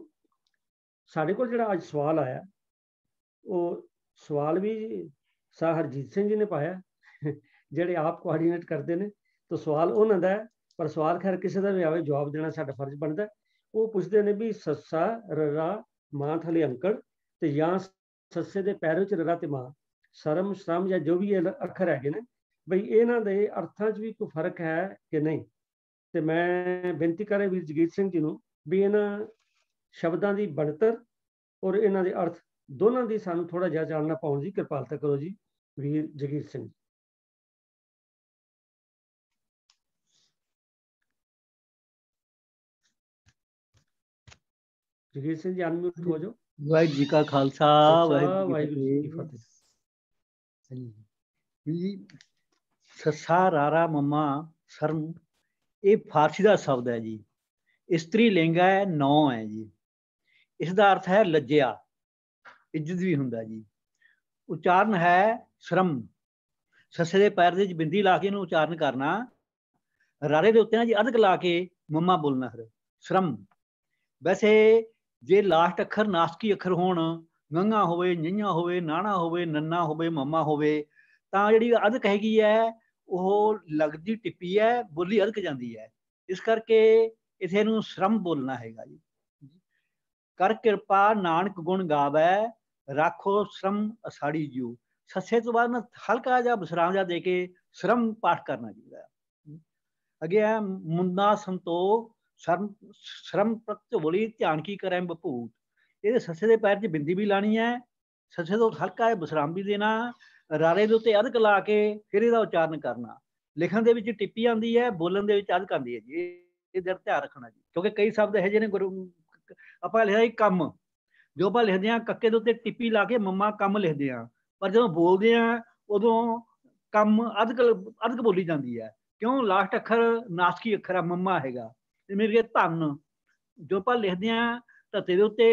A: साढ़े को जो अज सवाल आया वो सवाल भी शाह हरजीत सिंह जी ने पाया, जोड़े आप कोआर्डीनेट करते हैं। तो सवाल उन्होंने है, पर सवाल खैर किसी का भी आए जवाब देना साਡਾ फर्ज बनता है। वो पूछते हैं भी सस्सा ररा मां थले अंकड़ ते या सस्से के पैरों च ररा ते मां शर्म श्रम या जो भी अखर है बई इन्हां दे अर्थां च भी कोई फर्क है कि नहीं। तो मैं बेनती कर रहा वीर जगीर सिंह जी को भी इन्हां शब्दों की बनतर और इन्हां दे अर्थ दोनों की सानू थोड़ा जिहा जानना पाउण की कृपालता करो जी। वीर जगीर सिंह जगीर सिंह जी अनम्यूट हो जाओ।
C: वाहिगुरू जी का खालसा
A: वाहिगुरू जी की
C: फतेह। ससा रारा मम्मा शर्म ये फारसी का शब्द है जी। इस्त्री लिंग है, नौ है जी। इसका अर्थ है लज्जिया, इज्जत भी हुंदा जी। उच्चारण है श्रम। सस्से दे पैर दे बिंदी ला के इहनूं उच्चारण करना, रारे दे उत्ते ना जी अधक ला के मम्मा बोलना फिर श्रम। वैसे जे लास्ट अखर नासकी अखर होण, गंगा होवे, निंजा होवे, नाना होवे, नन्ना होवे, मम्मा होवे, तां जिहड़ी अधक हैगी है ਉਹ ਲੱਗਦੀ ਟਿੱਪੀ ਹੈ, ਬੋਲੀ ਅਧਕ ਜਾਂਦੀ ਹੈ। ਇਸ ਕਰਕੇ ਇਥੇ ਨੂੰ ਸ਼ਰਮ ਬੋਲਣਾ ਹੈਗਾ ਜੀ। ਕਰ ਕਿਰਪਾ ਨਾਨਕ ਗੁਣ ਗਾਵੈ, ਰਾਖੋ ਸ਼ਰਮ ਅਸਾੜੀ ਜੀਉ। ਸੱਸੇ ਤੋਂ ਬਾਅਦ ਨਾ ਹਲਕਾ ਜਿਹਾ ਵਿਸਰਾਮ ਜਿਹਾ ਦੇ ਕੇ ਸ਼ਰਮ ਪਾਠ ਕਰਨਾ ਚਾਹੀਦਾ। ਅੱਗੇ ਹੈ ਮੁੰਦਾ ਸੰਤੋਖ ਸ਼ਰਮ ਪ੍ਰਤ ਬੋਲੀ ਧਿਆਨ ਕੀ ਕਰੇ ਬਭੂਤ। ਇਹਦੇ ਸੱਸੇ ਦੇ ਪੈਰ 'ਚ ਬਿੰਦੀ ਵੀ ਲਾਣੀ ਹੈ, ਸੱਸੇ ਤੋਂ ਹਲਕਾ ਜਿਹਾ ਵਿਸਰਾਮ ਵੀ ਦੇਣਾ, ਰਾਰੇ ਦੇ ਉੱਤੇ ਅਧਕ ਲਾ ਕੇ ਫਿਰ ਇਹਦਾ ਉਚਾਰਨ ਕਰਨਾ। ਲਿਖਣ ਦੇ ਵਿੱਚ ਟਿੱਪੀ ਆਉਂਦੀ ਹੈ, ਬੋਲਣ ਦੇ ਵਿੱਚ ਅਧਕ ਆਉਂਦੀ ਹੈ ਜੀ। ਇਹਦਾ ਧਿਆਨ ਰੱਖਣਾ ਜੀ, ਕਿਉਂਕਿ ਕਈ ਸ਼ਬਦ ਇਹੋ ਜਿਹੇ ਨੇ ਗੁਰੂ ਆਪਾਂ ਲਿਖਿਆ ਕੰਮ, ਜੋ ਆਪਾਂ ਲਿਖਦੇ ਹਾਂ ਕੱਕੇ ਦੇ ਉੱਤੇ ਟਿੱਪੀ ਲਾ ਕੇ ਮੰਮਾ ਕੰਮ ਲਿਖਦੇ ਹਾਂ, ਪਰ ਜਦੋਂ ਬੋਲਦੇ ਹਾਂ ਉਦੋਂ ਕੰਮ ਅਧਕ ਬੋਲੀ ਜਾਂਦੀ ਹੈ। ਕਿਉਂ? ਲਾਸਟ ਅੱਖਰ ਨਾਸਕੀ ਅੱਖਰ ਆ, ਮੰਮਾ ਹੈਗਾ। ਮੇਰੇ ਧੰਨ ਜੋ ਆਪਾਂ ਲਿਖਦੇ ਹਾਂ ਧੱਤੇ ਦੇ ਉੱਤੇ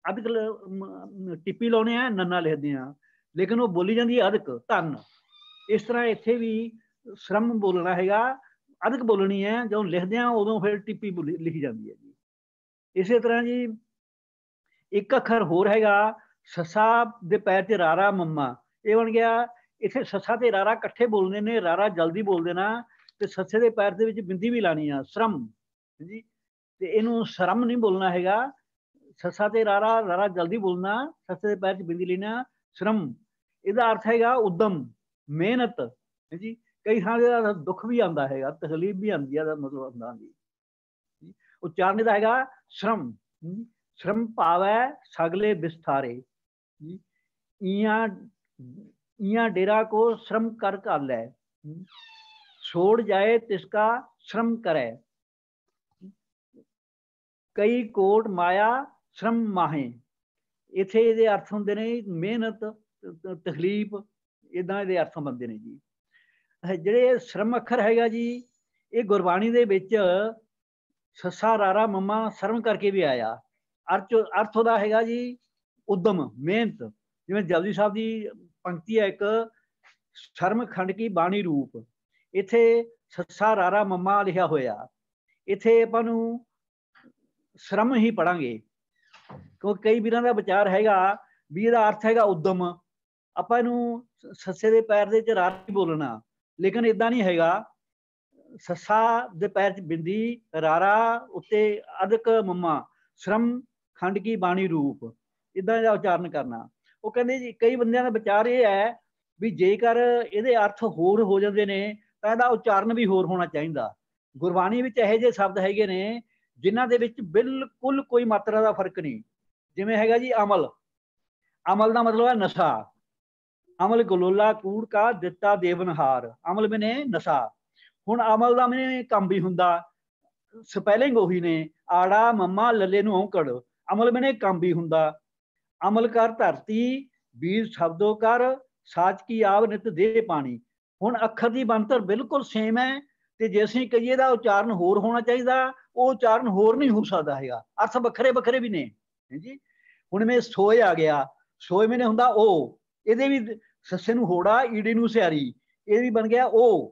C: ਅਧਿਕ ਟਿੱਪੀ ਲਾਉਣੇ ਆ, ਨੰਨਾ ਲਿਖਦੇ ਆ, ਲੇਕਿਨ ਉਹ ਬੋਲੀ ਜਾਂਦੀ ਹੈ ਅਧਿਕ ਧਨ। ਇਸ ਤਰ੍ਹਾਂ ਇੱਥੇ ਵੀ ਸ਼ਰਮ ਬੋਲਣਾ ਹੈਗਾ, ਅਧਿਕ ਬੋਲਣੀ ਹੈ, ਜਦੋਂ ਲਿਖਦੇ ਆ ਉਦੋਂ ਫਿਰ ਟਿੱਪੀ ਲਿਖੀ ਜਾਂਦੀ ਹੈ ਜੀ। ਇਸੇ ਤਰ੍ਹਾਂ ਜੀ ਇੱਕ ਅੱਖਰ ਹੋਰ ਹੈਗਾ ਸੱਸਾ ਦੇ ਪੈਰ 'ਚ ਰਾਰਾ ਮੰਮਾ, ਇਹ ਬਣ ਗਿਆ ਇੱਥੇ ਸੱਸਾ ਤੇ ਰਾਰਾ ਇਕੱਠੇ ਬੋਲਦੇ ਨੇ, ਰਾਰਾ ਜਲਦੀ ਬੋਲ ਦੇਣਾ ਤੇ ਸੱਸੇ ਦੇ ਪੈਰ ਦੇ ਵਿੱਚ ਬਿੰਦੀ ਵੀ ਲਾਣੀ ਆ, ਸ਼ਰਮ ਜੀ। ਤੇ ਇਹਨੂੰ ਸ਼ਰਮ ਨਹੀਂ ਬੋਲਣਾ ਹੈਗਾ, ਸੱਸਾ ਤੇ ਰਾਰਾ, ਰਾਰਾ ਜਲਦੀ ਬੋਲਣਾ, ਸੱਸੇ ਦੇ ਪੈਰ 'ਚ ਬਿੰਦੀ ਲੈਣਾ, ਸ਼ਰਮ। ਇਹਦਾ ਅਰਥ ਹੈਗਾ ਉਦਮ, ਮਿਹਨਤ ਜੀ। ਕਈ ਥਾਂ ਦਾ ਦੁੱਖ ਵੀ ਆਉਂਦਾ ਹੈਗਾ, ਤਕਲੀਫ ਵੀ ਆਉਂਦੀ ਹੈ, ਦਾ ਮਤਲਬ ਆਉਂਦਾ ਜੀ। ਉਚਾਰਨ ਦਾ ਹੈਗਾ ਸ਼ਰਮ। ਸ਼ਰਮ ਭਾਵੈ ਸਗਲੇ ਵਿਸਥਾਰੇ ਜੀ, ਈਆਂ ਡੇਰਾ को श्रम कर कालै, छोड़ जाए तिसका श्रम करे, कई कोट माया श्रम माहे। इथे ਇਹਦੇ ਅਰਥ ਹੁੰਦੇ ਨੇ ਮਿਹਨਤ, ਤਕਲੀਫ, ਇਦਾਂ ਇਹਦੇ ਅਰਥ ਬਣਦੇ ਨੇ ਜੀ। ਜਿਹੜੇ ਸ਼ਰਮ ਅੱਖਰ ਹੈਗਾ ਜੀ, ਇਹ ਗੁਰਬਾਣੀ ਦੇ ਵਿੱਚ ਸੱਸਾ ਰਾਰਾ ਮੰਮਾ ਸ਼ਰਮ ਕਰਕੇ ਵੀ ਆਇਆ। ਅਰਥ ਉਹਦਾ ਹੈਗਾ ਜੀ ਉਦਮ, ਮਿਹਨਤ। ਜਿਵੇਂ ਜਪਜੀ ਸਾਹਿਬ ਦੀ ਪੰਕਤੀ ਹੈ ਇੱਕ, ਸ਼ਰਮ ਖੰਡ ਕੀ ਬਾਣੀ ਰੂਪ, ਇੱਥੇ ਸੱਸਾ ਰਾਰਾ ਮੰਮਾ ਲਿਖਿਆ ਹੋਇਆ। ਇੱਥੇ ਆਪਾਂ ਨੂੰ ਸ਼ਰਮ ਹੀ ਪੜਾਂਗੇ, ਕਿਉਂਕਿ ਕਈ ਵੀਰਾਂ ਦਾ ਵਿਚਾਰ ਹੈਗਾ ਵੀ ਇਹਦਾ ਅਰਥ ਹੈਗਾ ਉਦਮ, ਆਪਾਂ ਇਹਨੂੰ ਸੱਸੇ ਦੇ ਪੈਰ ਦੇ 'ਚ ਰਾਰਾ ਹੀ ਬੋਲਣਾ, ਲੇਕਿਨ ਇਦਾਂ ਨਹੀਂ ਹੈਗਾ। ਸੱਸਾ ਦੇ ਪੈਰ 'ਚ ਬਿੰਦੀ, ਰਾਰਾ ਉੱਤੇ ਅਧਿਕ ਮੰਮਾ, ਸ਼ਰਮ ਖੰਡ ਕੀ ਬਾਣੀ ਰੂਪ, ਇਦਾਂ ਦਾ ਉਚਾਰਨ ਕਰਨਾ। ਉਹ ਕਹਿੰਦੇ ਜੀ ਕਈ ਬੰਦਿਆਂ ਦਾ ਵਿਚਾਰ ਇਹ ਹੈ ਵੀ ਜੇਕਰ ਇਹਦੇ ਅਰਥ ਹੋਰ ਹੋ ਜਾਂਦੇ ਨੇ ਤਾਂ ਇਹਦਾ ਉਚਾਰਨ ਵੀ ਹੋਰ ਹੋਣਾ ਚਾਹੀਦਾ। ਗੁਰਬਾਣੀ ਵਿੱਚ ਇਹੋ ਜਿਹੇ ਸ਼ਬਦ ਹੈਗੇ ਨੇ ਜਿਨ੍ਹਾਂ ਦੇ ਵਿੱਚ ਬਿਲਕੁਲ ਕੋਈ ਮਾਤਰਾ ਦਾ ਫਰਕ ਨਹੀਂ। ਜਿਵੇਂ ਹੈਗਾ ਜੀ ਅਮਲ, ਅਮਲ ਦਾ ਮਤਲਬ ਹੈ ਨਸ਼ਾ। ਅਮਲ ਗਲੋਲਾ ਕੂੜ ਕਾ ਦਿੱਤਾ ਦੇਵਨਹਾਰ, ਅਮਲ ਮੈਨੇ ਨਸ਼ਾ। ਹੁਣ ਅਮਲ ਦਾ ਮੈਨੇ ਕੰਮ ਵੀ ਹੁੰਦਾ, ਸਪੈਲਿੰਗ ਉਹੀ ਨੇ, ਆੜਾ ਮੰਮਾ ਲੱਲੇ ਨੂੰ ਔਂਕੜ, ਅਮਲ ਮੈਨੇ ਕੰਮ ਵੀ ਹੁੰਦਾ। ਅਮਲ ਕਰ ਧਰਤੀ ਵੀਰ ਸ਼ਬਦੋ ਕਰ, ਸਾਚ ਕੀ ਆਵ ਨਿਤ ਦੇ ਪਾਣੀ। ਹੁਣ ਅੱਖਰ ਦੀ ਬਣਤਰ ਬਿਲਕੁਲ ਸੇਮ ਹੈ, ਤੇ ਜੇ ਅਸੀਂ ਕਹੀਏ ਦਾ ਉਚਾਰਨ ਹੋਰ ਹੋਣਾ ਚਾਹੀਦਾ, ਉਹ ਉਚਾਰਨ ਹੋਰ ਨਹੀਂ ਹੋ ਸਕਦਾ ਹੈਗਾ, ਅਰਥ ਵੱਖਰੇ ਵੱਖਰੇ ਵੀ ਨੇ ਜੀ। ਹੁਣ ਮੈਂ ਸੋਏ ਆ ਗਿਆ, ਸੋਏ ਮੈਨੇ ਹੁੰਦਾ ਉਹ, ਇਹਦੇ ਵੀ ਸੱਸੇ ਨੂੰ ਹੋੜਾ, ਈੜੀ ਨੂੰ ਸਿਆਰੀ, ਇਹ ਵੀ ਬਣ ਗਿਆ ਉਹ।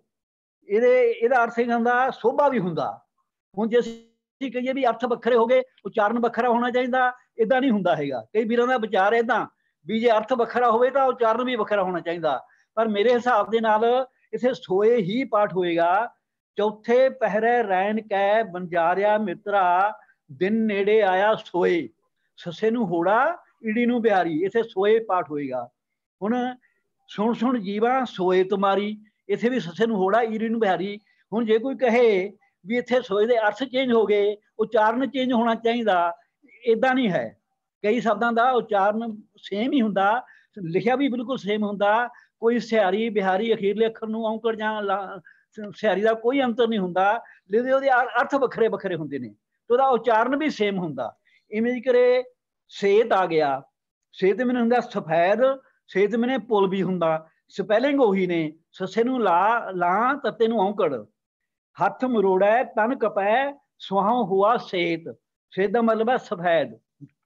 C: ਇਹਦਾ ਅਰਥ ਇਹ ਹੁੰਦਾ ਸੋਭਾ ਵੀ ਹੁੰਦਾ। ਹੁਣ ਜੇ ਅਸੀਂ ਕਹੀਏ ਵੀ ਅਰਥ ਵੱਖਰੇ ਹੋ ਗਏ, ਉਚਾਰਨ ਵੱਖਰਾ ਹੋਣਾ ਚਾਹੀਦਾ, ਇਦਾਂ ਨਹੀਂ ਹੁੰਦਾ ਹੈਗਾ। ਕਈ ਵੀਰਾਂ ਦਾ ਵਿਚਾਰ ਇਦਾਂ ਵੀ ਜੇ ਅਰਥ ਵੱਖਰਾ ਹੋਵੇ ਤਾਂ ਉਚਾਰਨ ਵੀ ਵੱਖਰਾ ਹੋਣਾ ਚਾਹੀਦਾ, ਪਰ ਮੇਰੇ ਹਿਸਾਬ ਦੇ ਨਾਲ ਇਥੇ ਸੋਏ ਹੀ ਪਾਠ ਹੋਏਗਾ। ਚੌਥੇ ਪਹਿਰੇ ਰੈਣ ਕੈ ਬੰਜਾਰਿਆ ਮਿੱਤਰਾ, ਦਿਨ ਨੇੜੇ ਆਇਆ ਸੋਏ, ਸੱਸੇ ਨੂੰ ਹੋੜਾ, ਈੜੀ ਨੂੰ ਬਿਹਾਰੀ, ਇਥੇ ਸੋਏ ਪਾਠ ਹੋਏਗਾ। ਹੁਣ ਸੁਣ ਸੁਣ ਜੀਵਾ ਸੋਏ ਤੁਮਾਰੀ, ਇਥੇ ਵੀ ਸੱਸੇ ਨੂੰ ਹੋੜਾ, ਈੜੀ ਨੂੰ ਬਿਹਾਰੀ। ਹੁਣ ਜੇ ਕੋਈ ਕਹੇ ਵੀ ਇੱਥੇ ਸੋਏ ਦੇ ਅਰਥ ਚੇਂਜ ਹੋ ਗਏ, ਉਚਾਰਨ ਚੇਂਜ ਹੋਣਾ ਚਾਹੀਦਾ, ਇਦਾਂ ਨਹੀਂ ਹੈ। ਕਈ ਸ਼ਬਦਾਂ ਦਾ ਉਚਾਰਨ ਸੇਮ ਹੀ ਹੁੰਦਾ, ਲਿਖਿਆ ਵੀ ਬਿਲਕੁਲ ਸੇਮ ਹੁੰਦਾ। ਕੋਈ ਸਿਹਾਰੀ ਬਿਹਾਰੀ ਅਖੀਰਲੇ ਅੱਖਰ ਨੂੰ ਔਂਕੜ ਜਾਂ ਸਿਹਾਰੀ ਦਾ ਕੋਈ ਅੰਤਰ ਨਹੀਂ ਹੁੰਦਾ, ਲੇਕਿਨ ਉਹਦੇ ਅਰਥ ਵੱਖਰੇ ਵੱਖਰੇ ਹੁੰਦੇ ਨੇ, ਤੇ ਉਹਦਾ ਉਚਾਰਨ ਵੀ ਸੇਮ ਹੁੰਦਾ। ਇਵੇਂ ਦੀ ਕਰੇ ਸੇਤ ਆ ਗਿਆ, ਸੇਤ ਮੈਨੇ ਹੁੰਦਾ ਸਫੈਦ, ਸੇਤ ਮੈਨੇ ਪੁਲ ਵੀ ਹੁੰਦਾ, ਸਪੈਲਿੰਗ ਉਹੀ ਨੇ, ਸੱਸੇ ਨੂੰ ਲਾ ਤੱਤੇ ਨੂੰ ਔਂਕੜ। ਹੱਥ ਮਰੋੜਾ ਤਨ ਕਪੈ ਸੁਹਾਉ ਹੁਆ ਸੇਤ, ਸੇਤ ਦਾ ਮਤਲਬ ਹੈ ਸਫੈਦ।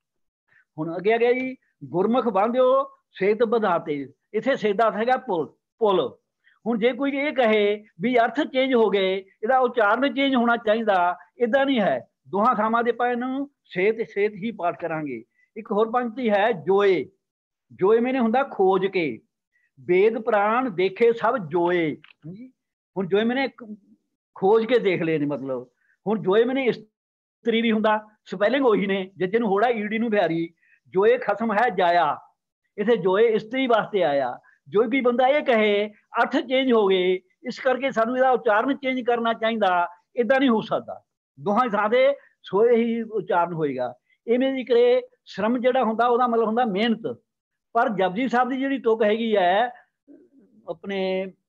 C: ਹੁਣ ਅੱਗੇ ਆ ਗਿਆ ਜੀ ਗੁਰਮੁਖ ਬਾਂਧਿਓ ਸੇਤ ਵਧਾਤੇ, ਇੱਥੇ ਸੇਤ ਦਾ ਅਰਥ ਹੈਗਾ ਪੁਲ। ਹੁਣ ਜੇ ਕੋਈ ਇਹ ਕਹੇ ਵੀ ਅਰਥ ਚੇਂਜ ਹੋ ਗਏ, ਇਹਦਾ ਉਚਾਰਨ ਚੇਂਜ ਹੋਣਾ ਚਾਹੀਦਾ, ਇਦਾਂ ਨਹੀਂ ਹੈ। ਦੋਹਾਂ ਥਾਵਾਂ ਦੇ ਆਪਾਂ ਇਹਨੂੰ ਸੇਤ ਹੀ ਪਾਠ ਕਰਾਂਗੇ। ਇੱਕ ਹੋਰ ਪੰਕਤੀ ਹੈ ਜੋਏ, ਜੋਏ ਮੈਨੇ ਹੁੰਦਾ ਖੋਜ ਕੇ, ਵੇਦ ਪ੍ਰਾਣ ਦੇਖੇ ਸਭ ਜੋਏ। ਹੁਣ ਜੋਏ ਮੈਨੇ ਖੋਜ ਕੇ ਦੇਖ ਲਏ ਨੇ, ਮਤਲਬ ਹੁਣ ਜੋਏ ਮੈਨੇ ਇਸਤਰੀ ਵੀ ਹੁੰਦਾ, ਸਪੈਲਿੰਗ ਉਹੀ ਨੇ, ਜੱਜੇ ਨੂੰ ਹੋੜਾ, ਈੜੀ ਨੂੰ ਬਿਹਾਰੀ। ਜੋਏ ਖਸਮ ਹੈ ਜਾਇਆ, ਇਥੇ ਜੋਏ ਇਸਤਰੀ ਵਾਸਤੇ ਆਇਆ। ਜੋ ਵੀ ਬੰਦਾ ਇਹ ਕਹੇ ਅਰਥ ਚੇਂਜ ਹੋ ਗਏ, ਇਸ ਕਰਕੇ ਸਾਨੂੰ ਇਹਦਾ ਉਚਾਰਨ ਚੇਂਜ ਕਰਨਾ ਚਾਹੀਦਾ, ਇਦਾਂ ਨਹੀਂ ਹੋ ਸਕਦਾ। ਦੋਹਾਂ ਥਾਂ ਦੇ ਸੋਏ ਹੀ ਉਚਾਰਨ ਹੋਏਗਾ। ਇਵੇਂ ਦੀ ਕਰੇ ਸ਼ਰਮ ਜਿਹੜਾ ਹੁੰਦਾ ਉਹਦਾ ਮਤਲਬ ਹੁੰਦਾ ਮਿਹਨਤ। ਪਰ ਜਪਜੀ ਸਾਹਿਬ ਦੀ ਜਿਹੜੀ ਤੁਕ ਹੈਗੀ ਹੈ ਆਪਣੇ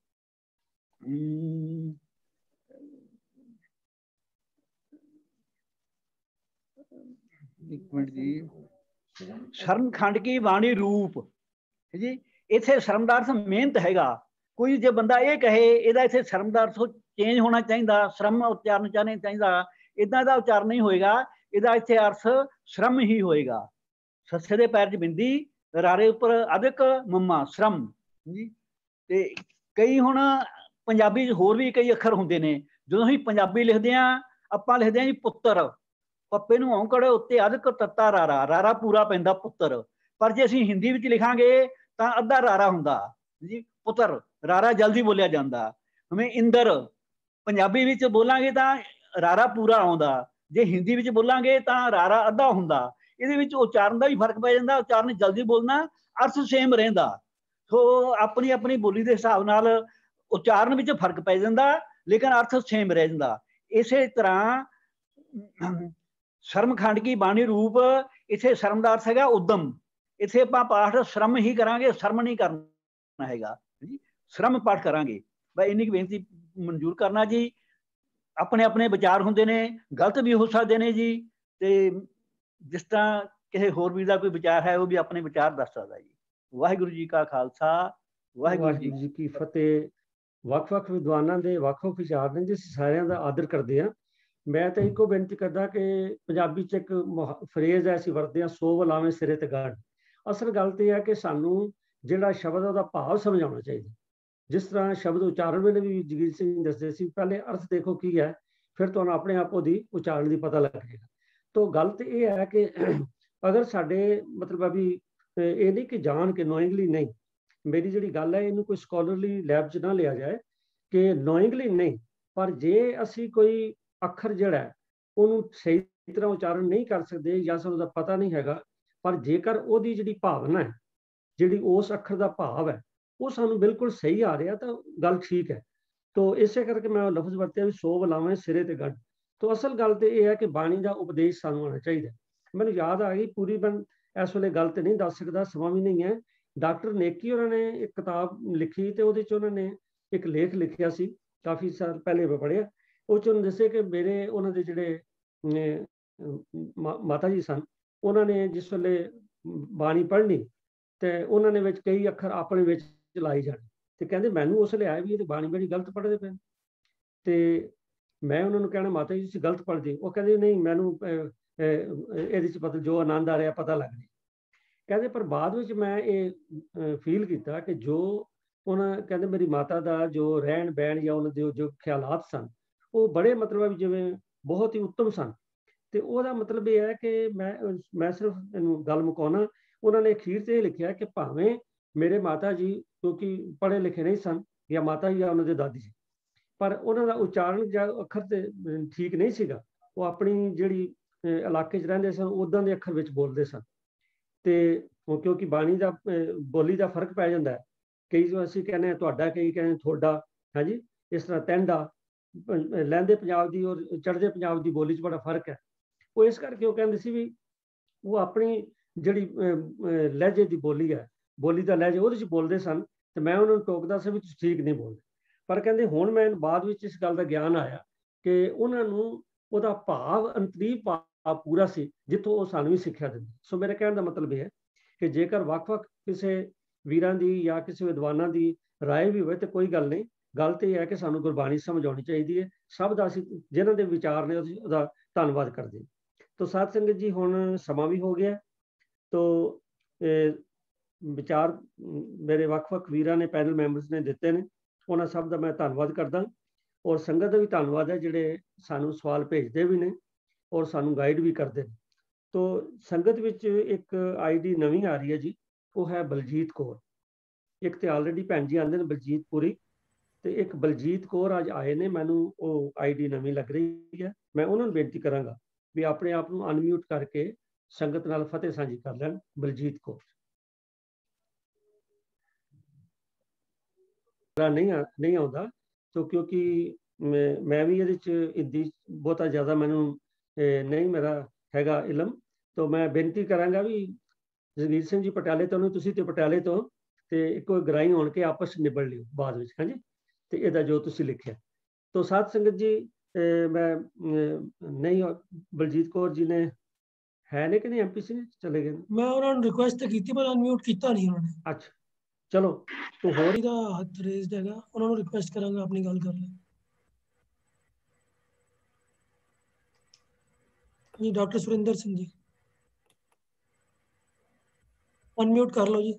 C: ਇੱਕ ਮਿੰਟ ਜੀ, ਸ਼ਰਮ ਖੰਡ ਕੀ ਬਾਣੀ ਰੂਪ ਜੀ, ਇੱਥੇ ਸ਼ਰਮ ਦਾ ਅਰਥ ਮਿਹਨਤ ਹੈਗਾ। ਕੋਈ ਜੇ ਬੰਦਾ ਇਹ ਕਹੇ ਇਹਦਾ ਇੱਥੇ ਸ਼ਰਮ ਦਾ ਅਰਥ ਚੇਂਜ ਹੋਣਾ ਚਾਹੀਦਾ, ਸ਼ਰਮ ਉਚਾਰਨ ਚਾਹਣਾ ਚਾਹੀਦਾ, ਇਦਾਂ ਦਾ ਉਚਾਰਨ ਨਹੀਂ ਹੋਏਗਾ। ਇਹਦਾ ਇੱਥੇ ਅਰਥ ਸ਼ਰਮ ਹੀ ਹੋਏਗਾ। ਸੱਸੇ ਦੇ ਪੈਰ 'ਚ ਬਿੰਦੀ, ਰਾਰੇ ਉੱਪਰ ਅਧਿਕ ਮੰਮਾ ਸ਼ਰਮ ਜੀ। ਤੇ ਕਈ ਹੁਣ ਪੰਜਾਬੀ 'ਚ ਹੋਰ ਵੀ ਕਈ ਅੱਖਰ ਹੁੰਦੇ ਨੇ। ਜਦੋਂ ਅਸੀਂ ਪੰਜਾਬੀ ਲਿਖਦੇ ਹਾਂ, ਆਪਾਂ ਲਿਖਦੇ ਹਾਂ ਜੀ ਪੁੱਤਰ, ਪੱਪੇ ਨੂੰ ਔਂਕੜ ਉੱਤੇ ਅਧਿਕ ਤੱਤਾ ਰਾਰਾ, ਰਾਰਾ ਪੂਰਾ ਪੈਂਦਾ ਪੁੱਤਰ। ਪਰ ਜੇ ਅਸੀਂ ਹਿੰਦੀ ਵਿੱਚ ਲਿਖਾਂਗੇ ਤਾਂ ਅੱਧਾ ਰਾਰਾ ਹੁੰਦਾ ਜੀ, ਪੁੱਤਰ, ਰਾਰਾ ਜਲਦੀ ਬੋਲਿਆ ਜਾਂਦਾ। ਜਿਵੇਂ ਇੰਦਰ ਪੰਜਾਬੀ ਵਿੱਚ ਬੋਲਾਂਗੇ ਤਾਂ ਰਾਰਾ ਪੂਰਾ ਆਉਂਦਾ, ਜੇ ਹਿੰਦੀ ਵਿੱਚ ਬੋਲਾਂਗੇ ਤਾਂ ਰਾਰਾ ਅੱਧਾ ਹੁੰਦਾ। ਇਹਦੇ ਵਿੱਚ ਉਚਾਰਨ ਦਾ ਵੀ ਫਰਕ ਪੈ ਜਾਂਦਾ, ਉਚਾਰਨ ਜਲਦੀ ਬੋਲਣਾ, ਅਰਥ ਸੇਮ ਰਹਿੰਦਾ। ਸੋ ਆਪਣੀ ਆਪਣੀ ਬੋਲੀ ਦੇ ਹਿਸਾਬ ਨਾਲ ਉਚਾਰਨ ਵਿੱਚ ਫਰਕ ਪੈ ਜਾਂਦਾ, ਲੇਕਿਨ ਅਰਥ ਸੇਮ ਰਹਿ ਜਾਂਦਾ। ਇਸੇ ਤਰ੍ਹਾਂ ਸ਼ਰਮਖੰਡ ਕੀ ਬਾਣੀ ਰੂਪ, ਇੱਥੇ ਸ਼ਰਮ ਦਾ ਅਰਥ ਹੈਗਾ ਉਦਮ। ਇੱਥੇ ਆਪਾਂ ਪਾਠ ਸ਼ਰਮ ਹੀ ਕਰਾਂਗੇ, ਸ਼ਰਮ ਨਹੀਂ ਕਰਨਾ ਹੈਗਾ ਜੀ, ਸ਼ਰਮ ਪਾਠ ਕਰਾਂਗੇ। ਬਸ ਇੰਨੀ ਕੁ ਬੇਨਤੀ ਮਨਜ਼ੂਰ ਕਰਨਾ ਜੀ। ਆਪਣੇ ਆਪਣੇ ਵਿਚਾਰ ਹੁੰਦੇ ਨੇ, ਗਲਤ ਵੀ ਹੋ ਸਕਦੇ ਨੇ ਜੀ। ਤੇ ਜਿਸ ਤਰ੍ਹਾਂ ਕਿਸੇ ਹੋਰ ਵੀ ਦਾ ਕੋਈ ਵਿਚਾਰ ਹੈ, ਉਹ ਵੀ ਆਪਣੇ ਵਿਚਾਰ ਦੱਸ ਸਕਦਾ ਜੀ। ਵਾਹਿਗੁਰੂ ਜੀ ਕਾ ਖਾਲਸਾ, ਵਾਹਿਗੁਰੂ ਜੀ
A: ਕੀ ਫਤਿਹ। ਵੱਖ-ਵੱਖ ਵਿਦਵਾਨਾਂ ਦੇ ਵੱਖ-ਵੱਖ ਵਿਚਾਰ ਨੇ ਜੀ, ਸਾਰਿਆਂ ਦਾ ਆਦਰ ਕਰਦੇ ਹਾਂ। ਮੈਂ ਤਾਂ ਇੱਕੋ ਬੇਨਤੀ ਕਰਦਾ ਕਿ ਪੰਜਾਬੀ 'ਚ ਇੱਕ ਫਰੇਜ਼ ਹੈ, ਅਸੀਂ ਵਰਤਦੇ ਹਾਂ, 100 ਵਲਾਵੇਂ ਸਿਰੇ ਤੇ ਗਾਢ। ਅਸਲ ਗੱਲ ਤੇ ਇਹ ਹੈ ਕਿ ਸਾਨੂੰ ਜਿਹੜਾ ਸ਼ਬਦ ਉਹਦਾ ਭਾਵ ਸਮਝਾਉਣਾ ਚਾਹੀਦਾ। ਜਿਸ ਤਰ੍ਹਾਂ ਸ਼ਬਦ ਉਚਾਰਨ ਵੇਲੇ ਵੀ ਜਗੀਰ ਸਿੰਘ ਦੱਸਦੇ ਸੀ, ਪਹਿਲੇ ਅਰਥ ਦੇਖੋ ਕੀ ਹੈ, ਫਿਰ ਤੁਹਾਨੂੰ ਆਪਣੇ ਆਪ ਉਹਦੀ ਉਚਾਰਨ ਦੀ ਪਤਾ ਲੱਗੇਗਾ। ਤਾਂ ਗੱਲ ਤੇ ਇਹ ਹੈ ਕਿ ਅਗਰ ਸਾਡੇ ਮਤਲਬ ਅਭੀ ਇਹ ਨਹੀਂ ਕਿ ਜਾਣ ਕੇ ਨੋਇੰਗਲੀ ਨਹੀਂ, ਮੇਰੀ ਜਿਹੜੀ ਗੱਲ ਹੈ ਇਹਨੂੰ ਕੋਈ ਸਕੋਲਰਲੀ ਲੈਬ 'ਚ ਨਾ ਲਿਆ ਜਾਏ ਕਿ ਨੋਇੰਗਲੀ ਨਹੀਂ, ਪਰ ਜੇ ਅਸੀਂ ਕੋਈ ਅੱਖਰ ਜਿਹੜਾ ਉਹਨੂੰ ਸਹੀ ਤਰ੍ਹਾਂ ਉਚਾਰਨ ਨਹੀਂ ਕਰ ਸਕਦੇ ਜਾਂ ਸਾਨੂੰ ਉਹਦਾ ਪਤਾ ਨਹੀਂ ਹੈਗਾ, ਪਰ ਜੇਕਰ ਉਹਦੀ ਜਿਹੜੀ ਭਾਵਨਾ ਹੈ, ਜਿਹੜੀ ਉਸ ਅੱਖਰ ਦਾ ਭਾਵ ਹੈ, ਉਹ ਸਾਨੂੰ ਬਿਲਕੁਲ ਸਹੀ ਆ ਰਿਹਾ ਤਾਂ ਗੱਲ ਠੀਕ ਹੈ। ਤੋ ਇਸੇ ਕਰਕੇ ਮੈਂ ਉਹ ਲਫ਼ਜ਼ ਵਰਤਿਆ ਵੀ 100 ਵਲਾਵੇਂ ਸਿਰੇ ਤੇ ਗੰਢ। ਤੋ ਅਸਲ ਗੱਲ ਤੇ ਇਹ ਹੈ ਕਿ ਬਾਣੀ ਦਾ ਉਪਦੇਸ਼ ਸਾਨੂੰ ਆਉਣਾ ਚਾਹੀਦਾ। ਮੈਨੂੰ ਯਾਦ ਆ ਗਈ ਪੂਰੀ, ਮੈਂ ਇਸ ਵੇਲੇ ਗੱਲ ਤੇ ਨਹੀਂ ਦੱਸ ਸਕਦਾ, ਸਮਾਂ ਵੀ ਨਹੀਂ ਹੈ। ਡਾਕਟਰ ਨੇਕੀ ਉਹਨਾਂ ਨੇ ਇੱਕ ਕਿਤਾਬ ਲਿਖੀ ਤੇ ਉਹਦੇ 'ਚ ਉਹਨਾਂ ਨੇ ਇੱਕ ਲੇਖ ਲਿਖਿਆ ਸੀ, ਕਾਫੀ ਸਾਲ ਪਹਿਲੇ ਮੈਂ ਪੜ੍ਹਿਆ। ਉਹ 'ਚ ਉਹਨੇ ਦੱਸਿਆ ਕਿ ਮੇਰੇ ਉਹਨਾਂ ਦੇ ਜਿਹੜੇ ਮਾਤਾ ਜੀ ਸਨ, ਉਹਨਾਂ ਨੇ ਜਿਸ ਵੇਲੇ ਬਾਣੀ ਪੜ੍ਹਨੀ ਤੇ ਉਹਨਾਂ ਨੇ ਵਿੱਚ ਕਈ ਅੱਖਰ ਆਪਣੇ ਵਿੱਚ ਚਲਾਈ ਜਾਣੇ, ਤੇ ਕਹਿੰਦੇ ਮੈਨੂੰ ਉਸ ਵੇਲੇ ਆਇਆ ਵੀ ਇਹ ਤੇ ਬਾਣੀ ਬੜੀ ਗਲਤ ਪੜ੍ਹਦੇ ਪਏ। ਤੇ ਮੈਂ ਉਹਨਾਂ ਨੂੰ ਕਹਿਣਾ ਮਾਤਾ ਜੀ ਤੁਸੀਂ ਗਲਤ ਪੜ੍ਹਦੇ। ਉਹ ਕਹਿੰਦੇ ਨਹੀਂ, ਮੈਨੂੰ ਇਹਦੇ 'ਚ ਪਤਾ ਜੋ ਆਨੰਦ ਆ ਰਿਹਾ ਪਤਾ ਲੱਗ ਰਿਹਾ। ਕਹਿੰਦੇ ਪਰ ਬਾਅਦ ਵਿੱਚ ਮੈਂ ਇਹ ਫੀਲ ਕੀਤਾ ਕਿ ਜੋ ਉਹਨਾਂ ਕਹਿੰਦੇ ਮੇਰੀ ਮਾਤਾ ਦਾ ਜੋ ਰਹਿਣ ਬਹਿਣ ਜਾਂ ਉਹਨਾਂ ਦੇ ਜੋ ਖਿਆਲਾਤ ਸਨ, ਉਹ ਬੜੇ ਮਤਲਬ ਜਿਵੇਂ ਬਹੁਤ ਹੀ ਉੱਤਮ ਸਨ। ਤੇ ਉਹਦਾ ਮਤਲਬ ਇਹ ਹੈ ਕਿ ਮੈਂ ਸਿਰਫ ਇਹਨੂੰ ਗੱਲ ਮੁਕਾਉਣਾ, ਉਹਨਾਂ ਨੇ ਅਖੀਰ ਤੇ ਇਹ ਲਿਖਿਆ ਕਿ ਭਾਵੇਂ ਮੇਰੇ ਮਾਤਾ ਜੀ ਕਿਉਂਕਿ ਪੜ੍ਹੇ ਲਿਖੇ ਨਹੀਂ ਸਨ, ਜਾਂ ਮਾਤਾ ਜੀ ਜਾਂ ਉਹਨਾਂ ਦੇ ਦਾਦੀ ਜੀ, ਪਰ ਉਹਨਾਂ ਦਾ ਉਚਾਰਨ ਜਾਂ ਅੱਖਰ ਤੇ ਠੀਕ ਨਹੀਂ ਸੀਗਾ। ਉਹ ਆਪਣੀ ਜਿਹੜੀ ਇਲਾਕੇ 'ਚ ਰਹਿੰਦੇ ਸਨ ਉੱਦਾਂ ਦੇ ਅੱਖਰ ਵਿੱਚ ਬੋਲਦੇ ਸਨ। ਤੇ ਕਿਉਂਕਿ ਬਾਣੀ ਦਾ ਬੋਲੀ ਦਾ ਫਰਕ ਪੈ ਜਾਂਦਾ ਹੈ। ਕਈ ਜੋ ਅਸੀਂ ਕਹਿੰਦੇ ਹਾਂ ਤੁਹਾਡਾ, ਕਈ ਕਹਿੰਦੇ ਤੁਹਾਡਾ, ਹਾਂਜੀ, ਇਸ ਤਰ੍ਹਾਂ ਤੈਂਡਾ। ਲਹਿੰਦੇ ਪੰਜਾਬ ਦੀ ਔਰ ਚੜ੍ਹਦੇ ਪੰਜਾਬ ਦੀ ਬੋਲੀ 'ਚ ਬੜਾ ਫਰਕ ਹੈ। ਉਹ ਇਸ ਕਰਕੇ ਉਹ ਕਹਿੰਦੇ ਸੀ ਵੀ ਉਹ ਆਪਣੀ ਜਿਹੜੀ ਲਹਿਜੇ ਦੀ ਬੋਲੀ ਹੈ, ਬੋਲੀ ਦਾ ਲਹਿਜਾ ਉਹਦੇ 'ਚ ਬੋਲਦੇ ਸਨ। ਤੇ ਮੈਂ ਉਹਨਾਂ ਨੂੰ ਟੋਕਦਾ ਸੀ ਵੀ ਤੁਸੀਂ ਠੀਕ ਨਹੀਂ ਬੋਲਦੇ। ਪਰ ਕਹਿੰਦੇ ਹੁਣ ਮੈਂ ਬਾਅਦ ਵਿੱਚ ਇਸ ਗੱਲ ਦਾ ਗਿਆਨ ਆਇਆ ਕਿ ਉਹਨਾਂ ਨੂੰ ਉਹਦਾ ਭਾਵ ਅੰਤਰੀਵ ਭਾਵ ਪੂਰਾ ਸੀ, ਜਿੱਥੋਂ ਉਹ ਸਾਨੂੰ ਵੀ ਸਿੱਖਿਆ ਦਿੰਦੇ। ਸੋ ਮੇਰੇ ਕਹਿਣ ਦਾ ਮਤਲਬ ਇਹ ਹੈ ਕਿ ਜੇਕਰ ਵੱਖ-ਵੱਖ ਕਿਸੇ ਵੀਰਾਂ ਦੀ ਜਾਂ ਕਿਸੇ ਵਿਦਵਾਨਾਂ ਦੀ ਰਾਏ ਵੀ ਹੋਵੇ ਤਾਂ ਕੋਈ ਗੱਲ ਨਹੀਂ। ਗੱਲ ਤੇ ਇਹ ਹੈ ਕਿ ਸਾਨੂੰ ਗੁਰਬਾਣੀ ਸਮਝਾਉਣੀ ਚਾਹੀਦੀ ਹੈ। ਸਭ ਦਾ ਅਸੀਂ ਜਿਨ੍ਹਾਂ ਦੇ ਵਿਚਾਰ ਨੇ ਉਹਦਾ ਧੰਨਵਾਦ ਕਰਦੇ ਹਾਂ। ਤੋ ਸਾਧ ਸੰਗਤ ਜੀ ਹੁਣ ਸਮਾਂ ਵੀ ਹੋ ਗਿਆ। ਤੋ ਵਿਚਾਰ ਮੇਰੇ ਵੱਖ-ਵੱਖ ਵੀਰਾਂ ਨੇ, ਪੈਨਲ ਮੈਂਬਰਸ ਨੇ ਦਿੱਤੇ ਨੇ, ਉਹਨਾਂ ਸਭ ਦਾ ਮੈਂ ਧੰਨਵਾਦ ਕਰਦਾ। ਔਰ ਸੰਗਤ ਦਾ ਵੀ ਧੰਨਵਾਦ ਹੈ ਜਿਹੜੇ ਸਾਨੂੰ ਸਵਾਲ ਭੇਜਦੇ ਵੀ ਨੇ ਔਰ ਸਾਨੂੰ ਗਾਈਡ ਵੀ ਕਰਦੇ ਨੇ। ਤੋ ਸੰਗਤ ਵਿੱਚ ਇੱਕ ਆਈਡੀ ਨਵੀਂ ਆ ਰਹੀ ਹੈ ਜੀ, ਉਹ ਹੈ ਬਲਜੀਤ ਕੌਰ। ਇੱਕ ਤੇ ਆਲਰੇਡੀ ਭੈਣ ਜੀ ਆਉਂਦੇ ਨੇ ਬਲਜੀਤ ਪੁਰੀ, ਤੇ ਇੱਕ ਬਲਜੀਤ ਕੌਰ ਅੱਜ ਆਏ ਨੇ। ਮੈਨੂੰ ਉਹ ਆਈਡੀ ਨਵੀਂ ਲੱਗ ਰਹੀ ਹੈ। ਮੈਂ ਉਹਨਾਂ ਨੂੰ ਬੇਨਤੀ ਕਰਾਂਗਾ ਵੀ ਆਪਣੇ ਆਪ ਨੂੰ ਅਨਮਿਊਟ ਕਰਕੇ ਸੰਗਤ ਨਾਲ ਫਤਿਹ ਸਾਂਝੀ ਕਰ ਲੈਣ। ਬਲਜੀਤ ਕੌਰ ਨਹੀਂ ਆਉਂਦਾ ਤੋ ਕਿਉਂਕਿ ਮੈਂ ਵੀ ਇਹਦੇ 'ਚ ਹਿੰਦੀ ਬਹੁਤਾ ਜ਼ਿਆਦਾ ਮੈਨੂੰ ਨਹੀਂ ਮੇਰਾ ਹੈਗਾ ਇਲਮ। ਤੋ ਮੈਂ ਬੇਨਤੀ ਕਰਾਂਗਾ ਵੀ ਜਗੀਰ ਸਿੰਘ ਜੀ ਪਟਿਆਲੇ ਤੋਂ, ਤੁਸੀਂ ਤੇ ਪਟਿਆਲੇ ਤੋਂ, ਤੇ ਇੱਕੋ ਗਰਾਈ ਹੋਣ ਕੇ ਆਪਸ 'ਚ ਨਿਬੜ ਲਿਓ ਬਾਅਦ ਵਿੱਚ, ਹਾਂਜੀ। ਤੇ ਇਹਦਾ ਜੋ ਤੁਸੀਂ ਲਿਖਿਆ। ਤੋ ਸਾਧ ਸੰਗਤ ਜੀ ਮੈਂ ਨਹੀਂ, ਬਲਜੀਤ ਕੌਰ ਜੀ ਨੇ ਹੈ ਨੇ ਕਿ ਨਹੀਂ, ਐਮਪੀਸੀ ਨੇ ਚਲੇ ਗਏ?
F: ਮੈਂ ਉਹਨਾਂ ਨੂੰ ਰਿਕੁਐਸਟ ਕੀਤੀ ਪਰ ਅਨਮਿਊਟ ਕੀਤਾ ਨਹੀਂ ਉਹਨਾਂ ਨੇ।
A: ਅੱਛਾ ਚਲੋ, ਤੋ ਹੋਰ
F: ਇਹਦਾ ਹੱਥ ਰੇਜ਼ਡ ਹੈਗਾ, ਉਹਨਾਂ ਨੂੰ ਰਿਕੁਐਸਟ ਕਰਾਂਗਾ ਆਪਣੀ ਗੱਲ ਕਰ ਲੈ ਜੀ। ਡਾਕਟਰ ਸੁਰਿੰਦਰ ਸਿੰਘ ਜੀ। अनम्यूट कर लो जी।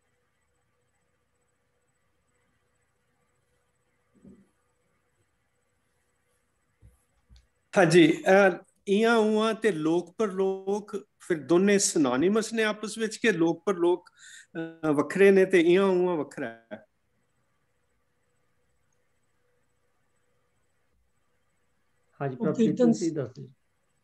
H: हाँ जी, इयां उआं ते लोक परलोक फिर दोने सिनोनिमस ने आपस विच के लोक परलोक वखरे ने ते इयां उआं वखरा है?
A: हाँ जी, कीर्तन सी दस दी।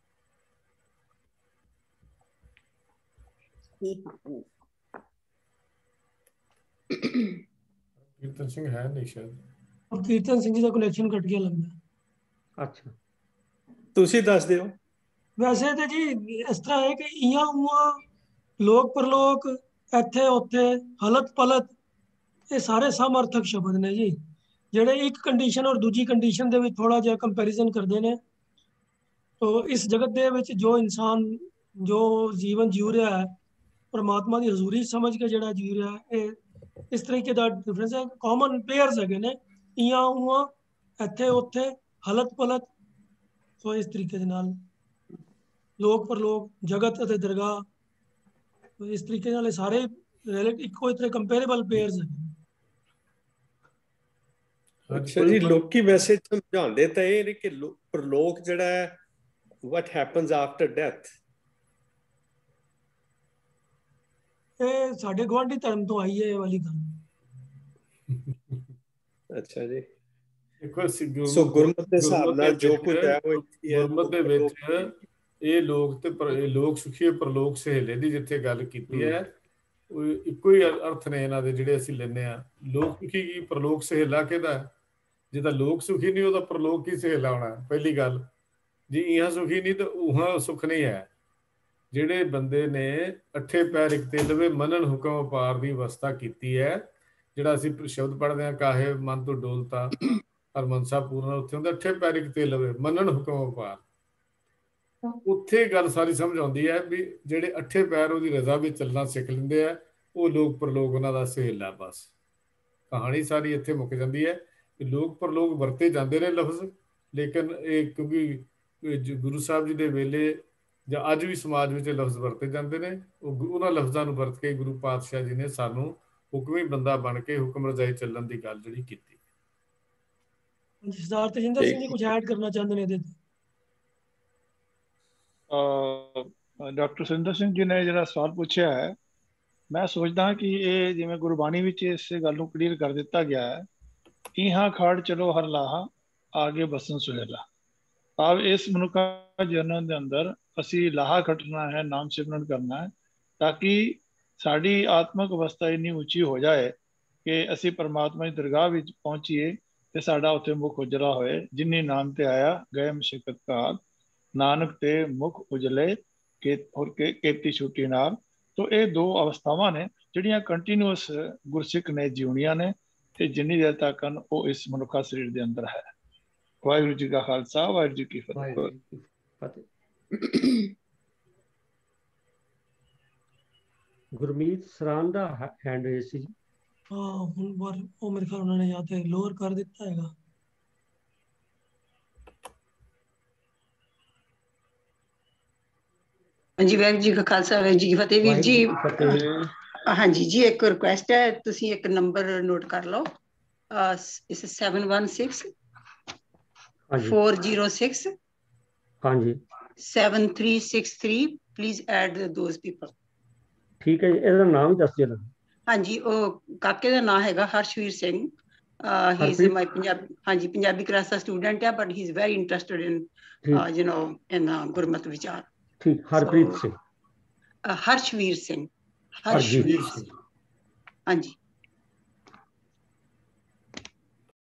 I: कीर्तन सिंह है नहीं शायद।
F: कीर्तन सिंह जी का कनेक्शन कट गया लगता।
A: अच्छा,
H: तुसी दस दियो।
F: वैसे तो जी इस तरह है कि इयां उआं लोक परलोक ਇੱਥੇ ਉੱਥੇ ਹਲਤ ਪਲਤ ਇਹ ਸਾਰੇ ਸਮਰਥਕ ਸ਼ਬਦ ਨੇ ਜੀ, ਜਿਹੜੇ ਇੱਕ ਕੰਡੀਸ਼ਨ ਔਰ ਦੂਜੀ ਕੰਡੀਸ਼ਨ ਦੇ ਵਿੱਚ ਥੋੜਾ ਜਿਹਾ ਕੰਪੈਰੀਜ਼ਨ ਕਰਦੇ ਨੇ। तो इस जगत ਦੇ ਵਿੱਚ ਜੋ ਇਨਸਾਨ ਜੋ ਜੀਵਨ ਜੀ ਰਿਹਾ ਹੈ परमात्मा की हजूरी समझ के ਜਿਹੜਾ जी ਰਿਹਾ है, इस तरीके का डिफरेंस है। कॉमन पेयर्स है ने इयां उआं ਇੱਥੇ ਉੱਥੇ ਹਲਤ ਪਲਤ। सो इस तरीके ਦੇ ਨਾਲ ਲੋਕ ਪਰਲੋਕ ਜਗਤ ਅਤੇ ਦਰਗਾਹ, इस तरीके ਨਾਲ ਸਾਰੇ ਇੱਕੋ ਇਤਰੇ ਕੰਪੇरेबल पेयर्स है।
H: अच्छा जी, लोकी वैसे समझाते तो ये कि परलोक जड़ा है what happens after death?
F: ਇਹ ਸਾਡੇ ਗਵਾਂਢੀ ਧਰਮ ਤੋਂ ਆਈ ਹੈ ਇਹ ਵਾਲੀ ਗੱਲ।
H: अच्छा जी,
I: देखो
H: सो गुरमत ਦੇ ਹਿਸਾਬ ਨਾਲ ਜੋ ਕੁਝ ਹੈ ਉਹ
I: ਗੁਰਮਤ ਦੇ ਵਿੱਚ ਇਹ ਲੋਕ ਤੇ ਇਹ ਲੋਕ ਸੁਖੀ ਪਰਲੋਕ ਸਹੇਲੇ ਦੀ ਜਿੱਥੇ ਗੱਲ ਕੀਤੀ ਹੈ, ਉਹ ਇੱਕੋ ਹੀ ਅਰਥ ਨੇ ਇਹਨਾਂ ਦੇ ਜਿਹੜੇ ਅਸੀਂ ਲੈਨੇ ਆ। ਲੋਕ ਸੁਖੀ ਕੀ ਪਰਲੋਕ ਸਹੇਲਾ ਕਿਹਦਾ? ਜਿਹਦਾ ਲੋਕ ਸੁਖੀ ਨਹੀਂ ਉਹਦਾ ਪਰਲੋਕ ਕੀ ਸਹੇਲਾ ਹੋਣਾ? ਪਹਿਲੀ ਗੱਲ ਜੀ, ਇਹਾਂ ਸੁਖੀ ਨਹੀਂ ਤਾਂ ਉਹਾਂ ਸੁਖ ਨਹੀਂ ਹੈ। ਜਿਹੜੇ ਬੰਦੇ ਨੇ ਅੱਠੇ ਪੈਰ ਇੱਕ ਤੇ ਲਵੇ ਮੰਨਣ ਹੁਕਮ ਅਪਾਰ ਦੀ ਅਵਸਥਾ ਕੀਤੀ ਹੈ, ਜਿਹੜਾ ਅਸੀਂ ਸ਼ਬਦ ਪੜ੍ਹਦੇ ਹਾਂ ਕਾਹੇ ਮਨ ਤੋਂ ਡੋਲਤਾ ਹਰ ਮਨਸਾ ਪੂਰਨਾ, ਉੱਥੇ ਹੁੰਦਾ ਅੱਠੇ ਪੈਰ ਇੱਕ ਤੇ ਲਵੇ ਮੰਨਣ ਹੁਕਮ ਅਪਾਰ। ਉੱਥੇ ਗੱਲ ਸਾਰੀ ਸਮਝ ਆਉਂਦੀ ਹੈ ਵੀ ਜਿਹੜੇ ਅੱਠੇ ਪੈਰ ਉਹਦੀ ਰਜ਼ਾ ਵਿੱਚ ਚੱਲਣਾ ਸਿੱਖ ਲੈਂਦੇ ਆ, ਉਹ ਲੋਕ ਪਰਲੋਕ ਉਹਨਾਂ ਦਾ ਸਹੇਲਾ। ਬਸ ਕਹਾਣੀ ਸਾਰੀ ਇੱਥੇ ਮੁੱਕ ਜਾਂਦੀ ਹੈ। ਲੋਕ ਪਰਲੋਕ ਵਰਤੇ ਜਾਂਦੇ ਨੇ ਲਫ਼ਜ਼, ਲੇਕਿਨ ਇਹ ਕਿਉਂਕਿ ਗੁਰੂ ਸਾਹਿਬ ਜੀ ਦੇ ਵੇਲੇ ਜਾਂ ਅੱਜ ਵੀ ਸਮਾਜ ਵਿੱਚ ਲਫ਼ਜ਼ ਵਰਤੇ ਜਾਂਦੇ ਨੇ, ਉਹ ਉਹਨਾਂ ਲਫ਼ਜ਼ਾਂ ਨੂੰ ਵਰਤ ਕੇ ਗੁਰੂ ਪਾਤਸ਼ਾਹ ਜੀ ਨੇ ਸਾਨੂੰ ਹੁਕਮੀ ਬੰਦਾ ਬਣ ਕੇ ਹੁਕਮ ਰਜ਼ਾਈ ਚੱਲਣ ਦੀ ਗੱਲ ਜਿਹੜੀ ਕੀਤੀ।
F: ਸਰਦਾਰ ਤੇਜਿੰਦਰ ਸਿੰਘ ਜੀ ਕੁਝ ਐਡ ਕਰਨਾ ਚਾਹੁੰਦੇ ਨੇ ਇਹਦੇ ਤੇ?
B: ਡਾਕਟਰ ਸੁਰਿੰਦਰ ਸਿੰਘ ਜੀ ਨੇ ਜਿਹੜਾ ਸਵਾਲ ਪੁੱਛਿਆ ਹੈ, ਮੈਂ ਸੋਚਦਾ ਕਿ ਇਹ ਜਿਵੇਂ ਗੁਰਬਾਣੀ ਵਿੱਚ ਇਸ ਗੱਲ ਨੂੰ ਕਲੀਅਰ ਕਰ ਦਿੱਤਾ ਗਿਆ ਹੈ, ਇਹਾਂ ਖਾੜ ਚਲੋ ਹਰ ਲਾਹਾ ਆਗੇ ਬਸਨ ਸੁਹੇਲਾ। ਭਾਵ ਇਸ ਮਨੁੱਖਾ ਜਨਮ ਦੇ ਅੰਦਰ ਅਸੀਂ ਲਾਹਾ ਖੱਟਣਾ ਹੈ, ਨਾਮ ਸਿਮਰਨ ਕਰਨਾ ਹੈ, ਤਾਂ ਕਿ ਸਾਡੀ ਆਤਮਿਕ ਅਵਸਥਾ ਇੰਨੀ ਉੱਚੀ ਹੋ ਜਾਏ ਕਿ ਅਸੀਂ ਪਰਮਾਤਮਾ ਦੀ ਦਰਗਾਹ ਵਿੱਚ ਪਹੁੰਚੀਏ ਤੇ ਸਾਡਾ ਉੱਥੇ ਮੁਖ ਉਜਲਾ ਹੋਏ। ਜਿਨੀ ਨਾਮ ਤੇ ਆਇਆ ਗਏ ਮੁਸ਼ਕਤ ਕਾਲ, ਨਾਨਕ ਤੇ ਮੁਖ ਉਜਲੇ ਕੀਤੀ ਛੁੱਟੀ ਨਾਲ। ਤੋ ਇਹ ਦੋ ਅਵਸਥਾਵਾਂ ਨੇ ਜਿਹੜੀਆਂ ਕੰਟੀਨਿਊਸ ਗੁਰਸਿੱਖ ਨੇ ਜਿਉਣੀਆਂ ਨੇ, ਤੇ ਜਿੰਨੀ ਦੇਰ ਤੱਕ ਉਹ ਇਸ ਮਨੁੱਖਾ ਸਰੀਰ ਦੇ ਅੰਦਰ ਹੈ। ਵਾਹਿਗੁਰੂ ਜੀ ਕਾ ਖਾਲਸਾ, ਵਾਹਿਗੁਰੂ ਜੀ ਕੀ ਫਤਿਹ।
A: ਗੁਰਮੀਤ ਸਰਾਨ ਦਾ ਹੈਂਡ ਰੇਜ਼ ਸੀ।
F: ਹਾਂ, ਹੁਣ ਬਾਰ ਉਹ ਮੇਰੇ ਖਿਆਲ ਉਹਨਾਂ ਨੇ ਜਾਂ ਤੇ ਲੋਅਰ ਕਰ ਦਿੱਤਾ ਹੈਗਾ।
J: ਹਾਂਜੀ, ਵਾਹਿਗੁਰੂ ਜੀ ਕਾ ਖਾਲਸਾ, ਵਾਹਿਗੁਰੂ ਜੀ ਕੀ ਫਤਿਹ। ਵੀਰ ਜੀ ਹਾਂਜੀ ਜੀ, ਇੱਕ ਰਿਕੁਐਸਟ ਹੈ, ਤੁਸੀਂ ਇੱਕ ਨੰਬਰ ਨੋਟ ਕਰ ਲਓ। ਇਸ 716 406
A: ਹਾਂਜੀ
J: 7363। Please add those people.
A: ਠੀਕ ਹੈ ਜੀ, ਇਹਦਾ ਨਾਮ ਹੀ ਦੱਸ ਦਿਓ।
J: ਹਾਂਜੀ, ਉਹ ਕਾਕੇ ਦਾ ਨਾਮ ਹੈਗਾ Harshveer Singh. He is my ਹਾਂਜੀ ਪੰਜਾਬੀ ਕਲਾਸ ਦਾ ਸਟੂਡੈਂਟ ਹੈ, but he is very interested in you know in ਗੁਰਮਤਿ ਵਿਚਾਰ।
A: ਠੀਕ, ਹਰਪ੍ਰੀਤ ਸਿੰਘ,
J: ਹਰਸ਼ਵੀਰ ਸਿੰਘ,
A: ਹਰਸ਼ਵੀਰ ਸਿੰਘ।
J: ਹਾਂਜੀ।